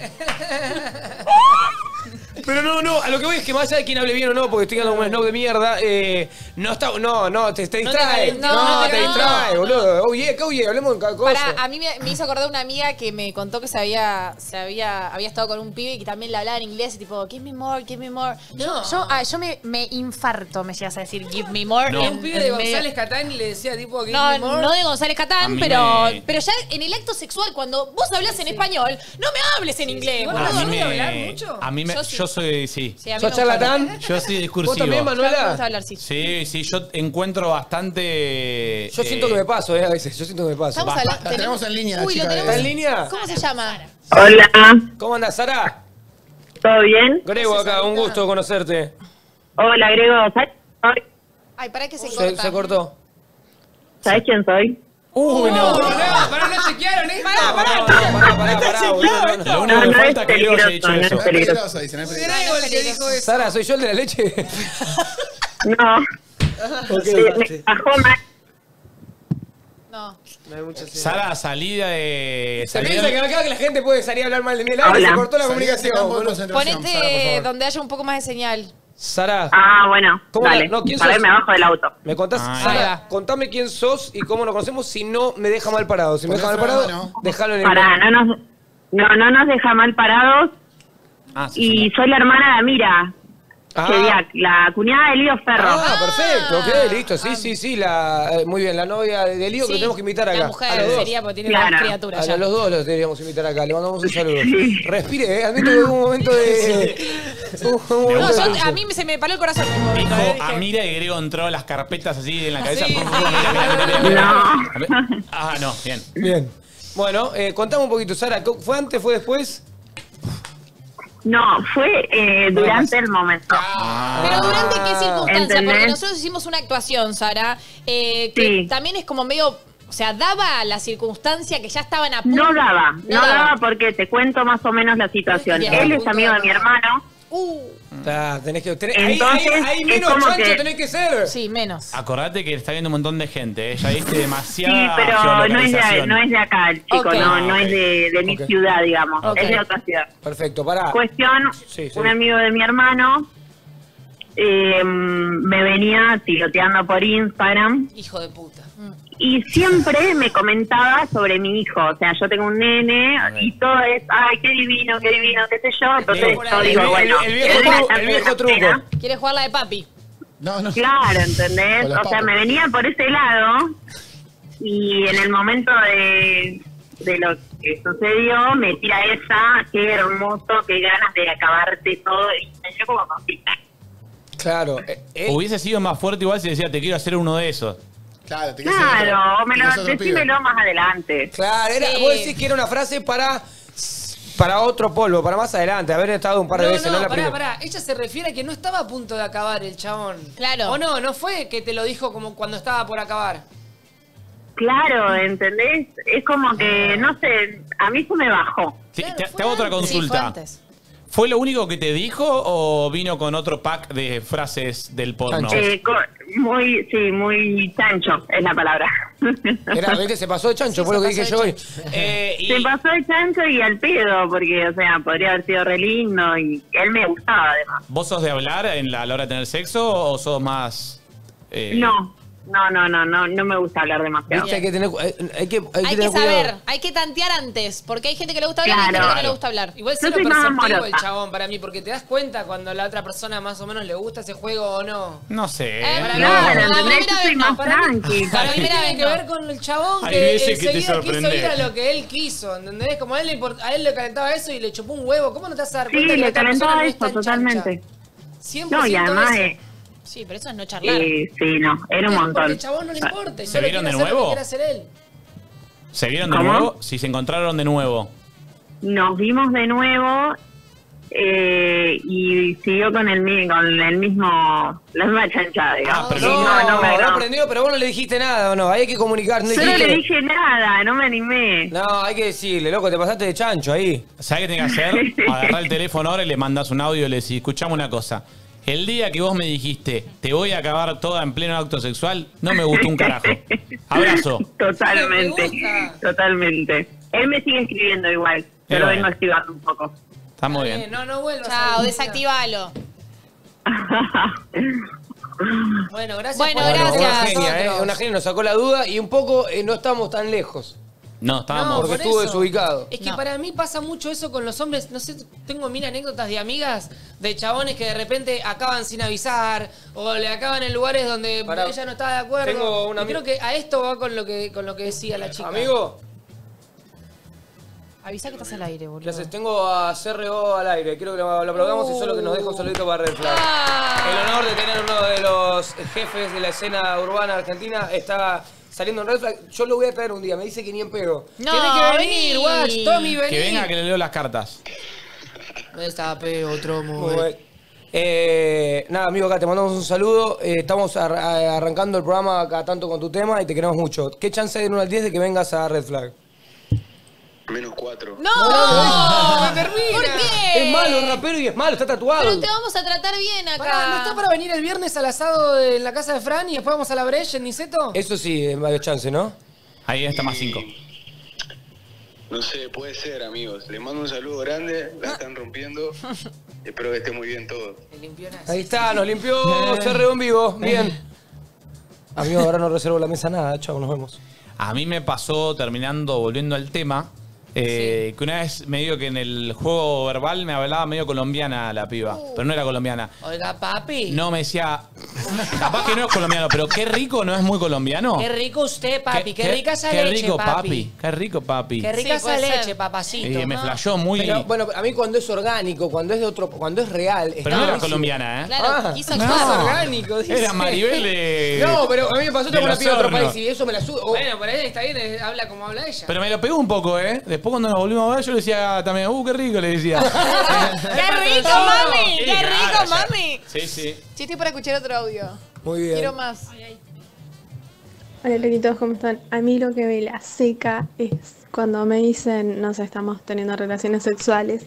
Pero no, no, a lo que voy es que más allá de quién hable bien o no, porque estoy dando un snob de mierda, eh, no está, no, no, te, te No te distrae. calentó, No, no te te calentó. distrae, boludo. Oye, ¿qué oye? Hablemos de cada cosa. Para, a mí me, me hizo acordar una amiga que me contó que se había, se había, había estado con un pibe y que también le hablaba en inglés y tipo, give me more, give me more. Yo, No. yo, ah, yo me, me infarto, me llegas a decir, give me more. No. Y en- un pibe en de medio- González Catán le decía tipo give No, me more. no de González A Catán, mí pero, me- pero ya en el acto sexual, cuando vos hablas en español, no me hables en inglés. ¿Vos boludo. A mí ¿no me... hablar mucho? A mí me... Yo Yo, sí. soy... Sí. Sí, a mí ¿Sos me gusta charlatán? hablar. Yo soy discursivo. ¿Vos también, A mí me Manuela? gusta hablar, sí. Sí, sí, yo encuentro bastante... Yo siento eh, que me paso, eh, a veces. Yo siento que me paso. Estamos Va. hablando. La tenemos en línea, Uy, chica, lo tenemos. ¿Está en línea? ¿Cómo se llama? Hola, ¿Cómo andás, Sara? ¿todo bien? Grego acá, un gusto conocerte. Hola, Grego, ¿sabes quién soy? Ay, para que se, Se, corta. se cortó. ¿Sabes quién soy? Uy, no. No, no, pará, no chequearon esto. Pará, pará, pará, pará, pará, boludo, no, no. Lo único No, que no falta es es que Diego haya dicho peligroso, no eso. es No es peligroso. peligroso, dice, no es peligroso. Grego el que dijo eso. Sara, ¿soy yo el de la leche? No, Ok. me bajó mal. No. No hay mucha señal. Sara, salida de... Se salida- piensa que acá que la gente puede salir a hablar mal de mí. La Hola. se cortó la Salí de comunicación. campo de boludo. concentración, Sara, por Ponete favor. donde haya un poco más de señal. Sara, Ah, bueno, ¿Cómo dale. la- no, ¿quién A ver, sos? me bajo del auto. ¿me contás? Ah, Sara, ahí va. contame quién sos y cómo nos conocemos. Si no, me deja mal parado. Si me Poné deja mal freno, parado, ¿no? déjalo en el... Pará, no nos, no, no nos deja mal parados. Ah, sí, Y sí. soy la hermana de Amira, Ah. Chediak, la cuñada de Lío Ferro. Ah, perfecto, ok, listo. Sí, sí, sí. La, eh, muy bien, la novia de Lío que Sí, lo tenemos que invitar acá. La A mujer los dos. sería porque tiene Claro. dos criaturas A ya. los dos los deberíamos invitar acá. Le mandamos un saludo. Respire, eh. Admito que hubo un momento de... hubo un momento No, de yo, tensión. a mí se me paró el corazón. en un momento, Dijo, eh, dije, a Mira y Grego entró las carpetas así en la cabeza. Sí. Pum, pum, pum, mira, mira, mira, mira. No. A ver. Ah, no, bien. Bien. Bueno, eh, contame un poquito, Sara. ¿Fue antes, fue después? No, fue eh, durante el momento. Pero durante qué circunstancia, ¿Entendés? porque nosotros hicimos una actuación, Sara, eh, que Sí. también es como medio, o sea, daba la circunstancia que ya estaban a punto. No daba, no daba porque te cuento más o menos la situación. Bien. Él es amigo de mi hermano. Uh, Ah, tenés que, tenés, ahí, Entonces, ahí, ahí es menos como chancho que- tenés que ser. sí, menos. Acordate que está viendo un montón de gente, ¿eh? Ya viste Sí, demasiada pero no es, de, geolocalización. no es de acá el chico, Ok. no, no es de, de mi Ok. ciudad, digamos. Ok. Es de otra ciudad. Perfecto, pará. Cuestión, Sí, sí. un amigo de mi hermano eh, me venía tiroteando por Instagram Hijo de puta. y siempre me comentaba sobre mi hijo. O sea, yo tengo un nene y todo es, ay, qué divino, qué divino, qué sé yo. Entonces El- yo el- digo, el- bueno, el viejo él tru- está el viejo haciendo truco. pena. ¿Quieres jugar la de papi? No, no. Claro, ¿entendés? Con los O sea, papos. me venía por ese lado y en el momento de, de lo que sucedió me tira esa, qué hermoso, qué ganas de acabarte todo y me dio como cosita. Claro. eh, eh, Hubiese sido más fuerte igual si decía, te quiero hacer uno de esos. Claro, te quedas en Claro, otro- me te lo, quedas en otro pibe. decímelo más adelante. Claro, era, Sí. vos decís que era una frase para, para otro polvo, para más adelante, haber estado un par de No, veces, no, no la pará, primera. pará. Ella se refiere a que no estaba a punto de acabar el chabón. Claro. O no, no fue que te lo dijo como cuando estaba por acabar. Claro, ¿entendés? Es como que, no sé, a mí se me bajó. Sí, Claro, te, fue te hago otra antes. Sí, fue consulta. antes. ¿Fue lo único que te dijo o vino con otro pack de frases del porno? Chancho. Eh, co- muy, sí, muy chancho es la palabra. Era, ¿viste? Se pasó de chancho, Sí, fue lo se que dije pasó yo de hoy. Eh, y- Se pasó de chancho y al pedo, porque, o sea, podría haber sido re lindo y él me gustaba además. ¿Vos sos de hablar en la, a la hora de tener sexo o sos más...? eh, No, no, no, no, no, no me gusta hablar demasiado. Viste, hay que tener, cu- hay, hay que, hay que Hay que tener saber, cuidado. hay que tantear antes, porque hay gente que le gusta hablar y hay Claro. gente que no le Claro. gusta hablar. Igual Yo cero soy más perceptivo el amorosa. chabón para mí, porque te das cuenta cuando a la otra persona más o menos le gusta ese juego o no. No sé. Eh, Para no, mí- Claro, la ¿entendés? primera Yo soy vez no, más para mí- tranqui. Para mí primera tiene vez que no. ver con el chabón Hay que veces que te enseguida quiso sorprende. ir a lo que él quiso, ¿entendés? Como a él, le import- a él le calentaba eso y le chupó un huevo. ¿Cómo no te vas a dar Sí, cuenta que la le otra persona calentaba no es eso, tan totalmente. chancha? cien por No, y ciento además, eso. eh, Sí, pero eso es no charlar. eh, sí, no, era un Porque montón. al chabón no le importa. y ¿Se solo vieron quiere de hacer lo que nuevo? quiere hacer él. ¿Se vieron de ¿Cómo? nuevo? Si se encontraron de nuevo. Nos vimos de nuevo eh, y siguió con el, mi- con el mismo, la misma chanchada, digamos. Ah, pero no, No, no, me no agradó. aprendió, pero vos no le dijiste nada, ¿o no? Ahí hay que comunicar. No, Yo no dijiste- le dije nada, no me animé. No, hay que decirle, loco, te pasaste de chancho ahí. ¿Sabés qué tenés que hacer? Agarrar el teléfono ahora y le mandás un audio y le decís, escuchame una cosa. El día que vos me dijiste, te voy a acabar toda en pleno acto sexual, no me gustó un carajo. Abrazo. Totalmente, Me gusta. totalmente. Él me sigue escribiendo igual, yo Y lo bueno. vengo activando un poco. Está muy Eh, bien. no, no vuelvas. Chao, a- desactivalo. Bueno, gracias Bueno, por gracias. Una genia, ¿eh? nosotros. Una genia nos sacó la duda y un poco eh, no estamos tan lejos. No, estábamos... porque por estuvo eso. desubicado. Es que No. para mí pasa mucho eso con los hombres. No sé, tengo mil anécdotas de amigas, de chabones que de repente acaban sin avisar o le acaban en lugares donde Pará. ella no estaba de acuerdo. Tengo un Y ami- creo que a esto va con lo que con lo que decía la chica. Amigo, Avisa que estás al aire, ¿qué boludo. haces? Tengo a C R O al aire. Quiero que lo, lo aplaudamos y solo que nos deja un saludito para Red Flag. Ah. El honor de tener uno de los jefes de la escena urbana argentina está saliendo en Red Flag. Yo lo voy a traer un día. Me dice que ni en pedo. No, Tiene que venir, vení. watch, Tommy, vení. Que venga que le leo las cartas. Me destape otro Muy muy bueno. Eh, nada, amigo, acá te mandamos un saludo. Eh, estamos ar- a- arrancando el programa acá tanto con tu tema y te queremos mucho. ¿Qué chance hay de uno al diez de que vengas a Red Flag? Menos cuatro. ¡No! no, termina. ¿Por qué? Es malo, es rapero y es malo, está tatuado. Pero te vamos a tratar bien acá. Pará, ¿no está para venir el viernes al asado de- en la casa de Fran y después vamos a la Breche en Niceto? Eso sí, hay varios chances, ¿no? Ahí está más cinco. No sé, puede ser, amigos. Les mando un saludo grande. La están rompiendo. Espero que esté muy bien todo. Ahí está, nos limpió C R O en vivo. Bien. Amigo, ahora no reservo la mesa nada. Chao, nos vemos. A mí me pasó, terminando, volviendo al tema, eh, que una vez me dijo que en el juego verbal me hablaba medio colombiana la piba, pero no era colombiana. Oiga, papi. No, me decía, Capaz que no es colombiano, pero qué rico no es muy colombiano. Qué rico usted, papi. Qué, rica esa qué leche, rico, papi. Qué rico, papi. Qué rica Sí, puede esa leche, ser. papacito. Eh, me ¿no? flashó muy... Pero, bueno, a mí cuando es orgánico, cuando es de otro, cuando es real. Pero está no era buenísimo. colombiana, ¿eh? Claro, Ah, quiso no. actuar. Es orgánico, dice. Era Maribel de... No, pero a mí me pasó de con una Los piba de otro Hornos. país y eso me la subo. Bueno, por ahí está bien, eh, habla como habla ella. Pero me lo pegó un poco, ¿eh? Después cuando nos volvimos a ver, yo le decía también, uh, qué rico, le decía. ¡Qué rico, mami! Sí, ¡Qué claro, rico, ya. mami! Sí, sí. Sí, estoy para escuchar otro audio. Muy bien. Quiero más. Hola, loquitos, ¿cómo están? A mí lo que me la seca es cuando me dicen, no sé, estamos teniendo relaciones sexuales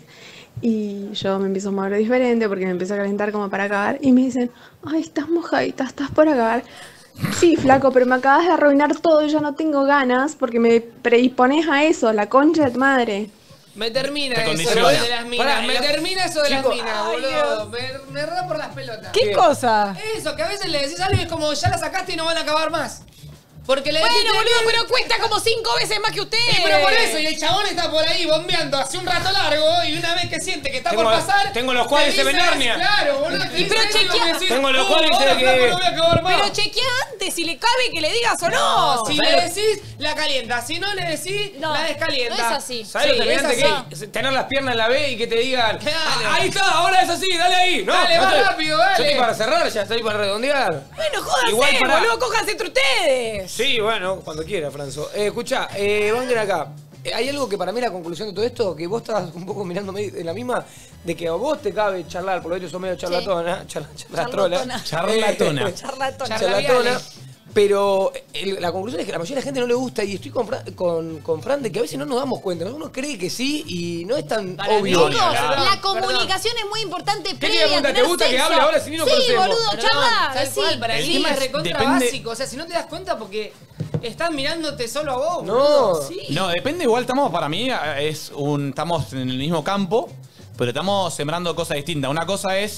y yo me empiezo a mover diferente porque me empiezo a calentar como para acabar y me dicen, ay, estás mojadita, estás por acabar. Sí, flaco, pero me acabas de arruinar todo y ya no tengo ganas porque me predispones a eso, la concha de tu madre. Me termina Te eso condiciona. de las minas. Pará, me la- termina eso de Chicos, las minas, ay, boludo. Me, me da por las pelotas. ¿Qué cosa? Eso, que a veces le decís algo y es como ya la sacaste y no van a acabar más. Porque le Bueno, dijiste boludo, que- pero cuesta como cinco veces más que usted. Y pero por eso, y el chabón está por ahí bombeando hace un rato largo y una vez que siente que está Tengo- por pasar. tengo los te cuadriceps dice, en hernia. Claro, boludo. te Y dice pero eso y chequea- vos decís, Tengo los "Uh, cuadriceps ahora, que- flaco, no voy a acabar más". Pero chequea antes si le cabe que le digas o no. Si le decís, la calienta. Si no le decís, No, la descalienta. no es así. ¿Sabes lo Sí, terminante es que así. es? Tener las piernas en la B y que te digan, Claro. "Ah, ahí está, ahora es así, dale ahí. No, Dale, no más estoy- rápido, dale. Yo estoy para cerrar, ya estoy para redondear. Bueno, jódanse, Igual para- boludo, cójanse entre ustedes. Sí, bueno, cuando quiera, Franzo. Eh, escuchá, eh, Banger acá. Eh, hay algo que para mí es la conclusión de todo esto, que vos estás un poco mirándome en la misma, de que a vos te cabe charlar, por lo que sos medio charlatona, charla, charlatrola. Charlatona. Eh, Charlatona. charlatona. Pero el- la conclusión es que a la mayoría de la gente no le gusta y estoy con, Fran- con, con Fran de que a veces no nos damos cuenta. Uno cree que sí y no es tan Para mí, obvio. no, Chicos, Perdón, la comunicación es muy importante ¿Qué previa te pregunta? a ¿Te tener gusta que sexo. hable ahora si ni nos Sí, conocemos? boludo, Perdón, charla, tal sí. cual, para El mí tema es es- recontra depende- básico. O sea, si no te das cuenta porque están mirándote solo a vos, No. boludo. Sí. No, depende, igual estamos, para mí, eh, es un, estamos en el mismo campo, pero estamos sembrando cosas distintas. Una cosa es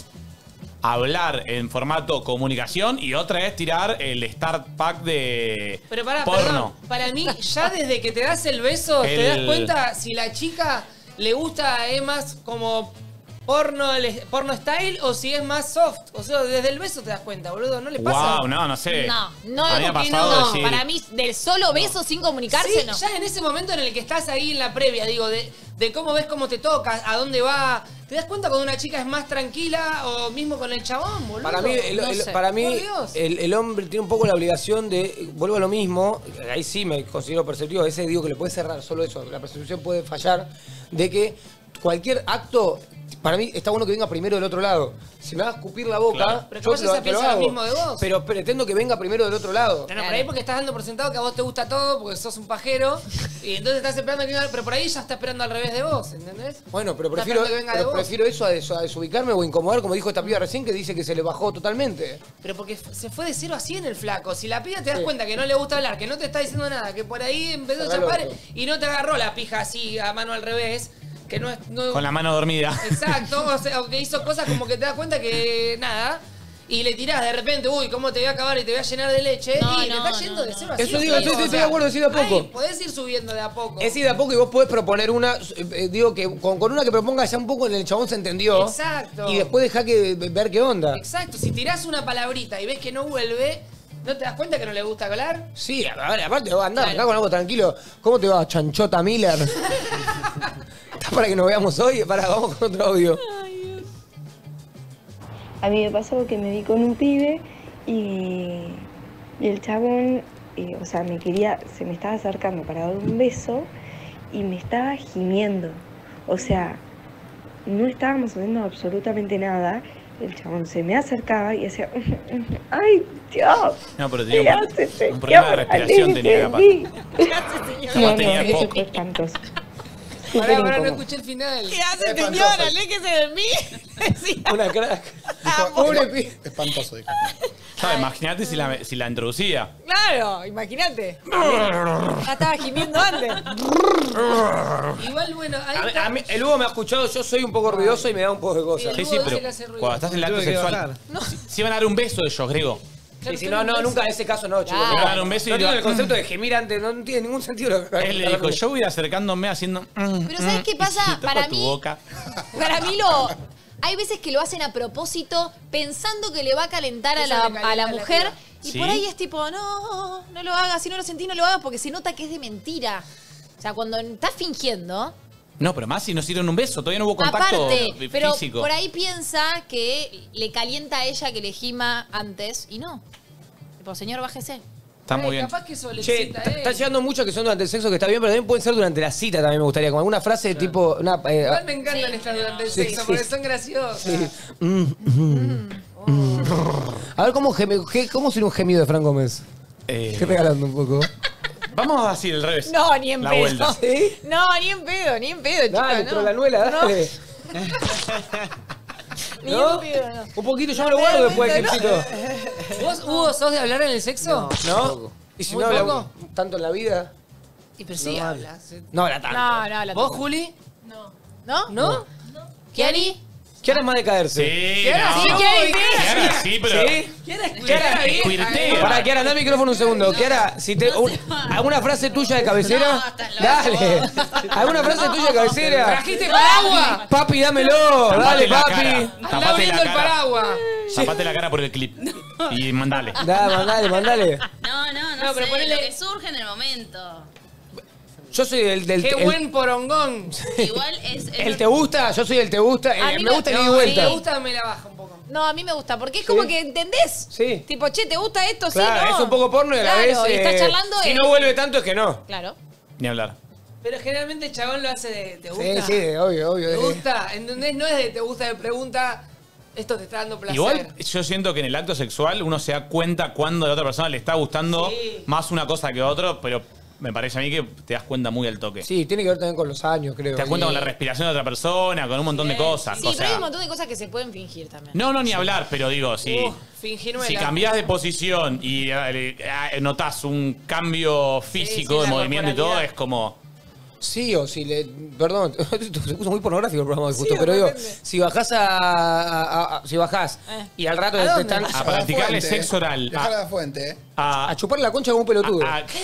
hablar en formato comunicación y otra es tirar el start pack de Pero pará, porno. perdón. Para mí, ya desde que te das el beso, te das El- cuenta si la chica le gusta es más como porno, el- porno style o si es más soft. O sea, desde el beso te das cuenta, boludo. ¿No le pasa? Wow, no, no sé. No, no, A mí me ha porque pasado no. decir- Para mí, del solo beso sin comunicarse, Sí, no. ya en ese momento en el que estás ahí en la previa, digo, de, de cómo ves cómo te toca, a dónde va. ¿Te das cuenta cuando una chica es más tranquila o mismo con el chabón, boludo? Para mí, el, No el- sé. para mí Por Dios. el, el hombre tiene un poco la obligación de, vuelvo a lo mismo, ahí sí me considero perceptivo, a veces digo que le puede cerrar solo eso, la percepción puede fallar, de que cualquier acto, para mí está bueno que venga primero del otro lado. Si me va a escupir la boca, Claro. Pero yo capaz lo, ella te lo piensa lo hago. mismo de vos. Pero pretendo que venga primero del otro lado. No, no, por ahí porque estás dando por sentado que a vos te gusta todo, porque sos un pajero, y entonces estás esperando que venga, pero por ahí ya está esperando al revés de vos, ¿entendés? Bueno, pero Está prefiero, esperando que venga de pero vos. prefiero eso a, des- a desubicarme o incomodar, como dijo esta piba recién, que dice que se le bajó totalmente. Pero porque f- se fue de cero a cien el flaco. Si la piba te das Sí. cuenta que no le gusta hablar, que no te está diciendo nada, que por ahí empezó a Cerrá el chapar orto. y no te agarró la pija así a mano al revés, que no es... no- Con la mano dormida. Exacto, o sea, o que hizo cosas como que te das cuenta que nada, y le tirás de repente, uy, cómo te voy a acabar y te voy a llenar de leche, No, y te no, está yendo no, de no. cero a Eso cien. digo, estoy- o estoy sea, de acuerdo, estoy de a poco. ahí podés ir subiendo de a poco. Es ir de a poco y vos podés proponer una, eh, eh, digo que con, con una que proponga ya un poco en el chabón se entendió. Exacto. Y después deja que ver qué onda. Exacto, si tirás una palabrita y ves que no vuelve, ¿no te das cuenta que no le gusta hablar? Sí, a ver, aparte vos andás acá con algo tranquilo. ¿Cómo te va, Chanchota Miller? ¿Estás para que nos veamos hoy? Para, vamos con otro audio. A mí me pasó que me vi con un pibe y, y el chabón, eh, o sea, me quería, se me estaba acercando para dar un beso y me estaba gimiendo. O sea, no estábamos haciendo absolutamente nada. El chabón se me acercaba y hacía, ¡ay, Dios! No, pero ¿Qué tenía un, hace, señor? un problema de respiración Aléjese tenía de capaz. mí. Capaz No, no, tenía eso poco. fue espantoso. Pará, Súper pará, no incómodo. escuché el final. ¿Qué hace, Espantoso. señora? Aléjese de mí. Decía. Una crack. Amo. Pobre pibe. Espantoso, dijo. Claro, imagínate si la, si la introducía. Claro, imagínate. Ya estaba gimiendo antes. Igual, bueno, ahí A mí- está. a mí- el Hugo me ha escuchado, yo soy un poco ruidoso y me da un poco de cosas. Sí, Sí, sí, Hugo pero dice que hace ruido. cuando estás en el acto Tuve que sexual, bajar. si, si van a dar un beso ellos, Grego. Sí, sí, no, no, nunca en ese caso no, chicos. Claro. No, Le van a dar un beso y no le tiene va- el concepto de gemir antes, no tiene ningún sentido lo que Él le dijo, yo voy acercándome haciendo... mm, Pero ¿sabes mm, qué y pasa? si toco Para tu mí- boca. Para mí lo, hay veces que lo hacen a propósito pensando que le va a calentar a Eso la, le calienta a la a la mujer. piba. Y ¿Sí? por ahí es tipo, no, no lo hagas. Si no lo sentís, no lo hagas porque se nota que es de mentira. O sea, cuando estás fingiendo... No, pero más si nos dieron un beso, todavía no hubo contacto Aparte, pero físico. por ahí piensa que le calienta a ella que le gima antes y no. Tipo, señor, bájese. Está muy bien. Capaz que eso le Che, excita a está él. está llegando mucho que son durante el sexo, que está bien, pero también pueden ser durante la cita, también me gustaría. Con alguna frase tipo. Una, eh, Igual me encantan estas durante el Sí, sexo sí. porque son graciosas. sí. Mm, mm, mm. A ver, ¿cómo, geme- qué- ¿cómo sería un gemido de Fran Gómez? Eh, Estoy regalando un poco. Vamos a decir el revés. No, ni en La pedo. vuelta. ¿Sí? No, ni en pedo, ni en pedo, chica, Dale, no. trolanuela, dale. Ni ¿No? en pedo, no. Un poquito, yo me lo guardo después del clipcito. ¿Vos, Hugo, sos de hablar en el sexo? ¿No? ¿Y si ¿Muy no habla poco? tanto en la vida? Y pero sí No hablas. No habla tanto. No, no, la ¿Vos, tengo. Juli? ¿No? ¿No? No. ¿Kiari? ¿Qué más de caerse? Sí, Kiara, no. sí, Kiara, Kiara, sí, pero... ¿Sí? ¿Kiara Kiara, es Escuirtea. Para, Kiara, da el micrófono un segundo. Kiara, si te, un- ¿alguna frase tuya de cabecera? Dale. ¿Alguna frase tuya de cabecera? ¿Trajiste paraguas? Papi, dámelo. Dale, Tapate la papi. cara. Anda Tapate abriendo la el cara. paraguas. Tapate la cara por el clip. Y mandale. Dale, mandale, mandale. No, no, no, No, pero sé, ponele- lo que surge en el momento. Yo soy el del... Qué el- buen porongón. Igual es... es ¿El te gusta? Yo soy el te gusta. A eh, mí me me- gusta el no, ida y Si vuelta. me gusta, me la baja un poco. No, a mí me gusta, porque es como Sí. que entendés. Sí. Tipo, che, ¿te gusta esto? Claro, sí, no. es un poco porno y a la Claro, vez... y estás eh, charlando Si es- no vuelve tanto es que no. Claro. Ni hablar. Pero generalmente el chabón lo hace de ¿te Sí, gusta? sí, obvio, obvio. ¿Te eh. gusta? ¿Entendés? No es de ¿te gusta? De pregunta, esto te está dando placer. Igual yo siento que en el acto sexual uno se da cuenta cuando a la otra persona le está gustando Sí. más una cosa que otro, pero me parece a mí que te das cuenta muy al toque. Sí, tiene que ver también con los años, creo. Te das cuenta con la respiración de otra persona, con un montón de cosas. Sí, o pero hay sea, un montón de cosas que se pueden fingir también. no, no, ni hablar, pero digo, si, Uh, fingirme si la- cambiás de posición y eh, eh, notás un cambio físico sí, de la movimiento y todo, corporalidad. es como... Sí, o si le. Perdón, se puso muy pornográfico el programa de justo, Sí, pero digo, depende. si bajás a. a- a- si bajás Eh. y al rato ¿A te dónde? están. A practicarle fuente, sexo oral. Dejar A, la fuente, ¿eh? a- A chuparle la concha como un pelotudo. a- a-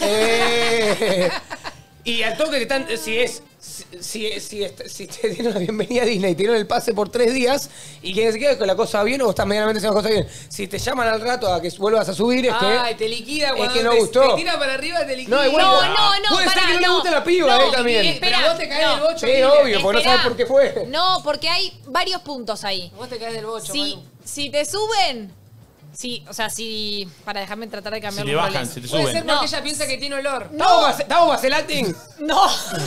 Eh, y al toque te están. Si es. Si, si, si, est- si te dieron la bienvenida a Disney, te dieron el pase por tres días y quien se queda con la cosa bien o estás medianamente haciendo la cosa bien. Si te llaman al rato a que vuelvas a subir, es que. Ay, te liquida es cuando que no te, gustó. te tira para arriba, te liquida. No, igual- No, no, no, Puede ser pará, que no le no. guste la piba, No, eh, también. espera, Pero vos te caes no. del bocho. Sí, Miguel. obvio, porque no Esperá. sabes por qué fue. No, porque hay varios puntos ahí. Vos te caes del bocho, Si, Manu. si te suben, si, o sea, si. Para dejarme tratar de si cambiar te los bajan, roles. si te Puede suben. ser porque No. ella piensa que tiene olor. ¿Estamos base- ¿Estamos baselating? No.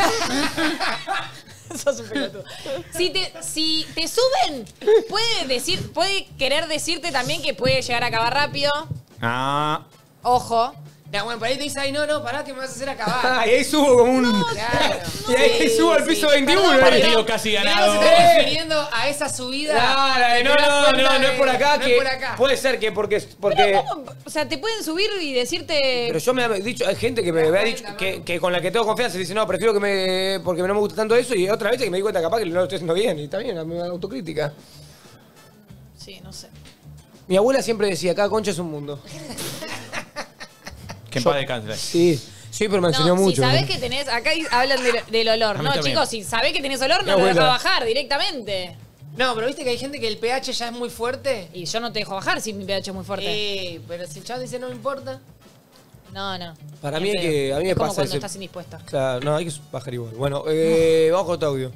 Sos un pelotudo. Si te, si te suben, puede decir, puede querer decirte también que puede llegar a acabar rápido. Ah, Ojo. Ya, bueno, por ahí te dice, ay, no, no, pará que me vas a hacer acabar. y ahí subo como un. Claro. y ahí Sí, subo al sí. piso veintiuno. Perdón, ahí. partido pero- casi Mirá, ganado. se te está refiriendo a esa subida. Claro, que no, te das no, cuenta no, no de- es por acá. no que es por acá. Puede ser que porque. porque Pero ¿cómo? O sea, te pueden subir y decirte. pero yo me he dicho, hay gente que me, me ha dicho que, que con la que tengo confianza dice, no, prefiero que me. porque no me gusta tanto eso, y otra vez que me di cuenta capaz que no lo estoy haciendo bien, y está bien, la autocrítica. Sí, no sé. Mi abuela siempre decía, cada concha es un mundo. que en paz descanse. Sí, sí, pero me enseñó No, mucho. si sabés ¿no? que tenés. Acá hablan del, del olor. A mí No, también. chicos, si sabés que tenés olor, Mi no lo dejas abuela. bajar directamente. No, pero viste que hay gente que el pH ya es muy fuerte. Y yo no te dejo bajar si mi pH es muy fuerte. Eh, pero si el chavo dice no me importa. No, no. Para Ni mí en hay pedo. que. A mí me es como pasa cuando ese- estás indispuesta. Claro, no, hay que bajar igual. Bueno, eh, vamos con otro audio.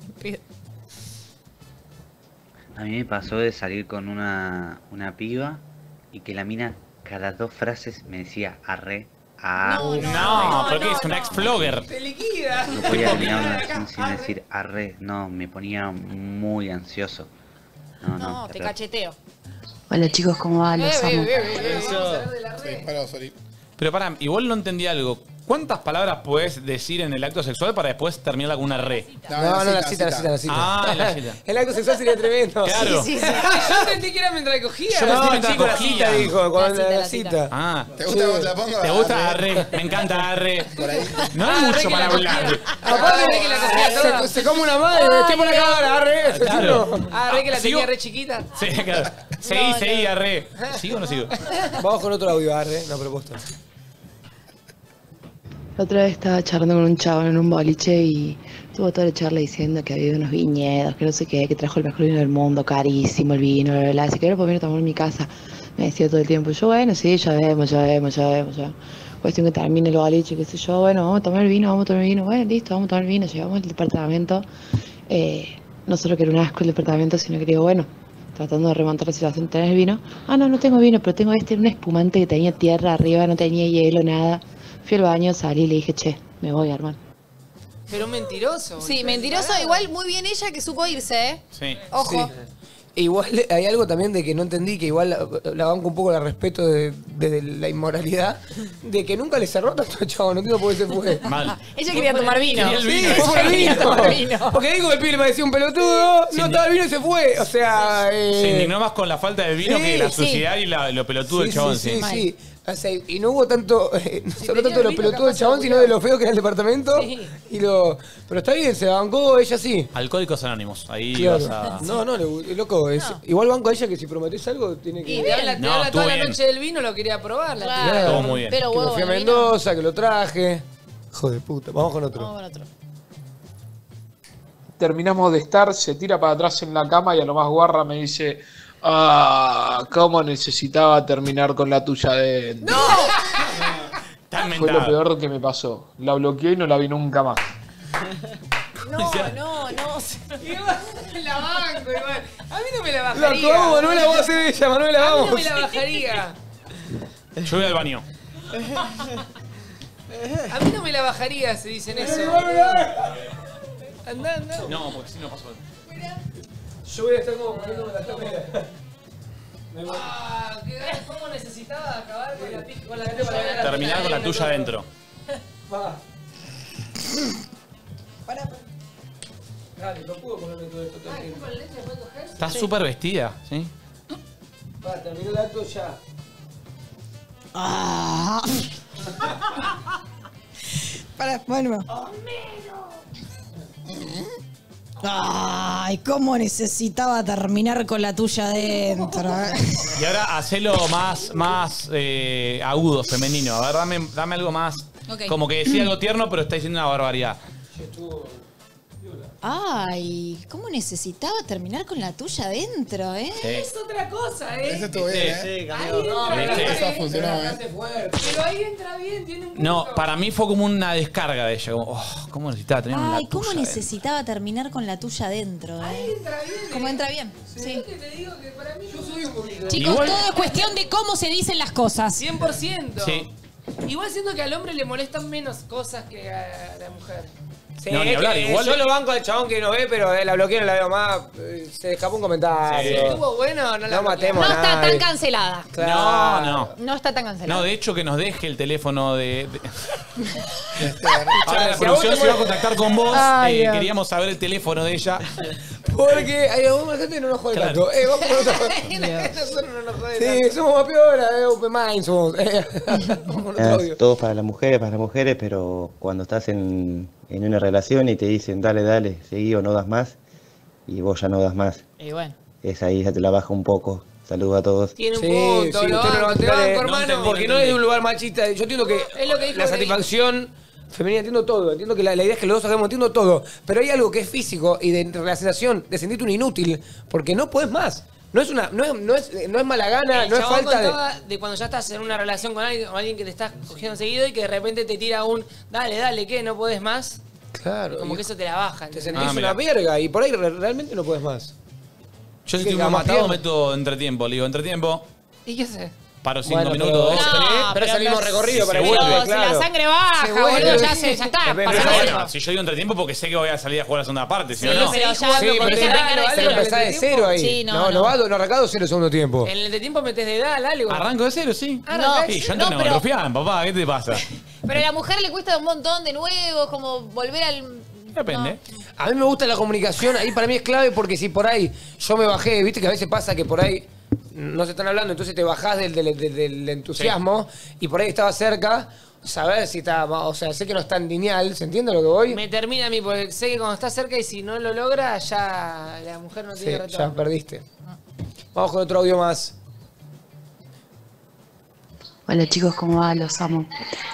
A mí me pasó de salir con una, una piba y que la mina cada dos frases me decía arre, a. No, no, porque es un ex-flogger. Te liquida. No podía terminar una oración sin decir arre, no, me ponía muy ansioso. No, no, No, te terrible. cacheteo. Hola chicos, ¿cómo va? Eh, Los amo. Sí, pará, sorry. Pero pará, igual no entendí algo. ¿Cuántas palabras puedes decir en el acto sexual para después terminar con una re? No, no, la cita, la cita, la cita. Ah, en la cita. El acto sexual sería tremendo. Claro. Sí, sí, sí. Yo entendí que era mientras cogía. Yo No, no, mientras chico, la cogía. cita, dijo, con La la, cita, la la cita. cita. Ah. ¿Te gusta cómo te la pongo? ¿Te gusta Arre. arre? Me encanta arre. Por ahí. No hay Ah, re mucho que para la hablar. cogía. Aparte de que la cogía toda. Se, se come una madre, estoy por acá, arre. Claro. Ah, re que la ¿Sigo? tenía re chiquita. Sí, claro. Seguí, seguí, arre. ¿Sigo o no sigo? Vamos con otro audio, arre, una propuesta. La otra vez estaba charlando con un chavo en un boliche y tuvo toda la charla diciendo que había unos viñedos, que no sé qué, que trajo el mejor vino del mundo, carísimo el vino, bla, bla, bla. Así que ahora puedo venir a tomar en mi casa. Me decía todo el tiempo. Yo, bueno, sí, ya vemos, ya vemos, ya vemos, ya. Cuestión que termine el boliche, qué sé yo. Bueno, vamos a tomar el vino, vamos a tomar el vino. Bueno, listo, vamos a tomar el vino. Llegamos al departamento. Eh, no solo que era un asco el departamento, sino que digo, bueno, tratando de remontar la situación, ¿tenés vino? Ah, no, no tengo vino, pero tengo este, un espumante que tenía tierra arriba, no tenía hielo, nada. Fui al baño, salí y le dije, che, me voy, hermano. Pero un mentiroso. Sí, mentiroso. Igual muy bien ella que supo irse, ¿eh? Sí. Ojo. Sí. Igual hay algo también de que no entendí, que igual la, la banco un poco, la respeto de, de, de la inmoralidad, de que nunca le cerró tanto al chavo, no entiendo por qué se fue. Mal. Ella quería tomar vino. Quería el vino. Sí, fue por el Quería vino. tomar vino. Porque dijo que el pibe le parecía un pelotudo, Sí, no ni- estaba el vino y se fue. O sea, eh... Se indignó más con la falta de vino Sí, que la sí. suciedad y la, lo pelotudo sí, del chabón. sí, Sí, sí, sí. O sea, y no hubo tanto, eh, no se habló tenía tanto de lo vino, pelotudo del capaz chabón, se sino de lo feo que era el departamento. Sí. Y lo, pero está bien, se bancó ella sí. Alcohólicos Anónimos. Ahí Claro. vas a... No, no, le- loco, es, igual banco a ella que si prometés algo tiene que... Y te habla, te No, habla estuvo toda la bien. noche del vino, lo quería probar. La Claro. tía. Estuvo muy bien. Pero que me huevo, fui a el vino. Mendoza, que lo traje. Hijo de puta, vamos con otro. Vamos con otro. Terminamos de estar, se tira para atrás en la cama y a lo más guarra me dice, ah, cómo necesitaba terminar con la tuya de... ¡No! Está Fue lo inventado. peor que me pasó. La bloqueé y no la vi nunca más. No, no, no. Igual la banco, igual. A mí no me la La bajaría. tomamos, Manuela, vos hacés de ella, Manuela, A mí vamos. no me la bajaría. Yo voy al baño. A mí no me la bajaría si dicen eso. Andá, andá. No, porque si no pasó. Yo voy a estar como poniéndome la cámara. Ah, qué ganas, ¿cómo necesitaba acabar con la pija con la gente para ganar? Terminar con la tuya adentro. Va. Dale, no puedo ponerme todo esto todo el tiempo. ¿Con leche puede coger? Está súper vestida, ¿sí? Va, terminó el acto ya. Ah. Para, bueno. Ay, cómo necesitaba terminar con la tuya adentro. Y ahora hacelo más, más eh, agudo, femenino. A ver, dame, dame algo más. Ok. Como que decía algo tierno, pero está diciendo una barbaridad. Ay, cómo necesitaba terminar con la tuya adentro, ¿eh? Sí. Es otra cosa, ¿eh? Ese estuvo bien, ¿eh? Sí, Ahí cambió. entra ¿Viste? bien, Esa funcionó, ¿eh? pero ahí entra bien, tiene un punto. No, para mí fue como una descarga de ella. Como, oh, ¿cómo necesitaba tener una Ay, cómo tuya necesitaba terminar con la tuya adentro, Ahí ¿eh? entra bien. Cómo ¿eh? entra bien. Sí. que te digo que para mí yo soy un poquito. Chicos, Igual- todo es cuestión de cómo se dicen las cosas. cien por ciento. Sí. Igual siento que al hombre le molestan menos cosas que a la mujer. Sí, No, ni es hablar, que igual- Yo lo banco al chabón que no ve, pero eh, la bloqueé, no la veo más. eh, Se escapó un comentario. Sí. ¿Estuvo bueno o no la No matemos No a está nadie. tan cancelada. Claro. No, no. No está tan cancelada. No, de hecho que nos deje el teléfono de... de- Este, Ahora la si a vos producción te se va a mol- contactar con vos. Ay, eh, Dios. queríamos saber el teléfono de ella. Porque hay alguna gente que no nos jode Claro. tanto. Eh, vamos con otro. Nosotros no nos jode Sí, tanto. somos más piola, eh, open mind somos. Eh, vamos con otro audio. Todo para las mujeres, para las mujeres, pero cuando estás en, en una relación y te dicen dale, dale, seguí o no das más, y vos ya no das más, Y bueno. es ahí ya te la baja un poco. Saludos a todos. Tiene un Sí, punto, sí, lo usted no lo banco, te va a banco, entender, hermano. entendí. Porque no es de un lugar machista. Yo entiendo que, Es lo que dijo la Grey. satisfacción femenina, entiendo todo. Entiendo que la, la idea es que los dos hagamos, entiendo todo. Pero hay algo que es físico y de la sensación de sentirte un inútil porque no podés más. No es una, no es, no es, no es mala gana, El no es chabón falta de. contaba de... cuando ya estás en una relación con alguien, con alguien que te estás cogiendo seguido y que de repente te tira un dale, dale, ¿qué? ¿No podés más? Claro. Como y que eso te la baja. te ¿entendés? sentís Ah, una mira. verga y por ahí re- realmente no podés más. Yo si ¿Qué, estoy muy más matado piernas? meto entretiempo. Le digo, entretiempo, ¿Y qué sé? paro cinco Bueno, minutos. pero- dos, No, tres. pero es el mismo no- recorrido se para vuelve, vuelve, Si claro. la sangre baja, Se vuelve. boludo, ya, se, ya está. Pero pasa Pero eso. bueno, si yo digo entretiempo porque sé que voy a salir a jugar la segunda parte, si Sí, no, no. pero ya Sí, no, pero porque si se no, arranca de pero cero. empezás de cero ahí. Sí, no, no, no. no va, no arrancado cero segundo tiempo. En el entretiempo metes de edad, algo. Arranco de cero, sí. Ah, No, arrancás Sí, de yo cero. entreno pero- rufián, papá, ¿qué te pasa? Pero a la mujer le cuesta un montón de nuevo, como volver al... Depende. A mí me gusta la comunicación, ahí para mí es clave porque si por ahí yo me bajé, viste que a veces pasa que por ahí no se están hablando, entonces te bajás del, del- del- del entusiasmo y por ahí estaba cerca, saber si está, o sea, sé que no está en lineal, ¿se entiende lo que voy? Me termina a mí, porque sé que cuando está cerca y si no lo logra, ya la mujer no Sí, tiene ya retorno. perdiste. Vamos con otro audio más. Hola chicos, ¿cómo va? Los amo.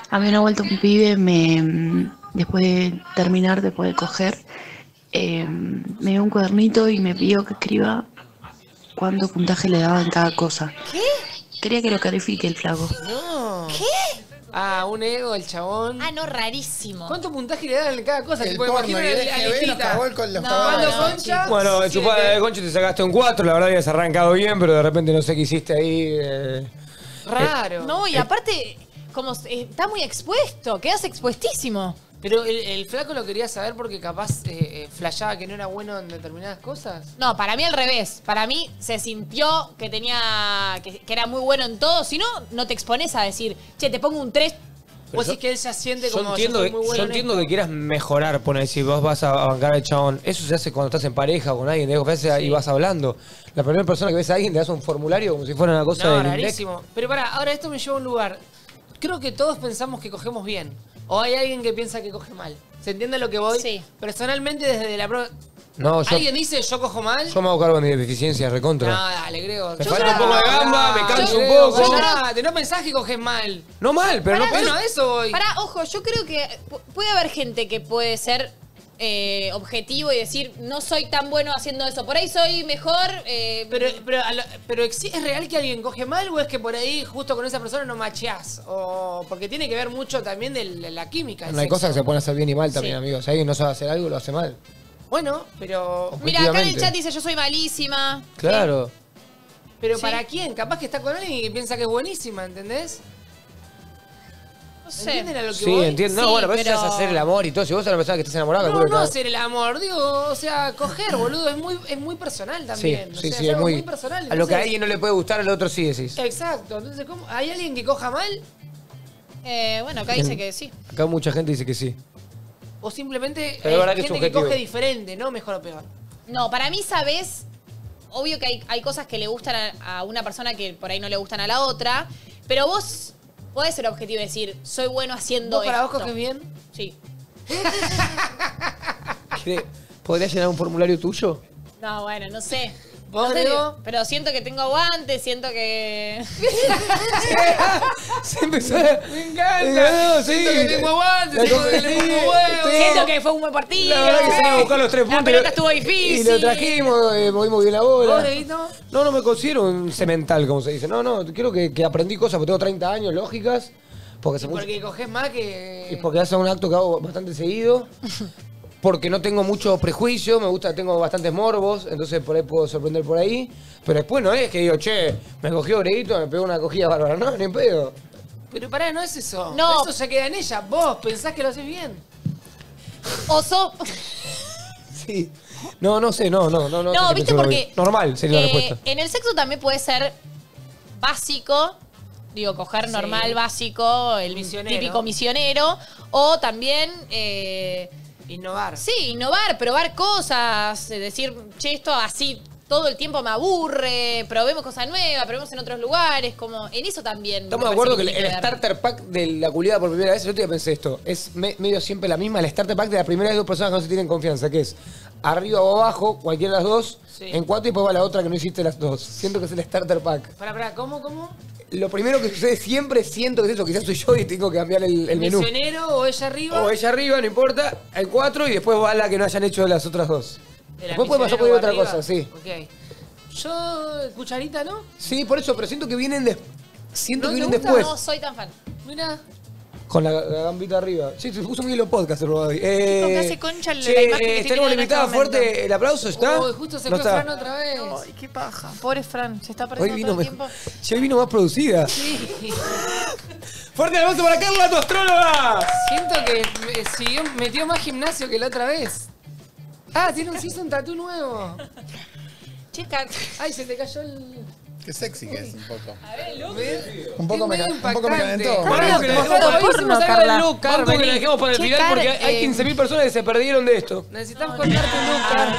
A mí una vuelta un pibe me, después de terminar, después de coger, eh, me dio un cuadernito y me pidió que escriba cuánto puntaje le daba en cada cosa. ¿Qué? Quería que lo califique el flaco. No. ¿Qué? Ah, un ego, el chabón. Ah, no, rarísimo. ¿Cuánto puntaje le dan en cada cosa? El Tipo, porno imagina y el la L G B nos listita. cagó el con los No, caballos. no, Concha, Bueno, en siete. chupada de concho te sacaste un cuatro, la verdad que has arrancado bien, pero de repente no sé qué hiciste ahí. eh. Raro. No, y aparte, como eh, está muy expuesto, quedas expuestísimo. Pero el, el flaco lo quería saber porque capaz eh, eh, flasheaba que no era bueno en determinadas cosas. No, para mí al revés. Para mí se sintió que tenía. que, que era muy bueno en todo. Si no, no te expones a decir, che, te pongo un tres. Pero Vos yo- decís que él se siente Yo como entiendo, yo que, soy muy yo bueno en entiendo esto. que quieras mejorar, poner si vos vas a bancar al chabón. Eso se hace cuando estás en pareja o con alguien, te veces y vas hablando. La primera persona que ves a alguien te das un formulario como si fuera una cosa No, del INDEC. rarísimo. Pero pará, ahora esto me lleva a un lugar. Creo que todos pensamos que cogemos bien. O hay alguien que piensa que coge mal. ¿Se entiende lo que voy? Sí. Personalmente, desde la prueba. No, yo, ¿Alguien dice yo cojo mal? yo me hago cargo de mis deficiencias, recontra. No, dale, creo. Me Yo falta ya- un poco de no, gamba, me no, canso yo un creo, poco. callate, no pensás que coges mal. No mal, pero no Pará, Bueno, a eso voy. Pará, ojo, yo creo que pu- puede haber gente que puede ser eh, objetivo y decir, no soy tan bueno haciendo eso. Por ahí soy mejor. eh, Pero, pero, a lo- pero exi- ¿es real que alguien coge mal o es que por ahí justo con esa persona no macheás? O porque tiene que ver mucho también de la, la química. el No hay sexo. cosas que se pueden hacer bien y mal también, Sí. amigos. Si alguien no sabe hacer algo, lo hace mal. Bueno, pero. Mira, acá en el objetivamente. chat dice, yo soy malísima. Claro. Pero Sí. ¿para quién? Capaz que está con alguien y piensa que es buenísima, ¿entendés? No sé. ¿Entienden a lo que Sí, voy? entiendo. No, Sí, bueno, pero eso pero- ya es hacer el amor y todo. Si vos sos una persona que estás enamorada, No, calculo no que- hacer el amor, digo, o sea, coger, boludo, es muy, es muy personal Sí, también. sí, o sea, sí, es algo muy. personal. A lo que a entonces- alguien no le puede gustar, al otro sí decís. Exacto, entonces, ¿cómo? ¿Hay alguien que coja mal? Eh, bueno, acá dice que sí. Acá mucha gente dice que sí. O simplemente Pero es verdad que es gente que subjetivo. coge diferente, ¿no? Mejor o peor. No, para mí, ¿sabes? Obvio que hay, hay cosas que le gustan a, a una persona que por ahí no le gustan a la otra, pero vos podés ser objetivo y decir, soy bueno haciendo ¿Vos para vos esto. coges bien? Sí. ¿Querés- ¿Podrías llenar un formulario tuyo? No, bueno, no sé. ¿Vos, No sé, Diego? pero siento que tengo aguante, siento que... Se empezó a... Me encanta. No, sí. Siento que tengo aguante, La siento que cosa- le pongo sí, huevo. sí. Siento que fue un buen partido. La verdad que se iban a buscar los tres puntos. La pelota y- estuvo Y difícil. lo trajimos, eh, movimos bien la bola. ¿Vos, Dieguito? No, no me considero un cemental, como se dice. No, no, creo que, que aprendí cosas porque tengo treinta años lógicas. Porque, hace mucho- Porque coges más que... y porque hace un acto que hago bastante seguido. Porque no tengo mucho prejuicio, me gusta, tengo bastantes morbos, entonces por ahí puedo sorprender por ahí. Pero después no es que digo, che, me cogió Breguito, me pegó una cogida bárbara. No, ni en pedo. Pero pará, no es eso. No. Eso ya queda en ella. Vos pensás que lo haces bien. Oso. Sí. No, no sé, no, no, no. No, No, sé qué viste, pensé, porque... Normal sería la eh, respuesta. En el sexo también puede ser básico, digo, coger Sí. normal, básico, el Misionero. típico misionero, o también... eh, Innovar. Sí, innovar, probar cosas, eh, decir, che, esto así todo el tiempo me aburre, probemos cosas nuevas, probemos en otros lugares, como en eso también. Estamos me de acuerdo que parece el, el tiene ver. starter pack de la culiada por primera vez, el otro día pensé esto, es me- medio siempre la misma, el starter pack de la primera vez dos personas que no se tienen confianza, que es arriba o abajo, cualquiera de las dos, Sí. en cuatro y después va la otra que no hiciste las dos. Siento que es el starter pack. Pará, pará, ¿cómo, cómo? Lo primero que sucede siempre siento que es eso, quizás soy yo y tengo que cambiar el, el menú. ¿Misionero o ella arriba? O ella arriba, no importa, el cuatro y después va la que no hayan hecho de las otras dos. ¿De la Después puede pasar por misionero otra o arriba? cosa, sí. Ok. Yo, cucharita, ¿no? Sí, por eso, pero siento que vienen de, siento ¿No que te vienen gusta? después. No soy tan fan. Mira. Con la, la gambita arriba. Sí, se puso un hilo podcast el programa de hoy. Eh, Chicos, me hace concha la che, imagen que eh, estoy tenemos una teniendo en invitada este momento. fuerte. ¿El aplauso está? Uy, justo se no fue está. Fran otra vez. Ay, qué paja. Pobre Fran, se está Hoy perdiendo vino todo el mejor. tiempo. Che, hoy vino más producida. Sí. Fuerte el aplauso para Carla, tu astróloga. Siento que me siguió, metió más gimnasio que la otra vez. Ah, tiene un, se hizo un tatú nuevo. Chica, Ay, se te cayó el... Qué sexy que es un poco. ¿Ves? Un poco, me, Es ca- muy un poco me impactante. calentó. me Banco que le calentó. dejemos para Porno, hoy hicimos algo Carla. del look, Banco que vení. le dejemos para el Che, final Car, porque hay eh, quince mil personas que se perdieron de esto. Necesitamos contarte un look, Car.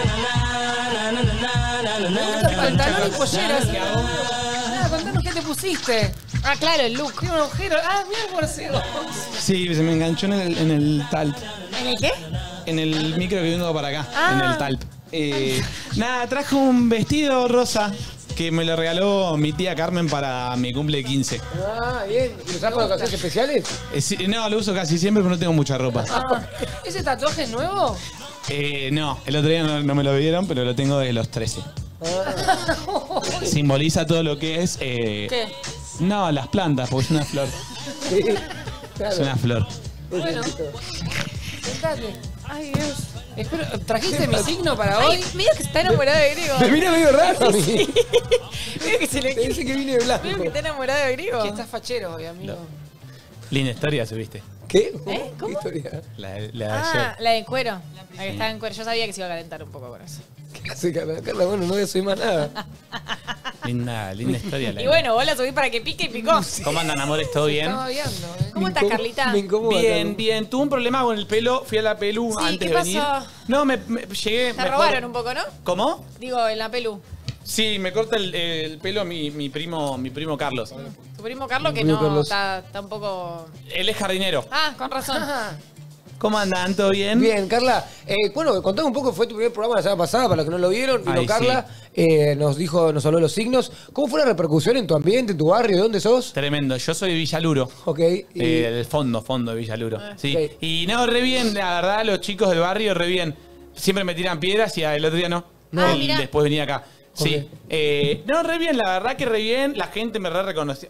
Me gusta el pantalón y polleras. Nada, contanos qué te pusiste. ah, claro, el look. Tiene un agujero. Ah, mira el borcego. Sí, se me enganchó en el, en el talp. ¿En el qué? En el micro que vengo para acá. Ah. En el talp. Eh, nada, trajo un vestido rosa. que me lo regaló mi tía Carmen para mi cumple quince. Ah, bien. ¿Y lo usás para ocasiones especiales? Eh, sí, no, lo uso casi siempre, pero no tengo mucha ropa. Ah, ¿ese tatuaje es nuevo? Eh, no, el otro día no, no me lo vieron, pero lo tengo desde los trece. Ah. Simboliza todo lo que es... eh, ¿Qué? No, las plantas, porque es una flor. Sí, claro. Es una flor. Bueno, sentate. Ay, Dios. Espero, ¿trajiste mi signo para hoy? Ay, medio que está enamorado de Grego. Me mira medio raro a mí. Sí. Medio que se le Te dice que vine de blanco. Medio que está enamorado de Grego. Que estás fachero hoy, amigo. Linda historia subiste. ¿Qué? ¿Eh? ¿Cómo? ¿Qué historia? La, la de Ah, ayer. la de cuero. La que estaba en cuero. Yo sabía que se iba a calentar un poco con eso. ¿Qué hace Carla? Carla, bueno, no voy a subir más nada. Linda, linda historia. La Y bueno, vos la subís para que pique y picó. ¿Cómo andan, amores? ¿Todo bien? Estaba viendo, ¿eh? ¿Cómo estás, Carlita? Me incomoda. Bien, Carla. bien. Tuve un problema con el pelo. Fui a la pelu Sí, antes ¿qué de venir. pasó? No, me, me- llegué. Te me robaron corta- un poco, ¿no? ¿Cómo? Digo, en la pelu. Sí, me corta el, el pelo mi, mi primo, mi primo Carlos. Tu primo Carlos, que Primo no Carlos. está, está un poco... Él es jardinero. Ah, con razón. ¿Cómo andan? ¿Todo bien? Bien, Carla. Eh, bueno, contame un poco, fue tu primer programa la semana pasada, para los que no lo vieron. Vino Ay, Carla, eh, nos dijo, nos habló de los signos. ¿Cómo fue la repercusión en tu ambiente, en tu barrio? ¿De dónde sos? Tremendo. Yo soy de Villaluro. Ok. y- Eh, del fondo, fondo de Villaluro. Sí. Ok. Y no, re bien, la verdad, los chicos del barrio, re bien. Siempre me tiran piedras y el otro día no. No. El- Ah, mirá. después venía acá. Sí. Ok. Eh, no, re bien, la verdad que re bien. La gente me re reconoció.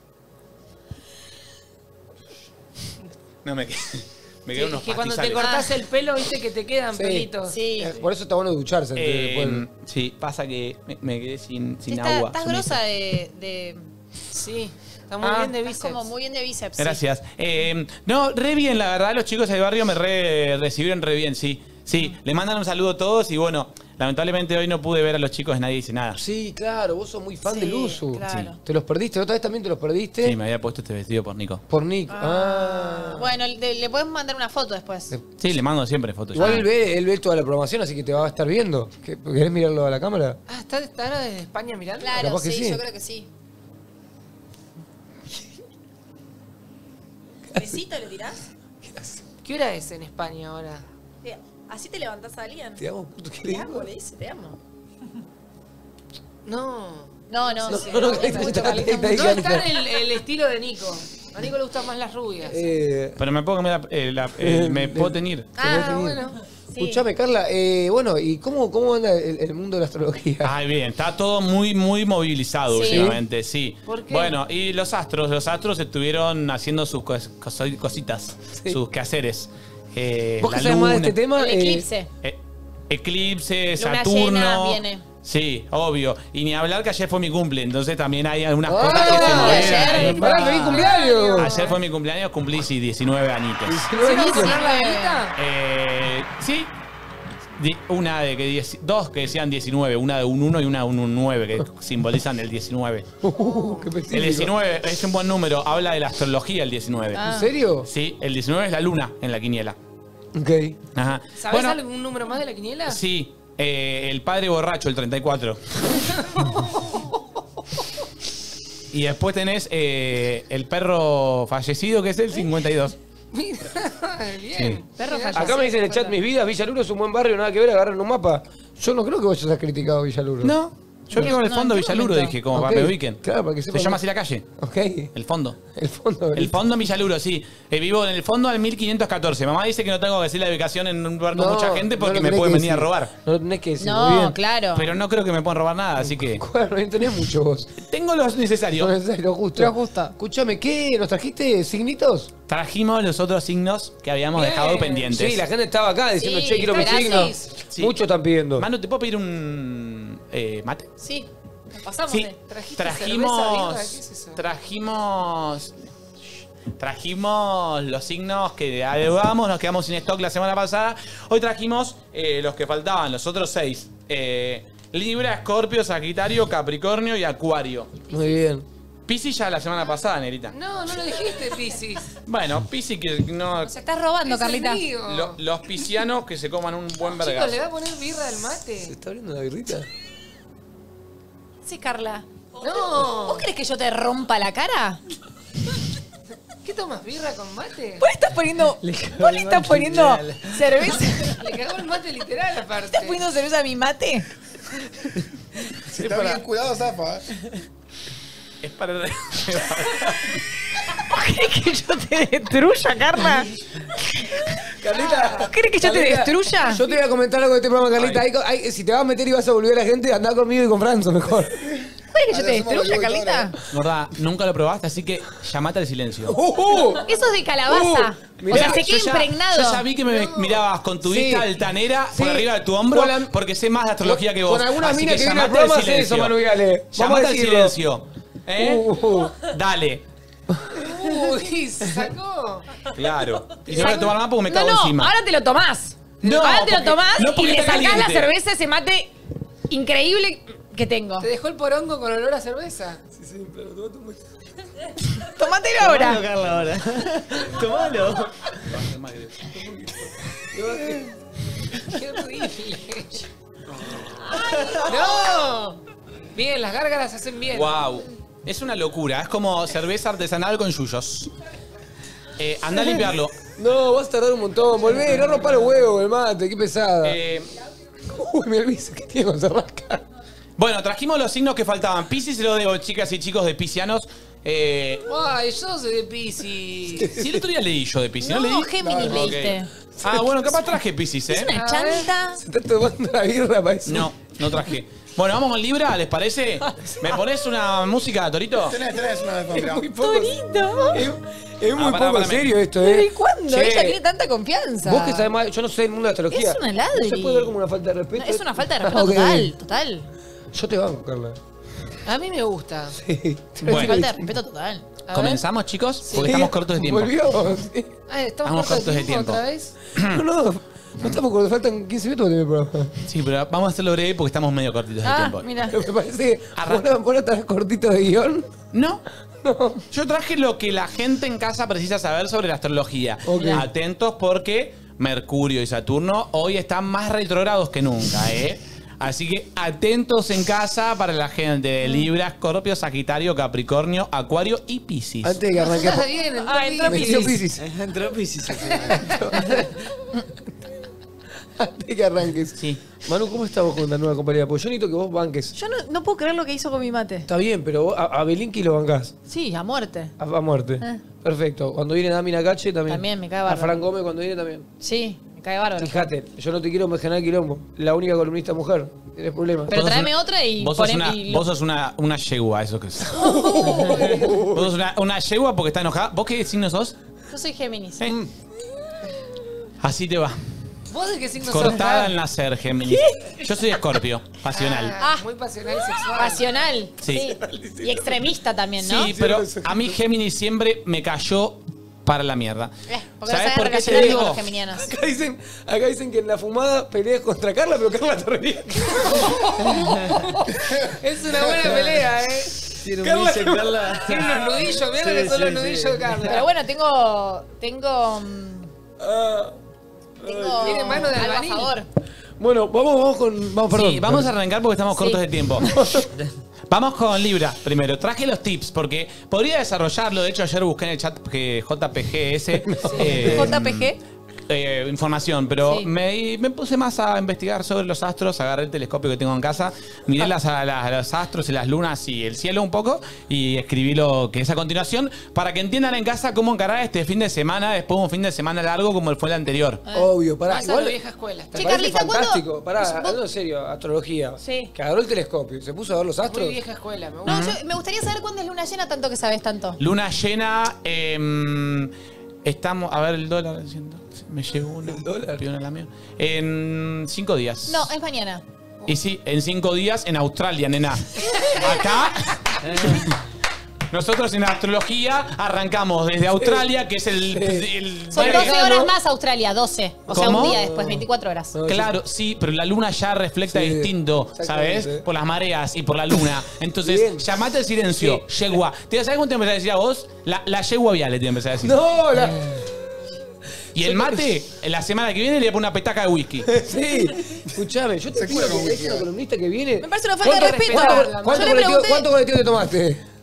No me quedé. Me Sí, quedé es unos que cuando te pastizales. cortás el pelo, viste que te quedan Sí. pelitos. Sí. Eh, por eso está bueno ducharse. antes de Eh, después. sí, pasa que me, me quedé sin, sin Está- agua. Estás sumido. grosa de, de... Sí, está muy Ah. bien de Estás bíceps. como muy bien de bíceps. sí. Gracias. Eh, no, re bien, la verdad, los chicos del barrio me re recibieron re bien, sí. Sí, le mandan un saludo a todos y bueno, lamentablemente hoy no pude ver a los chicos de Nadie Dice Nada. Sí, claro, vos sos muy fan Sí, del uso. claro. Te los perdiste, la otra vez también te los perdiste. Sí, me había puesto este vestido por Nico. Por Nick. Ah. Bueno, le, le podemos mandar una foto después. Sí, le mando siempre fotos. Igual él ve, él ve toda la programación, así que te va a estar viendo. ¿Qué- ¿Querés mirarlo a la cámara? Ah, ¿está, está ahora desde España mirando? Claro, Capaz que sí, sí. yo creo que sí. ¿Besito le tirás? ¿Qué hora es en España ahora? Te- ¿Así te levantás a alguien? Te amo, puto, ¿qué Te le amo, digo? le dice, te amo. No. No, no, No, sí, no, no, no, no, que no, está- no, está- está- No está en el, el estilo de Nico. A Nico le gustan más las rubias. Eh, Pero me puedo cambiar la, eh, la- eh, me puedo teñir. ah, bueno. Sí. Escuchame, Carla, eh, bueno, ¿y cómo, cómo anda el, el mundo de la astrología? Ay, bien, está todo muy, muy movilizado Sí. últimamente, sí. ¿Por qué? Bueno, y los astros, los astros estuvieron haciendo sus cos- coso- cositas, Sí. sus quehaceres. Eh, ¿Vos la que sabés más de luna, este tema? El Eh, eclipse. eh, eclipse, Luna Saturno. llena viene. Sí, obvio. Y ni hablar que ayer fue mi cumple, entonces también hay algunas ¡Ah! cosas que se movieron. ayer. ¡Pará, feliz cumpleaños! Ayer fue mi cumpleaños, cumplí sí, diecinueve anitos. diecinueve ¿Vas a años. poner la velita? Eh, sí. Di- Una de que diez, dos que decían diecinueve, una de un uno y una de un nueve que simbolizan el diecinueve. Uh, qué específico. El diecinueve es un buen número, habla de la astrología el diecinueve. ¿En serio? Sí, el diecinueve es la luna en la quiniela. Ok. Ajá. ¿Sabés Bueno, algún número más de la quiniela? sí, eh, el padre borracho, el treinta y cuatro. Y después tenés eh, el perro fallecido, que es el cincuenta y dos. Mira, bien. Sí. Perro Mirá, Acá me dicen en el chat mis vidas, Villaluro es un buen barrio, nada que ver, agarran un mapa. Yo no creo que vos hayas criticado Villaluro. No, yo vivo en el no, fondo ¿en de qué Villaluro, momento? dije, como Ok, para que me ubiquen. claro, para que Se sepan. llama así la calle. Ok. El fondo. El fondo. El fondo en Villaluro, sí. Eh, vivo en el fondo del mil quinientos catorce. Mamá dice que no tengo que decir la ubicación en un lugar con No, mucha gente no porque lo me tenés pueden que venir a decir. robar. No lo tenés que decir, muy No, bien. claro. Pero no creo que me puedan robar nada, así que Bueno, no tenés mucho vos. tengo los No necesarios. es lo justo. Lo justo. Escuchame, ¿qué? ¿Nos trajiste signitos? Trajimos los otros signos que habíamos Bien. dejado pendientes. Sí, la gente estaba acá diciendo, Sí, che, quiero mis gracias. signos. Sí. Muchos están pidiendo. Manu, ¿te puedo pedir un eh, mate? Sí, nos pasamos Sí, de... ¿Trajiste trajimos. cerveza, birra? ¿Qué es eso? Trajimos. Trajimos los signos que adeudamos, nos quedamos sin stock la semana pasada. Hoy trajimos eh, los que faltaban, los otros seis. Eh, Libra, Escorpio, Sagitario, Capricornio y Acuario. Muy bien. Piscis ya la semana pasada, Nerita. No, no lo dijiste, Piscis. Bueno, Piscis que no. Se estás robando, Es Carlita. el mío. lo- los piscianos que se coman un buen Chicos, vergazo. ¿le va a poner birra al ¿Se mate? está abriendo la birrita? Sí, Carla. No. ¿Vos crees que yo te rompa la cara? ¿Qué tomas, birra con mate? Vos le estás poniendo... Le cagó ¿Vos le el estás mate poniendo literal. cerveza? Le cagó el mate literal, aparte. ¿Estás poniendo cerveza a mi mate? Si está bien cuidado, zafa. Es para... ¿Querés que yo te destruya, Carla? Carlita. ¿Querés que yo te Carlita, destruya? Yo te voy a comentar algo de este programa, Carlita. Hay- hay- si te vas a meter y vas a volver a la gente, andá conmigo y con Franzo mejor. ¿Querés que yo te destruya, Carlita? Gorda, nunca lo probaste, así que llamate al silencio. Eso es de calabaza. Mirá, o sea, se yo queda ya- impregnado. Yo ya vi que me mirabas con tu Sí. vista altanera Sí. por arriba de tu hombro, Con la- porque sé más de astrología que vos. Con alguna Así mina que viene al llamate programa al hace eso, silencio. Manu Viale. Vamos a Llamate al decirlo. silencio. ¿Eh? Uh. Dale. Uy, se sacó. Claro. Y no voy a tomar más porque me No, cago no, encima. ahora te lo tomás. No, ahora te lo porque- tomás no, y porque le está sacás la caliente. cerveza, ese mate increíble que tengo. ¿Te dejó el porongo con olor a cerveza? Sí, sí, pero tomate un Tómatelo ahora. Tomalo, Carla, ahora. Tomalo. ¡Qué horrible! ¡No! Bien, las gárgaras hacen bien. Wow. Es una locura. Es como cerveza artesanal con yuyos. Eh, anda a limpiarlo. No, vas a tardar un montón. Volvé, no rompa los huevos, el mate, qué pesada. Eh, Uy, me avisa que tiene con cerrasca. bueno, trajimos los signos que faltaban. Piscis se lo debo, chicas y chicos de piscianos. Eh, Ay, yo soy de Piscis. sí, el otro día leí yo de Piscis. ¿No, No, leí? Géminis Ok. leíste. Ah, bueno, capaz traje Piscis, ¿eh? Es una chanta. Se está tomando la birra para eso. No, no traje. Bueno, vamos con Libra, ¿les parece? ¿Me pones una música, Torito? Tenés, tenés una vez, Es muy Juan. poco, Torito. es, es muy Ah, pará, poco pará, serio esto, ¿Pero ¿eh? y cuándo? Che, Ella tiene tanta confianza. Vos que sabés más, yo no sé el mundo de astrología. Es una ladri. ¿No se puede ver como una falta de respeto? Es una falta de Ah, respeto ok. total, total. Yo te banco, Carla. A mí me gusta. Sí. Bueno. Falta de respeto total. A ¿Comenzamos, chicos? Sí. Porque estamos cortos de tiempo. Volvió. Sí. ver. Ah, ¿estamos Estamos cortos de tiempo tiempo. otra vez? No, no, no estamos cortos, faltan quince minutos de mi programa. Sí, pero vamos a hacerlo breve porque estamos medio cortitos de Ah, tiempo. mira. Me parece que vos no- vos no estás cortito de guión. No. No. Yo traje lo que la gente en casa precisa saber sobre la astrología. Ok. Atentos porque Mercurio y Saturno hoy están más retrógrados que nunca, ¿eh? Así que atentos en casa para la gente de Libra, Escorpio, Sagitario, Capricornio, Acuario y Piscis. Antes de que arranque. Está bien, entró Ah, entró Me Piscis. dio Piscis. Entró Piscis. Antes de que arranques. Sí. Manu, ¿cómo estamos con la nueva compañía? Porque yo necesito que vos banques. Yo no, no puedo creer lo que hizo con mi mate. Está bien, pero vos a, a Belinki lo bancás. Sí, a muerte. A, a muerte. Eh. Perfecto. Cuando viene Dami Nakache también. También me cae A bárbaro. Fran Gómez cuando viene también. Sí, me cae bárbaro. Fíjate, yo no te quiero generar quilombo. La única columnista mujer. Tienes problemas. Pero Vos sos tráeme una- otra y Vos sos ponem- una, y lo- vos sos una, una yegua, eso que es. Vos sos una, una yegua porque está enojada. ¿Vos qué signo sos? Yo soy Géminis. ¿Eh? Así te va. ¿Vos de qué signo sos? Cortada al nacer, Géminis. Yo soy Escorpio, pasional. Ah, muy pasional y sexual. Pasional. Sí. Sí. Y extremista también, ¿no? Sí, pero a mí Géminis siempre me cayó para la mierda. Eh, porque no ¿Sabes sabes por qué te relacionarte digo? con los geminianos. Acá dicen, acá dicen que en la fumada peleas contra Carla, pero Carla te revienta. Es una buena pelea, ¿eh? Tiene un Carla, biche, Carla. Tiene unos nudillos, mirá lo que Sí, son los sí, nudillos sí. de Carla. Pero bueno, tengo. Tengo. mm, Ah, tengo Tiene mano de algo a albañil. favor. bueno, vamos, vamos con. Vamos, perdón. Sí, vamos a arrancar porque estamos Sí. cortos de tiempo. Vamos con Libra primero. Traje los tips porque podría desarrollarlo. De hecho, ayer busqué en el chat que J P G S eh, J P G. eh, información, pero Sí. me, me puse más a investigar sobre los astros. Agarré el telescopio que tengo en casa, miré las, a, las- a los astros y las lunas y el cielo un poco y escribí lo que es a continuación para que entiendan en casa cómo encarar este fin de semana después de un fin de semana largo como el fue el anterior. Obvio, pará. Vas a la Igual, vieja escuela. me Che, parece Carlita, ¿cuándo- fantástico. Pará, vos- hablando en serio, astrología. Sí. Que agarró el telescopio y se puso a ver los astros. Muy vieja escuela, me gusta. No, yo, me gustaría saber cuándo es luna llena, tanto que sabes tanto. Luna llena, em, estamos, a ver el dólar, siento, me llegó una. ¿El dólar? pidió una la mía. En cinco días. No, es mañana. Y sí, en cinco días en Australia, nena. Acá. Nosotros en astrología arrancamos desde Australia, que es el. el- Son doce horas más Australia, doce. O sea, ¿Cómo? un día después, veinticuatro horas. Claro, sí, pero la luna ya refleja Sí, distinto, exactamente. ¿sabes? Por las mareas y por la luna. Entonces, Bien. llamate al silencio, yegua. ¿Te sabes cómo te empecé a decir a vos? La, la yegua viale te empecé a decir. No, la. Y el mate, en la semana que viene le pongo una petaca de whisky. Sí, escuchame, yo te Se pido cura con que whisky. es una columnista que viene. Me parece una falta de ¿Cuánto- respeto. ¿Cuánto, Yo cuánto le colectivo, pregunté- ¿Cuánto colectivo te tomaste?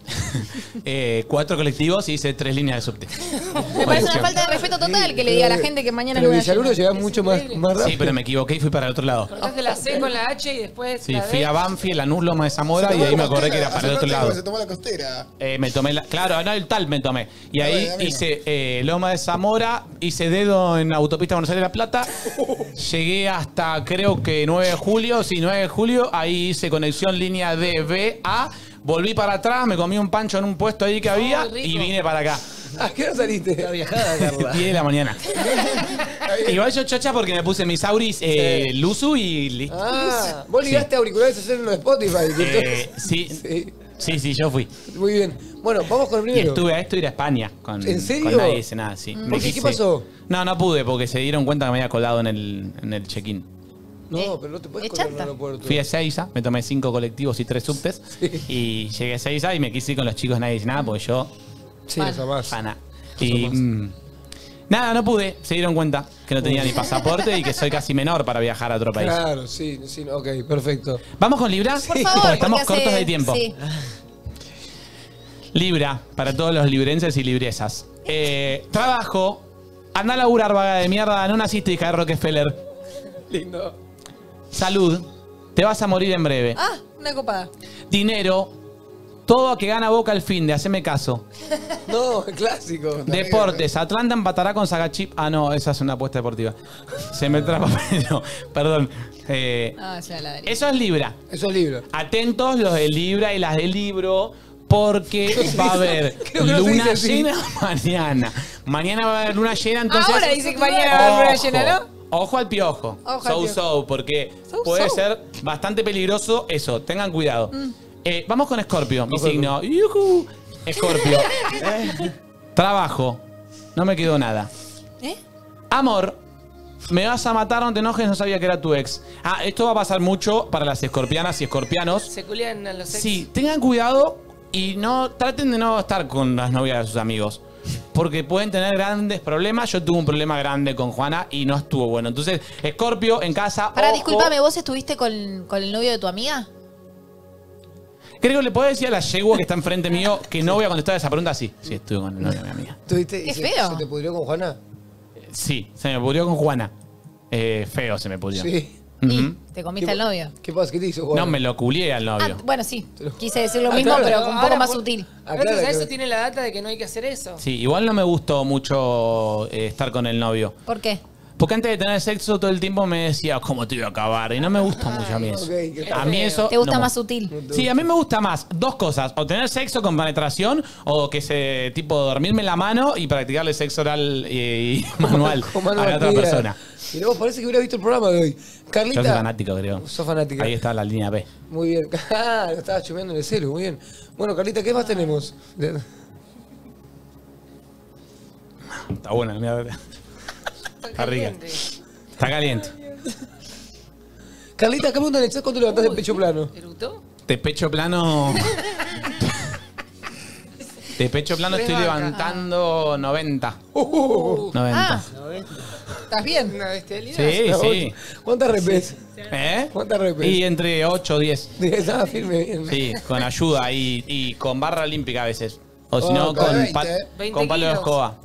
eh, cuatro colectivos y hice tres líneas de subte. Me parece una falta de respeto total que le diga a la gente que mañana Pero no Villaluro llegaba mucho más, más rápido. Sí, pero me equivoqué y fui para el otro lado. Cortaste la C con la H y después Sí, la fui D. a Banfield, a Lanús, Loma de Zamora y ahí me acordé que era para el otro lado. Se tomó la costera. Eh, me tomé la, claro, no, el tal me tomé. Y ahí bueno, amigo. hice eh, Loma de Zamora, hice dedo en autopista Buenos Aires La Plata. Llegué hasta creo que nueve de julio, sí, nueve de julio. Ahí hice conexión línea D, B, A. Volví para atrás, me comí un pancho en un puesto ahí que había y vine para acá. ¿A qué hora saliste? La viajada, Carla. diez de la mañana. Igual yo chocha porque me puse mis auris eh, Luzu y listo. Ah, vos ligaste auriculares a hacer uno de Spotify. Eh, sí, sí, sí, yo fui. Muy bien. Bueno, vamos con el Y primero. estuve a esto ir a España. Con, ¿En serio? Con nadie dice nada, sí. Mm. Me ¿Por qué? quise- ¿Qué pasó? No, no pude porque se dieron cuenta que me había colado en el, en el check-in. No, pero no te puedes colar en el aeropuerto. Fui a Ezeiza, me tomé cinco colectivos y tres subtes. Y llegué a Ezeiza y me quise ir con los chicos, nadie dice nada porque yo... Sí, eso más. Pana. Y... mm, nada, no pude. Se dieron cuenta que no tenía ni pasaporte y que soy casi menor para viajar a otro país. Claro, sí, sí, ok, perfecto. ¿Vamos con Libra? Por favor, Estamos porque cortos hace- de tiempo. Sí. Libra, para todos los librenses y libresas. Eh, trabajo. Anda a laburar, vaga de mierda. No naciste, hija de Rockefeller. Lindo. Salud. Te vas a morir en breve. Ah, una copada. Dinero. Todo a que gana Boca al fin de, haceme caso. No, el clásico. Deportes. Atlanta empatará con Sagachip. Ah, no, esa es una apuesta deportiva. Se me traba, pero, perdón. Eh, Ah, ya la del- eso es Libra. Eso es Libra. Atentos los de Libra y las del libro, porque va a haber Creo que no se luna dice así. llena mañana. Mañana va a haber luna llena, entonces... Ahora dice que mañana va a haber luna Ojo, llena, ¿no? Ojo al piojo. Ojo al so, piojo. so, porque So, puede so. ser bastante peligroso eso. Tengan cuidado. Mm. Eh, vamos con Escorpio, mi signo. Yujú. Escorpio. Trabajo. No me quedó nada. ¿Eh? Amor. Me vas a matar, no te enojes, no sabía que era tu ex. Ah, esto va a pasar mucho para las escorpianas y escorpianos. Se culian a los ex. Sí, tengan cuidado y no traten de no estar con las novias de sus amigos. Porque pueden tener grandes problemas. Yo tuve un problema grande con Juana y no estuvo bueno. Entonces, Escorpio en casa. Pará, ojo. discúlpame, ¿vos estuviste con, con el novio de tu amiga? Creo que le puedo decir a la yegua que está enfrente mío que no voy a contestar esa pregunta. Sí, sí, estuve con el novio de mi amiga. ¿Tuviste? Qué se- feo. ¿Se te pudrió con Juana? Sí, se me pudrió con Juana. Eh, feo se me pudrió. Sí. Ujú. ¿Te comiste al novio? ¿Qué pasa? ¿Qué te hizo Juana? No, me lo culié al novio. Ah, bueno, sí. Quise decir lo Ah, mismo, claro. pero un poco Ahora, más vos- sutil. Gracias Aclara a que- eso tiene la data de que no hay que hacer eso. Sí, igual no me gustó mucho eh, estar con el novio. ¿Por qué? Porque antes de tener sexo todo el tiempo me decía, ¿cómo te iba a acabar? Y no me gusta mucho a mí eso. Ok, qué A mí eso... ¿Te gusta no. más sutil? Sí, a mí me gusta más dos cosas. O tener sexo con penetración o que se, tipo, dormirme en la mano y practicarle sexo oral y, y manual Con mano a la otra batida. persona. Mirá, vos parece que hubiera visto el programa de hoy. Yo soy Carlita. fanático, creo. Sos fanática. Ahí está la línea B. Muy bien. Ah, lo estaba chumeando en el celu, muy bien. Bueno, Carlita, ¿qué más tenemos? De- Está buena, mira. Está rica. Está caliente. Carlita, acá preguntan en el chat cuánto levantás de pecho plano. ¿Eructó? De pecho plano. De pecho plano estoy Revaca. levantando noventa. Uh, noventa. ¿Estás bien? Una bestialidad. Sí, sí. ¿Cuántas repes? ¿Eh? ¿Cuántas repes? Y entre ocho o diez. Ah, firme, bien. Sí, con ayuda y, y con barra olímpica a veces. O si Oh, no, cada con, veinte, pa- ¿eh? con palo de kilos. escoba.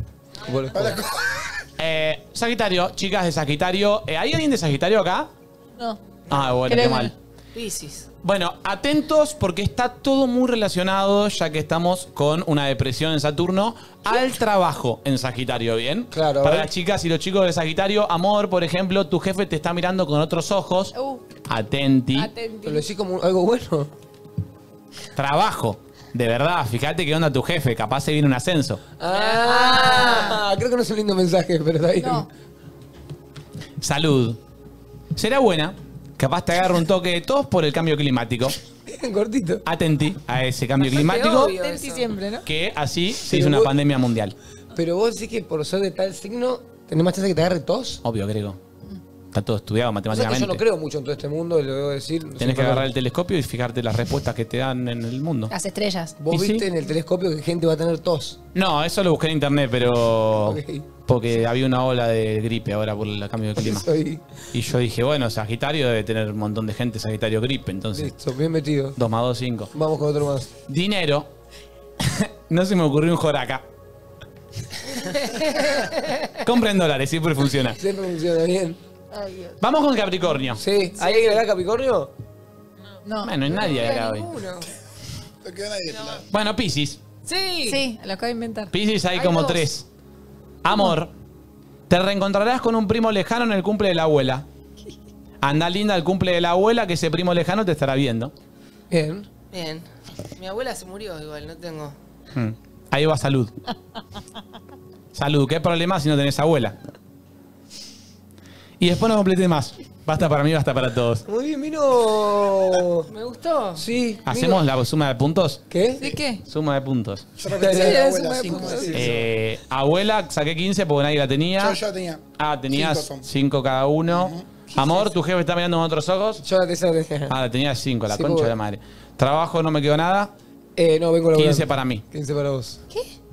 Eh, Sagitario, chicas de Sagitario. Eh, ¿Hay alguien de Sagitario acá? No. Ah, bueno, qué Creo que mal. Piscis. Bueno, atentos porque está todo muy relacionado, ya que estamos con una depresión en Saturno, al trabajo en Sagitario, ¿bien? Claro. Para las chicas y los chicos de Sagitario, amor, por ejemplo, tu jefe te está mirando con otros ojos. Uh, Atenti. atenti. Pero lo decís como algo bueno. Trabajo. De verdad, fíjate qué onda tu jefe, capaz se viene un ascenso. Ah, creo que no es un lindo mensaje, pero está bien. No. Salud. Será buena, capaz te agarra un toque de tos por el cambio climático. Bien cortito. Atenti a ese cambio Bastante climático, obvio Atenti eso. siempre, ¿no? que así se Pero hizo una vos- pandemia mundial. Pero vos decís que por ser de tal signo, tenés más chance de que te agarre tos. Obvio, Grego. Está todo estudiado O sea que matemáticamente. yo no creo mucho en todo este mundo, lo debo decir. Tenés que agarrar el telescopio y fijarte las respuestas que te dan en el mundo. Las estrellas. Vos ¿Y viste sí? en el telescopio que gente va a tener tos. No, eso lo busqué en internet, pero. Ok. Porque había una ola de gripe ahora por el cambio de clima. Soy Y yo dije, bueno, Sagitario debe tener un montón de gente Sagitario gripe, entonces. listo, bien metido. dos más dos, cinco. Vamos con otro más. Dinero. No se me ocurrió un joraca. Compren dólares, siempre funciona. Siempre funciona bien. Ay, Dios. Vamos con Capricornio. Sí. ¿Hay alguien acá, Capricornio? No. Bueno, no hay nadie acá hoy. No queda nadie. Bueno, Piscis. Sí. Sí, lo acabo de inventar. Piscis hay Hay como dos. tres. Amor. Te reencontrarás con un primo lejano en el cumple de la abuela. Anda linda al cumple de la abuela que ese primo lejano te estará viendo. Bien. Bien. Mi abuela se murió igual, no tengo. Hmm. Ahí va salud. Salud, ¿qué problema si no tenés abuela? Y después no complete más. Basta para mí, basta para todos. Muy bien, vino. ¿Me gustó? Sí. ¿Hacemos la suma de puntos? ¿Qué? ¿De qué? Suma de puntos. Yo repetí Sí, a la la abuela, suma de cinco, puntos. sí, Eh, abuela, saqué quince porque nadie la tenía. Yo ya tenía. Ah, tenías Cinco son. cinco cada uno. Amor, tu jefe está mirando con otros ojos. Yo la tercera tenía. Ah, la tenías cinco, la Sí, concha porque- de la madre. Trabajo, no me quedó nada. Eh, no, vengo a laburar. quince para mí. quince para vos.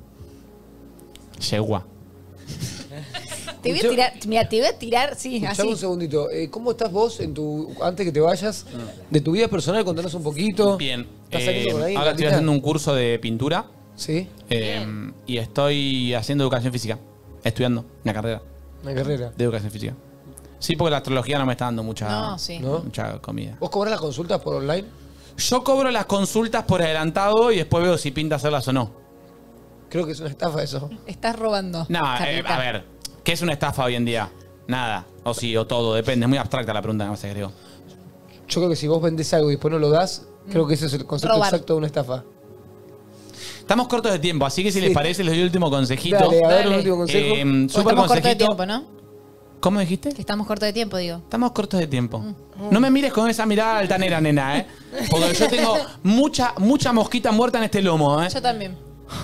Yegua. Te voy a tirar, mira, te voy a tirar, sí, Escuchame así. un segundito. Eh, ¿Cómo estás vos en tu antes que te vayas de tu vida personal? Contanos un poquito. Bien. ¿Estás saliendo Eh, por ahí, ahora estoy Carlita? haciendo un curso de pintura. Sí. eh, y estoy haciendo educación física. Estudiando una carrera Una carrera. de educación física. Sí, porque la astrología no me está dando mucha, No, sí. ¿No? mucha comida. ¿Vos cobras las consultas por online? Yo cobro las consultas por adelantado y después veo si pinta hacerlas o no. Creo que es una estafa eso. Estás robando. No, eh, Carlita. a ver, ¿qué es una estafa hoy en día? Nada. O sí, o todo, depende. Es muy abstracta la pregunta que me hace, creo. Yo creo que si vos vendés algo y después no lo das, creo que ese es el concepto Robar. exacto de una estafa. Estamos cortos de tiempo, así que si Sí. les parece, les doy el último consejito. Dale, a ver un Dale. último consejo. Eh, Porque super estamos cortos de consejito. tiempo, ¿no? ¿Cómo dijiste? Que estamos cortos de tiempo, digo. Estamos cortos de tiempo. No me mires con esa mirada altanera, nena, ¿eh? Porque yo tengo mucha, mucha mosquita muerta en este lomo, ¿eh? Yo también.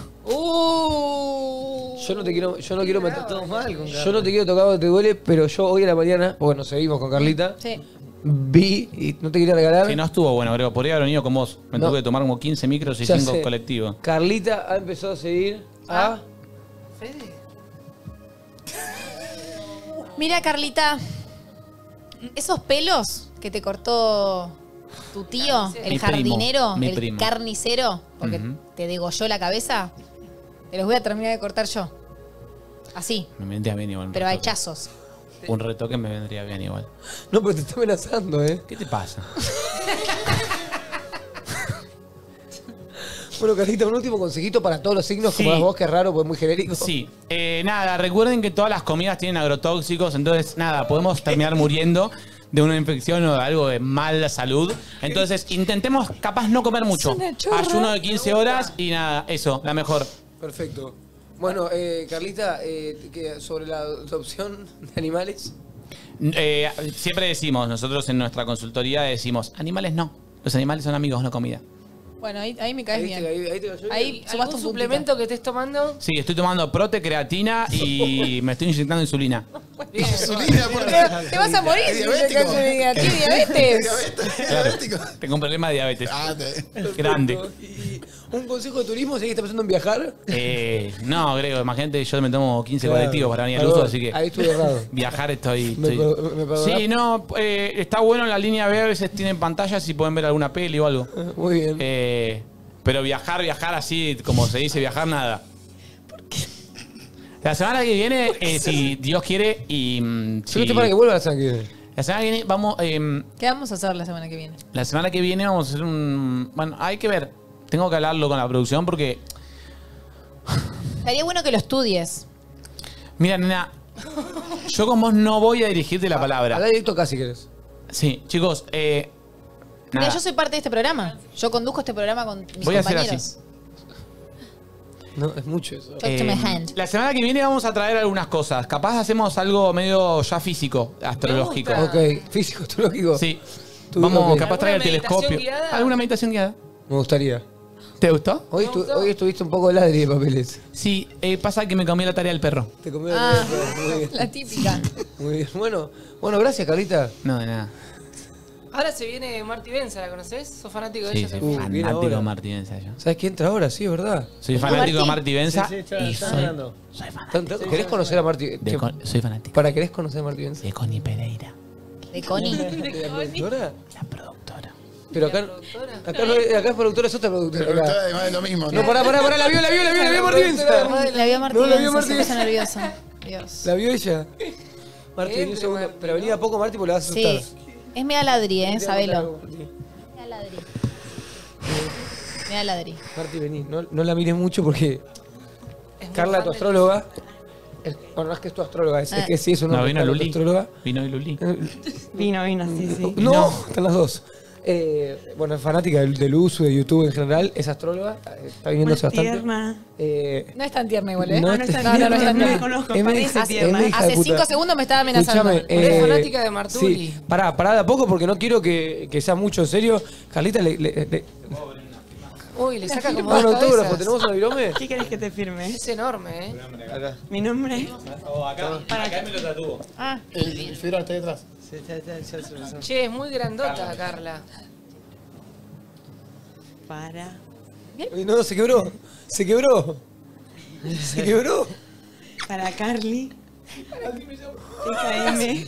Uh. Yo no te quiero, yo no quiero meter Todos mal con Yo no te quiero tocar donde te duele, pero yo hoy a la mañana, porque nos seguimos con Carlita, Sí. vi y no te quería regalar. Si no estuvo bueno, creo. Podría haber venido con vos. Me No. tuve que tomar como quince micros y Ya cinco sé. colectivos. Carlita ha empezado a seguir a. Fede. Mira, Carlita, esos pelos que te cortó tu tío, Mi el primo, jardinero, mi el primo. carnicero, porque Ujú. te degolló la cabeza, te los voy a terminar de cortar yo. Así, Me vendría bien igual. un pero a retoque. hechazos. Un retoque me vendría bien igual. No, pero te está amenazando, ¿eh? ¿Qué te pasa? Bueno, Carlita, un último consejito para todos los signos, Sí. como das vos, que es raro, pues es muy genérico. Sí. Eh, nada, recuerden que todas las comidas tienen agrotóxicos, entonces, nada, podemos terminar muriendo de una infección o de algo de mala salud. Entonces, intentemos capaz no comer mucho. Es una chorra. Ayuno de quince horas y nada, eso, la mejor. Perfecto. Bueno, eh, Carlita, eh, que sobre la adopción de animales. Eh, siempre decimos, nosotros en nuestra consultoría decimos, animales no. Los animales son amigos, no comida. Bueno, ahí, ahí me caes Ahí bien. te- ahí- ahí te cayó Ahí bien. sumaste ¿Algún un suplemento que estés tomando? Sí, estoy tomando prote, creatina y me estoy inyectando insulina. Insulina, por Te, te vas a morir si te caes en el- ¿Tienes diabetes? Claro, tengo un problema de diabetes. Ah, te- Grande. Y un consejo de turismo, si alguien está pensando en viajar. Eh, no, Grego, imagínate, yo me tomo quince Claro. colectivos para venir al Perdón, uso, así que ahí estuve errado. viajar estoy... Me estoy- per- me perdonás. Sí, no, eh, está bueno en la línea B, a veces tienen pantallas y pueden ver alguna peli o algo. Muy bien. Eh, pero viajar, viajar así, como se dice, viajar nada. La semana que viene, eh, si Dios quiere, y... mm, Solo si- te para que vuelva la semana que viene. La semana que viene vamos... eh, ¿Qué vamos a hacer la semana que viene? la semana que viene vamos a hacer un... Bueno, hay que ver. Tengo que hablarlo con la producción porque... Estaría bueno que lo estudies. Mira, nena, yo con vos no voy a dirigirte la palabra. Habla directo acá si querés. Sí, chicos, eh... Mira, nada. yo soy parte de este programa. Yo conduzco este programa con mis Voy a hacer compañeros. así. No, es mucho eso. Talk to my hand. La semana que viene vamos a traer algunas cosas. Capaz hacemos algo medio ya físico, astrológico. Me Ok, físico, astrológico. Sí. Tú, Vamos, ok. capaz traer el ¿Alguna meditación telescopio. guiada? ¿Alguna meditación guiada? Me gustaría. ¿Te gustó? Hoy, estu- hoy estuviste un poco de ladri de papeles. Sí, eh, pasa que me comí la tarea del perro. Te comió Ah, muy bien. la típica. Muy bien. Bueno, bueno, gracias, Carlita. No, de nada. Ahora se viene Marti Benza, ¿la conoces? ¿Sos fanático de Sí, ella? soy Uh, bien fanático ahora. de Martí Benza yo. ¿Sabes quién entra ahora? Sí, es verdad. Soy fanático de Martí Benza Sí, sí, está- y está soy, entrando. soy fanático. ¿Tan- ¿Querés conocer a Marti? De Con- soy fanático ¿Para querés conocer a Marti Benza? de Connie Pereira, De Connie. ¿De la productora? la productora. Pero acá, acá, no, acá es productora, es otra productora. Pero acá. está además de lo mismo, No, pará, pará, pará, la vio, la vio, la vio, la vio Martí Benza. La vio Martí No, la vio Benza, Martí se puso Benza. nerviosa. Dios. La vio ella. Martí, vení un segundo. Pero vení a poco, Martí, porque la vas a asustar. Sí. Es media ladri, ¿eh? Sabelo. Media ladri. Media ladri. Martí, vení. No, no la mires mucho porque Carla, tu astróloga. Es, bueno, no es que es tu astróloga, es, es que sí es una No, vino Carla, tu Luli. astróloga. Vino Luli. Vino, vino, sí, sí. No, están las dos. Eh, bueno, es fanática del, del uso de YouTube en general, es astróloga, eh, está viniéndose Muy bastante. tierna. Eh, No es tan tierna igual, ¿eh? No No, es no, tan no, no, no, tierna. es tan No tierna. la conozco, Es parece hija- tierna. es hija de Hace puta. cinco segundos me estaba amenazando. Escúchame, Pero es eh, fanática de Martuli. Sí, pará, pará de a poco porque no quiero que, que sea mucho en serio. Carlita, le, le- le- Uy, le saca como un dos autógrafo, cabezas. ¿tenemos un virome? ¿Qué querés que te firme? Es enorme, ¿eh? Acá. Mi nombre. Oh, acá, acá me lo tatúo. Ah. El, el federal está detrás. Sí, ya, ya, ya se lo sabe. Che, es muy grandota, Carla. Para. Uy, no, se quebró. Se quebró. Se quebró. Para Carly. T K M.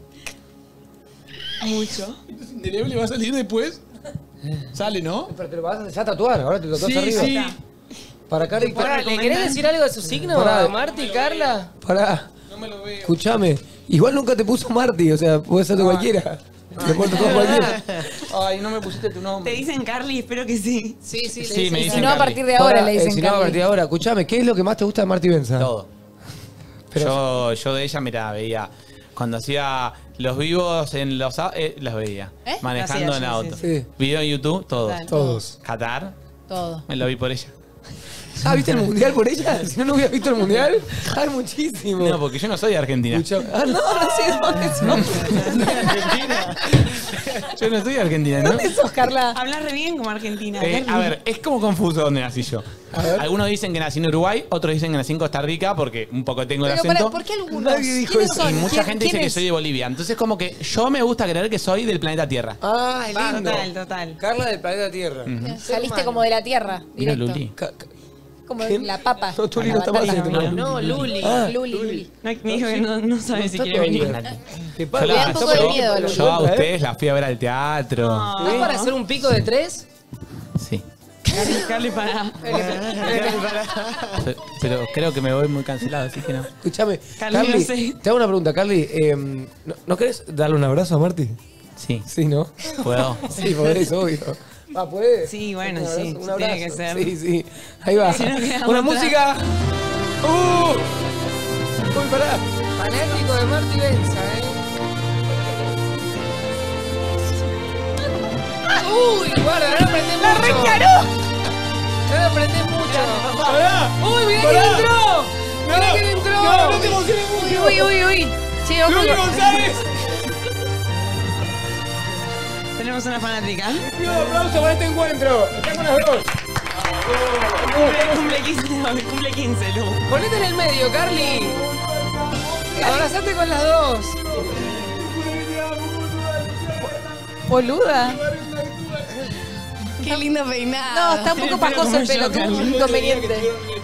Mucho. ¿Indeleble va a salir después? Sale, ¿no? Pero te lo vas a ya tatuar, ahora te lo tatuas Sí, arriba. sí. Para Carly. Pará, ¿le querés decir algo de su signo Pará. a Marti, Carla? Pará. No me lo veo. Escuchame. Igual nunca te puso Marty, o sea, puede ser de cualquiera. Te puede tatuar cualquiera. Ay, no me pusiste tu nombre. ¿Te dicen Carly? Espero que sí. Sí, sí, Sí, le me dicen. dicen Si no, a Carly. partir de ahora Pará, le eh, dicen si no, a Carly. partir de ahora, escuchame, ¿qué es lo que más te gusta de Marty Benza? Todo. Pero- Yo, yo de ella, mira, veía. Cuando hacía los vivos en los au- eh, los veía. ¿Eh? Manejando Hacía, en sí, auto. sí, sí. Video en YouTube, todos. Total. Todos. Qatar, Todo. me lo vi por ella. Ah, ¿viste el mundial por ella? Si no, no hubieras visto el mundial. Ay, muchísimo. No, porque yo no soy de Argentina. Escuchame. Ah, no, no sé dónde sos. Yo no soy de Argentina, ¿no? ¿Dónde sos, Carla? Hablas re bien como argentina. Eh, a ver, es como confuso dónde nací yo. Algunos dicen que nací en Uruguay, otros dicen que nací en Costa Rica porque un poco tengo el Pero acento. pará, ¿por qué algunos? Nadie dijo ¿Quiénes eso. son? Y mucha ¿Quién- gente dice quién que es? soy de Bolivia. Entonces como que yo me gusta creer que soy del planeta Tierra. Ah, Va, lindo. total, total. Carla del planeta Tierra. Saliste como de la tierra, Mira, directo. Luli. Ca- ca- Como ¿Quién? la papa. No, Tuli La no está más batata. en este No, Luli. Ah, Luli, Luli. No, me dijo que no, no sabe no si está quiere venir. todavía. ¿Qué Yo, pasa? Me da la- un poco Está de por- miedo, por- Luli. yo a ¿eh? ustedes las fui a ver al teatro. ¿Estás para hacer un pico de tres? Sí. Carly, Carly, para. Pe- Pero creo que me voy muy cancelado, así que no. Escuchame, Carly, Carly, no sé. te hago una pregunta, Carly. eh, ¿no, ¿No querés darle un abrazo a Marty? Sí, Sí, ¿no? puedo. Sí, podés, obvio. Ah, ¿puedes? Sí, bueno, Un abrazo, sí, un sí, tiene abrazo. que ser. Sí, sí. Ahí va. Si no queda ¡Una otra. música! ¡Uh! ¡Uy, pará! Fanático de Marti Benza, ¿eh? Uy, guarda, no aprendés mucho. ¡La ¡Recaró! No aprendés mucho. ¡Pará! ¡Uy, mirá Pará. quién entró! ¡Mirá No, quién entró! no, no te emociones mucho. Uy, uy, uy. Che, ojo. ¡Luli González! Tenemos una fanática. ¡Un aplauso para este encuentro! ¡Están con las dos! Cumple, cumple quince, hoy, cumple quince, Lu. Ponete en el medio, Carly. Abrazate con las dos. Boluda. Qué lindo peinado. No, está un poco pajoso el pelo, tuvo un inconveniente.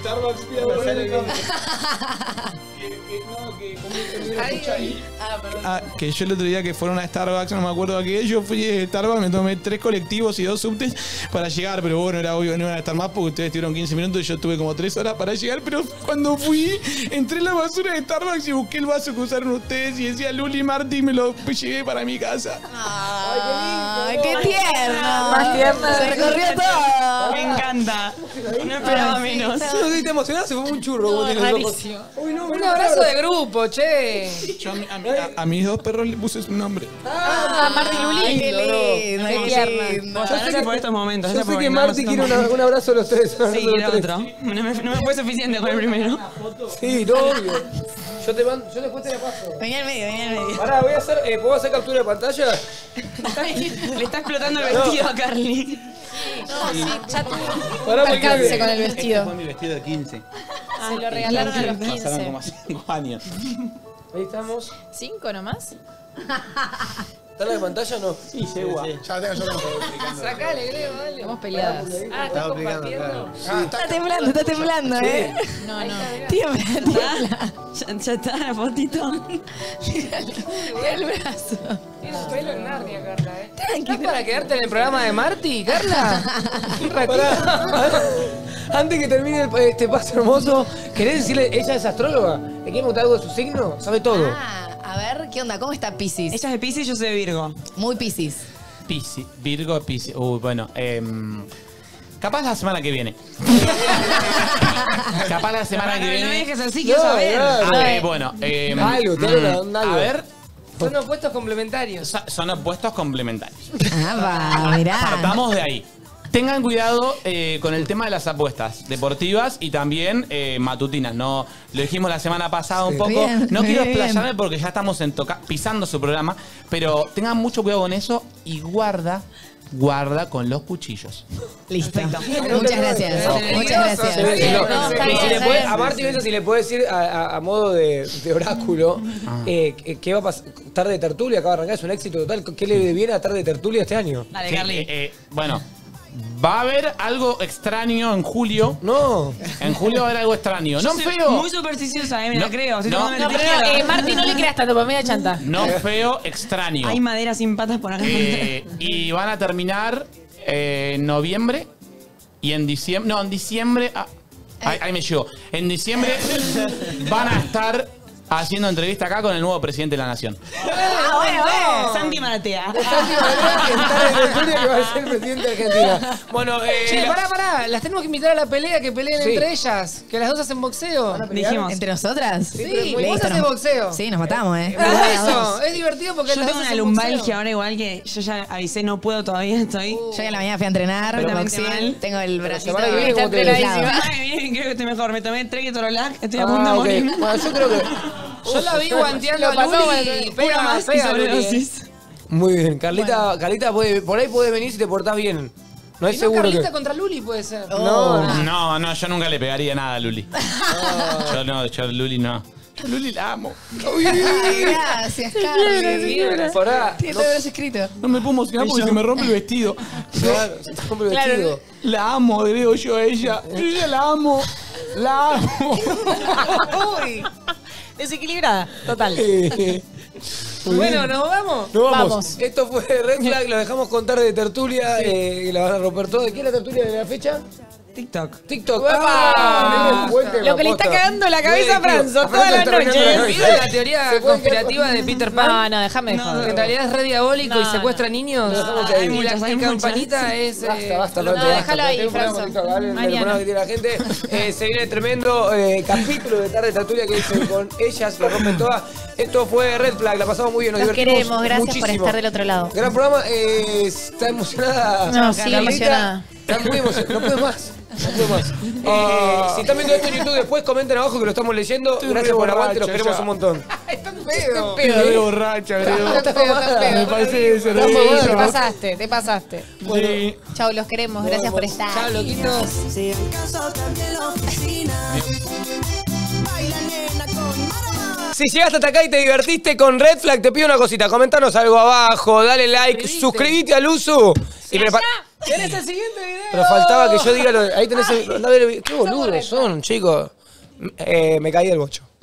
Ah, que yo el otro día que fueron a Starbucks, no me acuerdo a qué, yo fui a Starbucks, me tomé tres colectivos y dos subtes para llegar, pero bueno, era obvio que no iban a estar más porque ustedes tuvieron quince minutos y yo tuve como tres horas para llegar, pero cuando fui, entré en la basura de Starbucks y busqué el vaso que usaron ustedes y decía Luli Marty y me lo llevé para mi casa. Ay, qué tierno. Más tierno. Se recorrió todo. Me encanta. No esperaba menos. No te emocionás, se fue un churro. como tiene los ojos. Rarísimo. Uy, no, Un no, abrazo no. de grupo, che. Yo a, mi- a mi- a- a mis dos perros le puse su nombre. Ah, Marti Luli. Ay, Qué lindo, lindo, qué qué lindo. tierna. Bueno, gracias por estos momentos. Yo gracias sé por que brindarnos Marty estos quiere una- un momentos. abrazo de los tres. un abrazo Sí, de los quiero tres. otro. No me, no me fue suficiente con el primero. Sí, no, obvio. Yo te mando, yo después te la paso. Vení al medio, vení al medio. Pará, voy a hacer, eh, ¿puedo hacer captura de pantalla? Le está explotando el vestido a Carly. No, sí, ya tuvo Pará, un porque- alcance con el Este vestido. fue mi vestido de quince. Se lo regalaron a los Pasaron quince. como cinco años. Ahí estamos. ¿Cinco nomás? ¿Está en la pantalla o no? Sí, seguro. Ya tengo, yo tengo. Sacale, Grego, dale. Estamos peleadas. Ah, ¿estás compartiendo? Ah, está Está temblando, está temblando, ¿eh? No, no. Tiembla, tiembla. Ya, ya está la fotito. Mira el brazo. Tiene un pelo en Narnia, Carla, ¿eh? ¿Estás para quedarte en el programa de Marty, Carla? Un ratito. Pará. Antes que termine el- este paso hermoso, ¿querés decirle, ella es astróloga? ¿Le quiere preguntar algo de su signo? Sabe todo. Ah, a ver, ¿qué onda? ¿Cómo está Piscis? Ella es de Piscis y yo soy de Virgo. Muy Piscis. Piscis, Virgo, Piscis. Uy, bueno, em, capaz la semana que viene. Capaz la semana que No me viene. dejes así, quiero saber. A ver, bueno, em, Algo, te hablo, mm, algo. a ver, Son opuestos complementarios. so- son opuestos complementarios. Ah, va, mirá. Partamos de ahí. Tengan cuidado eh, con el tema de las apuestas deportivas y también eh, matutinas. No, lo dijimos la semana pasada un poco. Bien, no quiero bien. explayarme porque ya estamos en toca- pisando su programa, pero tengan mucho cuidado con eso y guarda, guarda con los cuchillos. Listo. Muchas gracias. No, Muchas gracias. Se ve, Bien, no, no, se- está y si bien, le está puede- bien. a Marti Beso, si le puede decir a, a- a modo de, de oráculo, eh, que- ¿qué va a pasar? Tarde de tertulia, acaba de arrancar, es un éxito total. ¿Qué le viene a Tarde de tertulia este año? Dale, Sí, Carly. eh, eh, bueno, va a haber algo extraño en julio. No. En julio va a haber algo extraño. Yo No soy feo. muy supersticiosa, eh, me No, la creo. Estoy no. tomando No, pero mentira. no, eh, Marti, no le creas tanto, para media chanta. No feo, extraño. Hay madera sin patas por acá. Eh, y van a terminar eh, en noviembre y en diciembre. No, en diciembre. ah, ahí, ahí me llegó. En diciembre van a estar haciendo entrevista acá con el nuevo presidente de la nación. Ah, bueno, bueno. Santi Maratea. Santi Maratea, que en Tarde de tertulia que va a ser presidente de Argentina. Bueno, eh, Che, pará, pará. Las tenemos que invitar a la pelea, que peleen Sí. entre ellas. Que las dos hacen boxeo. Dijimos. ¿Entre nosotras? Sí, vos Listo, haces nos- boxeo. Sí, nos matamos, ¿eh? Por eso, es divertido porque Yo las tengo dos una hacen lumbalgia boxeo. ahora igual que yo ya avisé, no puedo todavía, estoy. Yo ya en la mañana fui a entrenar, Completamente boxeo, mal. tengo el bracito. semana que viene, está ¿cómo te ves? peladísimo. Ay, bien, creo que estoy mejor. Me tomé tres Ketorolac, estoy a punto Ah, de ok. morir. Bueno, yo creo que. Yo la vi guanteando a Lo pasó, Luli y bueno, pega Una más y pega Luli, eh. sobredosis. Muy bien, Carlita, Carlita puede, por ahí puede venir si te portás bien. No es Y no, seguro Carlita que. contra Luli puede ser. No, No, no, yo nunca le pegaría nada a Luli. Yo no, yo a Luli no. Yo a Luli la amo. Gracias, Carly. Pará, Tiene no- todo eso escrito. No me puedo emocionar porque se me rompe el vestido. Claro, se te compra el Claro. vestido. La amo, digo yo a ella. Yo ya la amo. La amo. Uy. Desequilibrada, total. Eh, muy Bueno, bien. ¿nos vamos? Nos vamos. Vamos. Esto fue Red Flag, lo dejamos contar de tertulia. Eh, la van a romper todo. ¿De qué es la tertulia de la fecha? TikTok. TikTok. ¡Uepa! Ah, buen tema, Lo que le está posta. cagando la cabeza a Buen Franzo equipo. toda la Franzo está noche. arruinando la ¿Viste cabeza. la teoría Se puede conspirativa quedar- de Peter Pan? No, no, déjame de Que joder. en realidad es re diabólico y No, secuestra niños. Lo dejamos ahí. Y la Muchas, hay y muchas. campanita es. eh, Basta, basta, lo- Franzo, no, basta. déjalo ahí, Tengo un programa Franzo. bonito, dale, el Mañana. programa que tiene la gente. Eh, se viene tremendo eh, capítulo de Tarde de Tertulia que hice con ellas, lo rompen todas. Esto fue Red Flag, la pasamos muy bien, nos Los divertimos queremos, gracias por muchísimo. estar del otro lado. Gran programa, eh, está emocionada. No, sí, Carlita. emocionada. Está muy emocionada, no puede más. No puede más. Eh, si están viendo esto en YouTube, después comenten abajo que lo estamos leyendo. Estoy Gracias re por el aguante, los borracho queremos ya. un montón. Están pedo. Estoy re borracha, creo. Están pedo, están pedo. Me parece ese Estamos ridículo. mal. Te pasaste, te pasaste. Sí. Chau, los queremos. Gracias por estar. Chao, loquitos. Si en casa también la oficina. Baila nena con Marama. Si llegaste hasta acá y te divertiste con Red Flag, te pido una cosita. Comentanos algo abajo, dale like, Suscribite. suscríbete al Usu. Y prepa- ¿Tenés el siguiente video? Pero faltaba que yo diga lo. Ahí tenés el. andá a ver el video. Qué boludos son, chicos. Eh, me caí del bocho.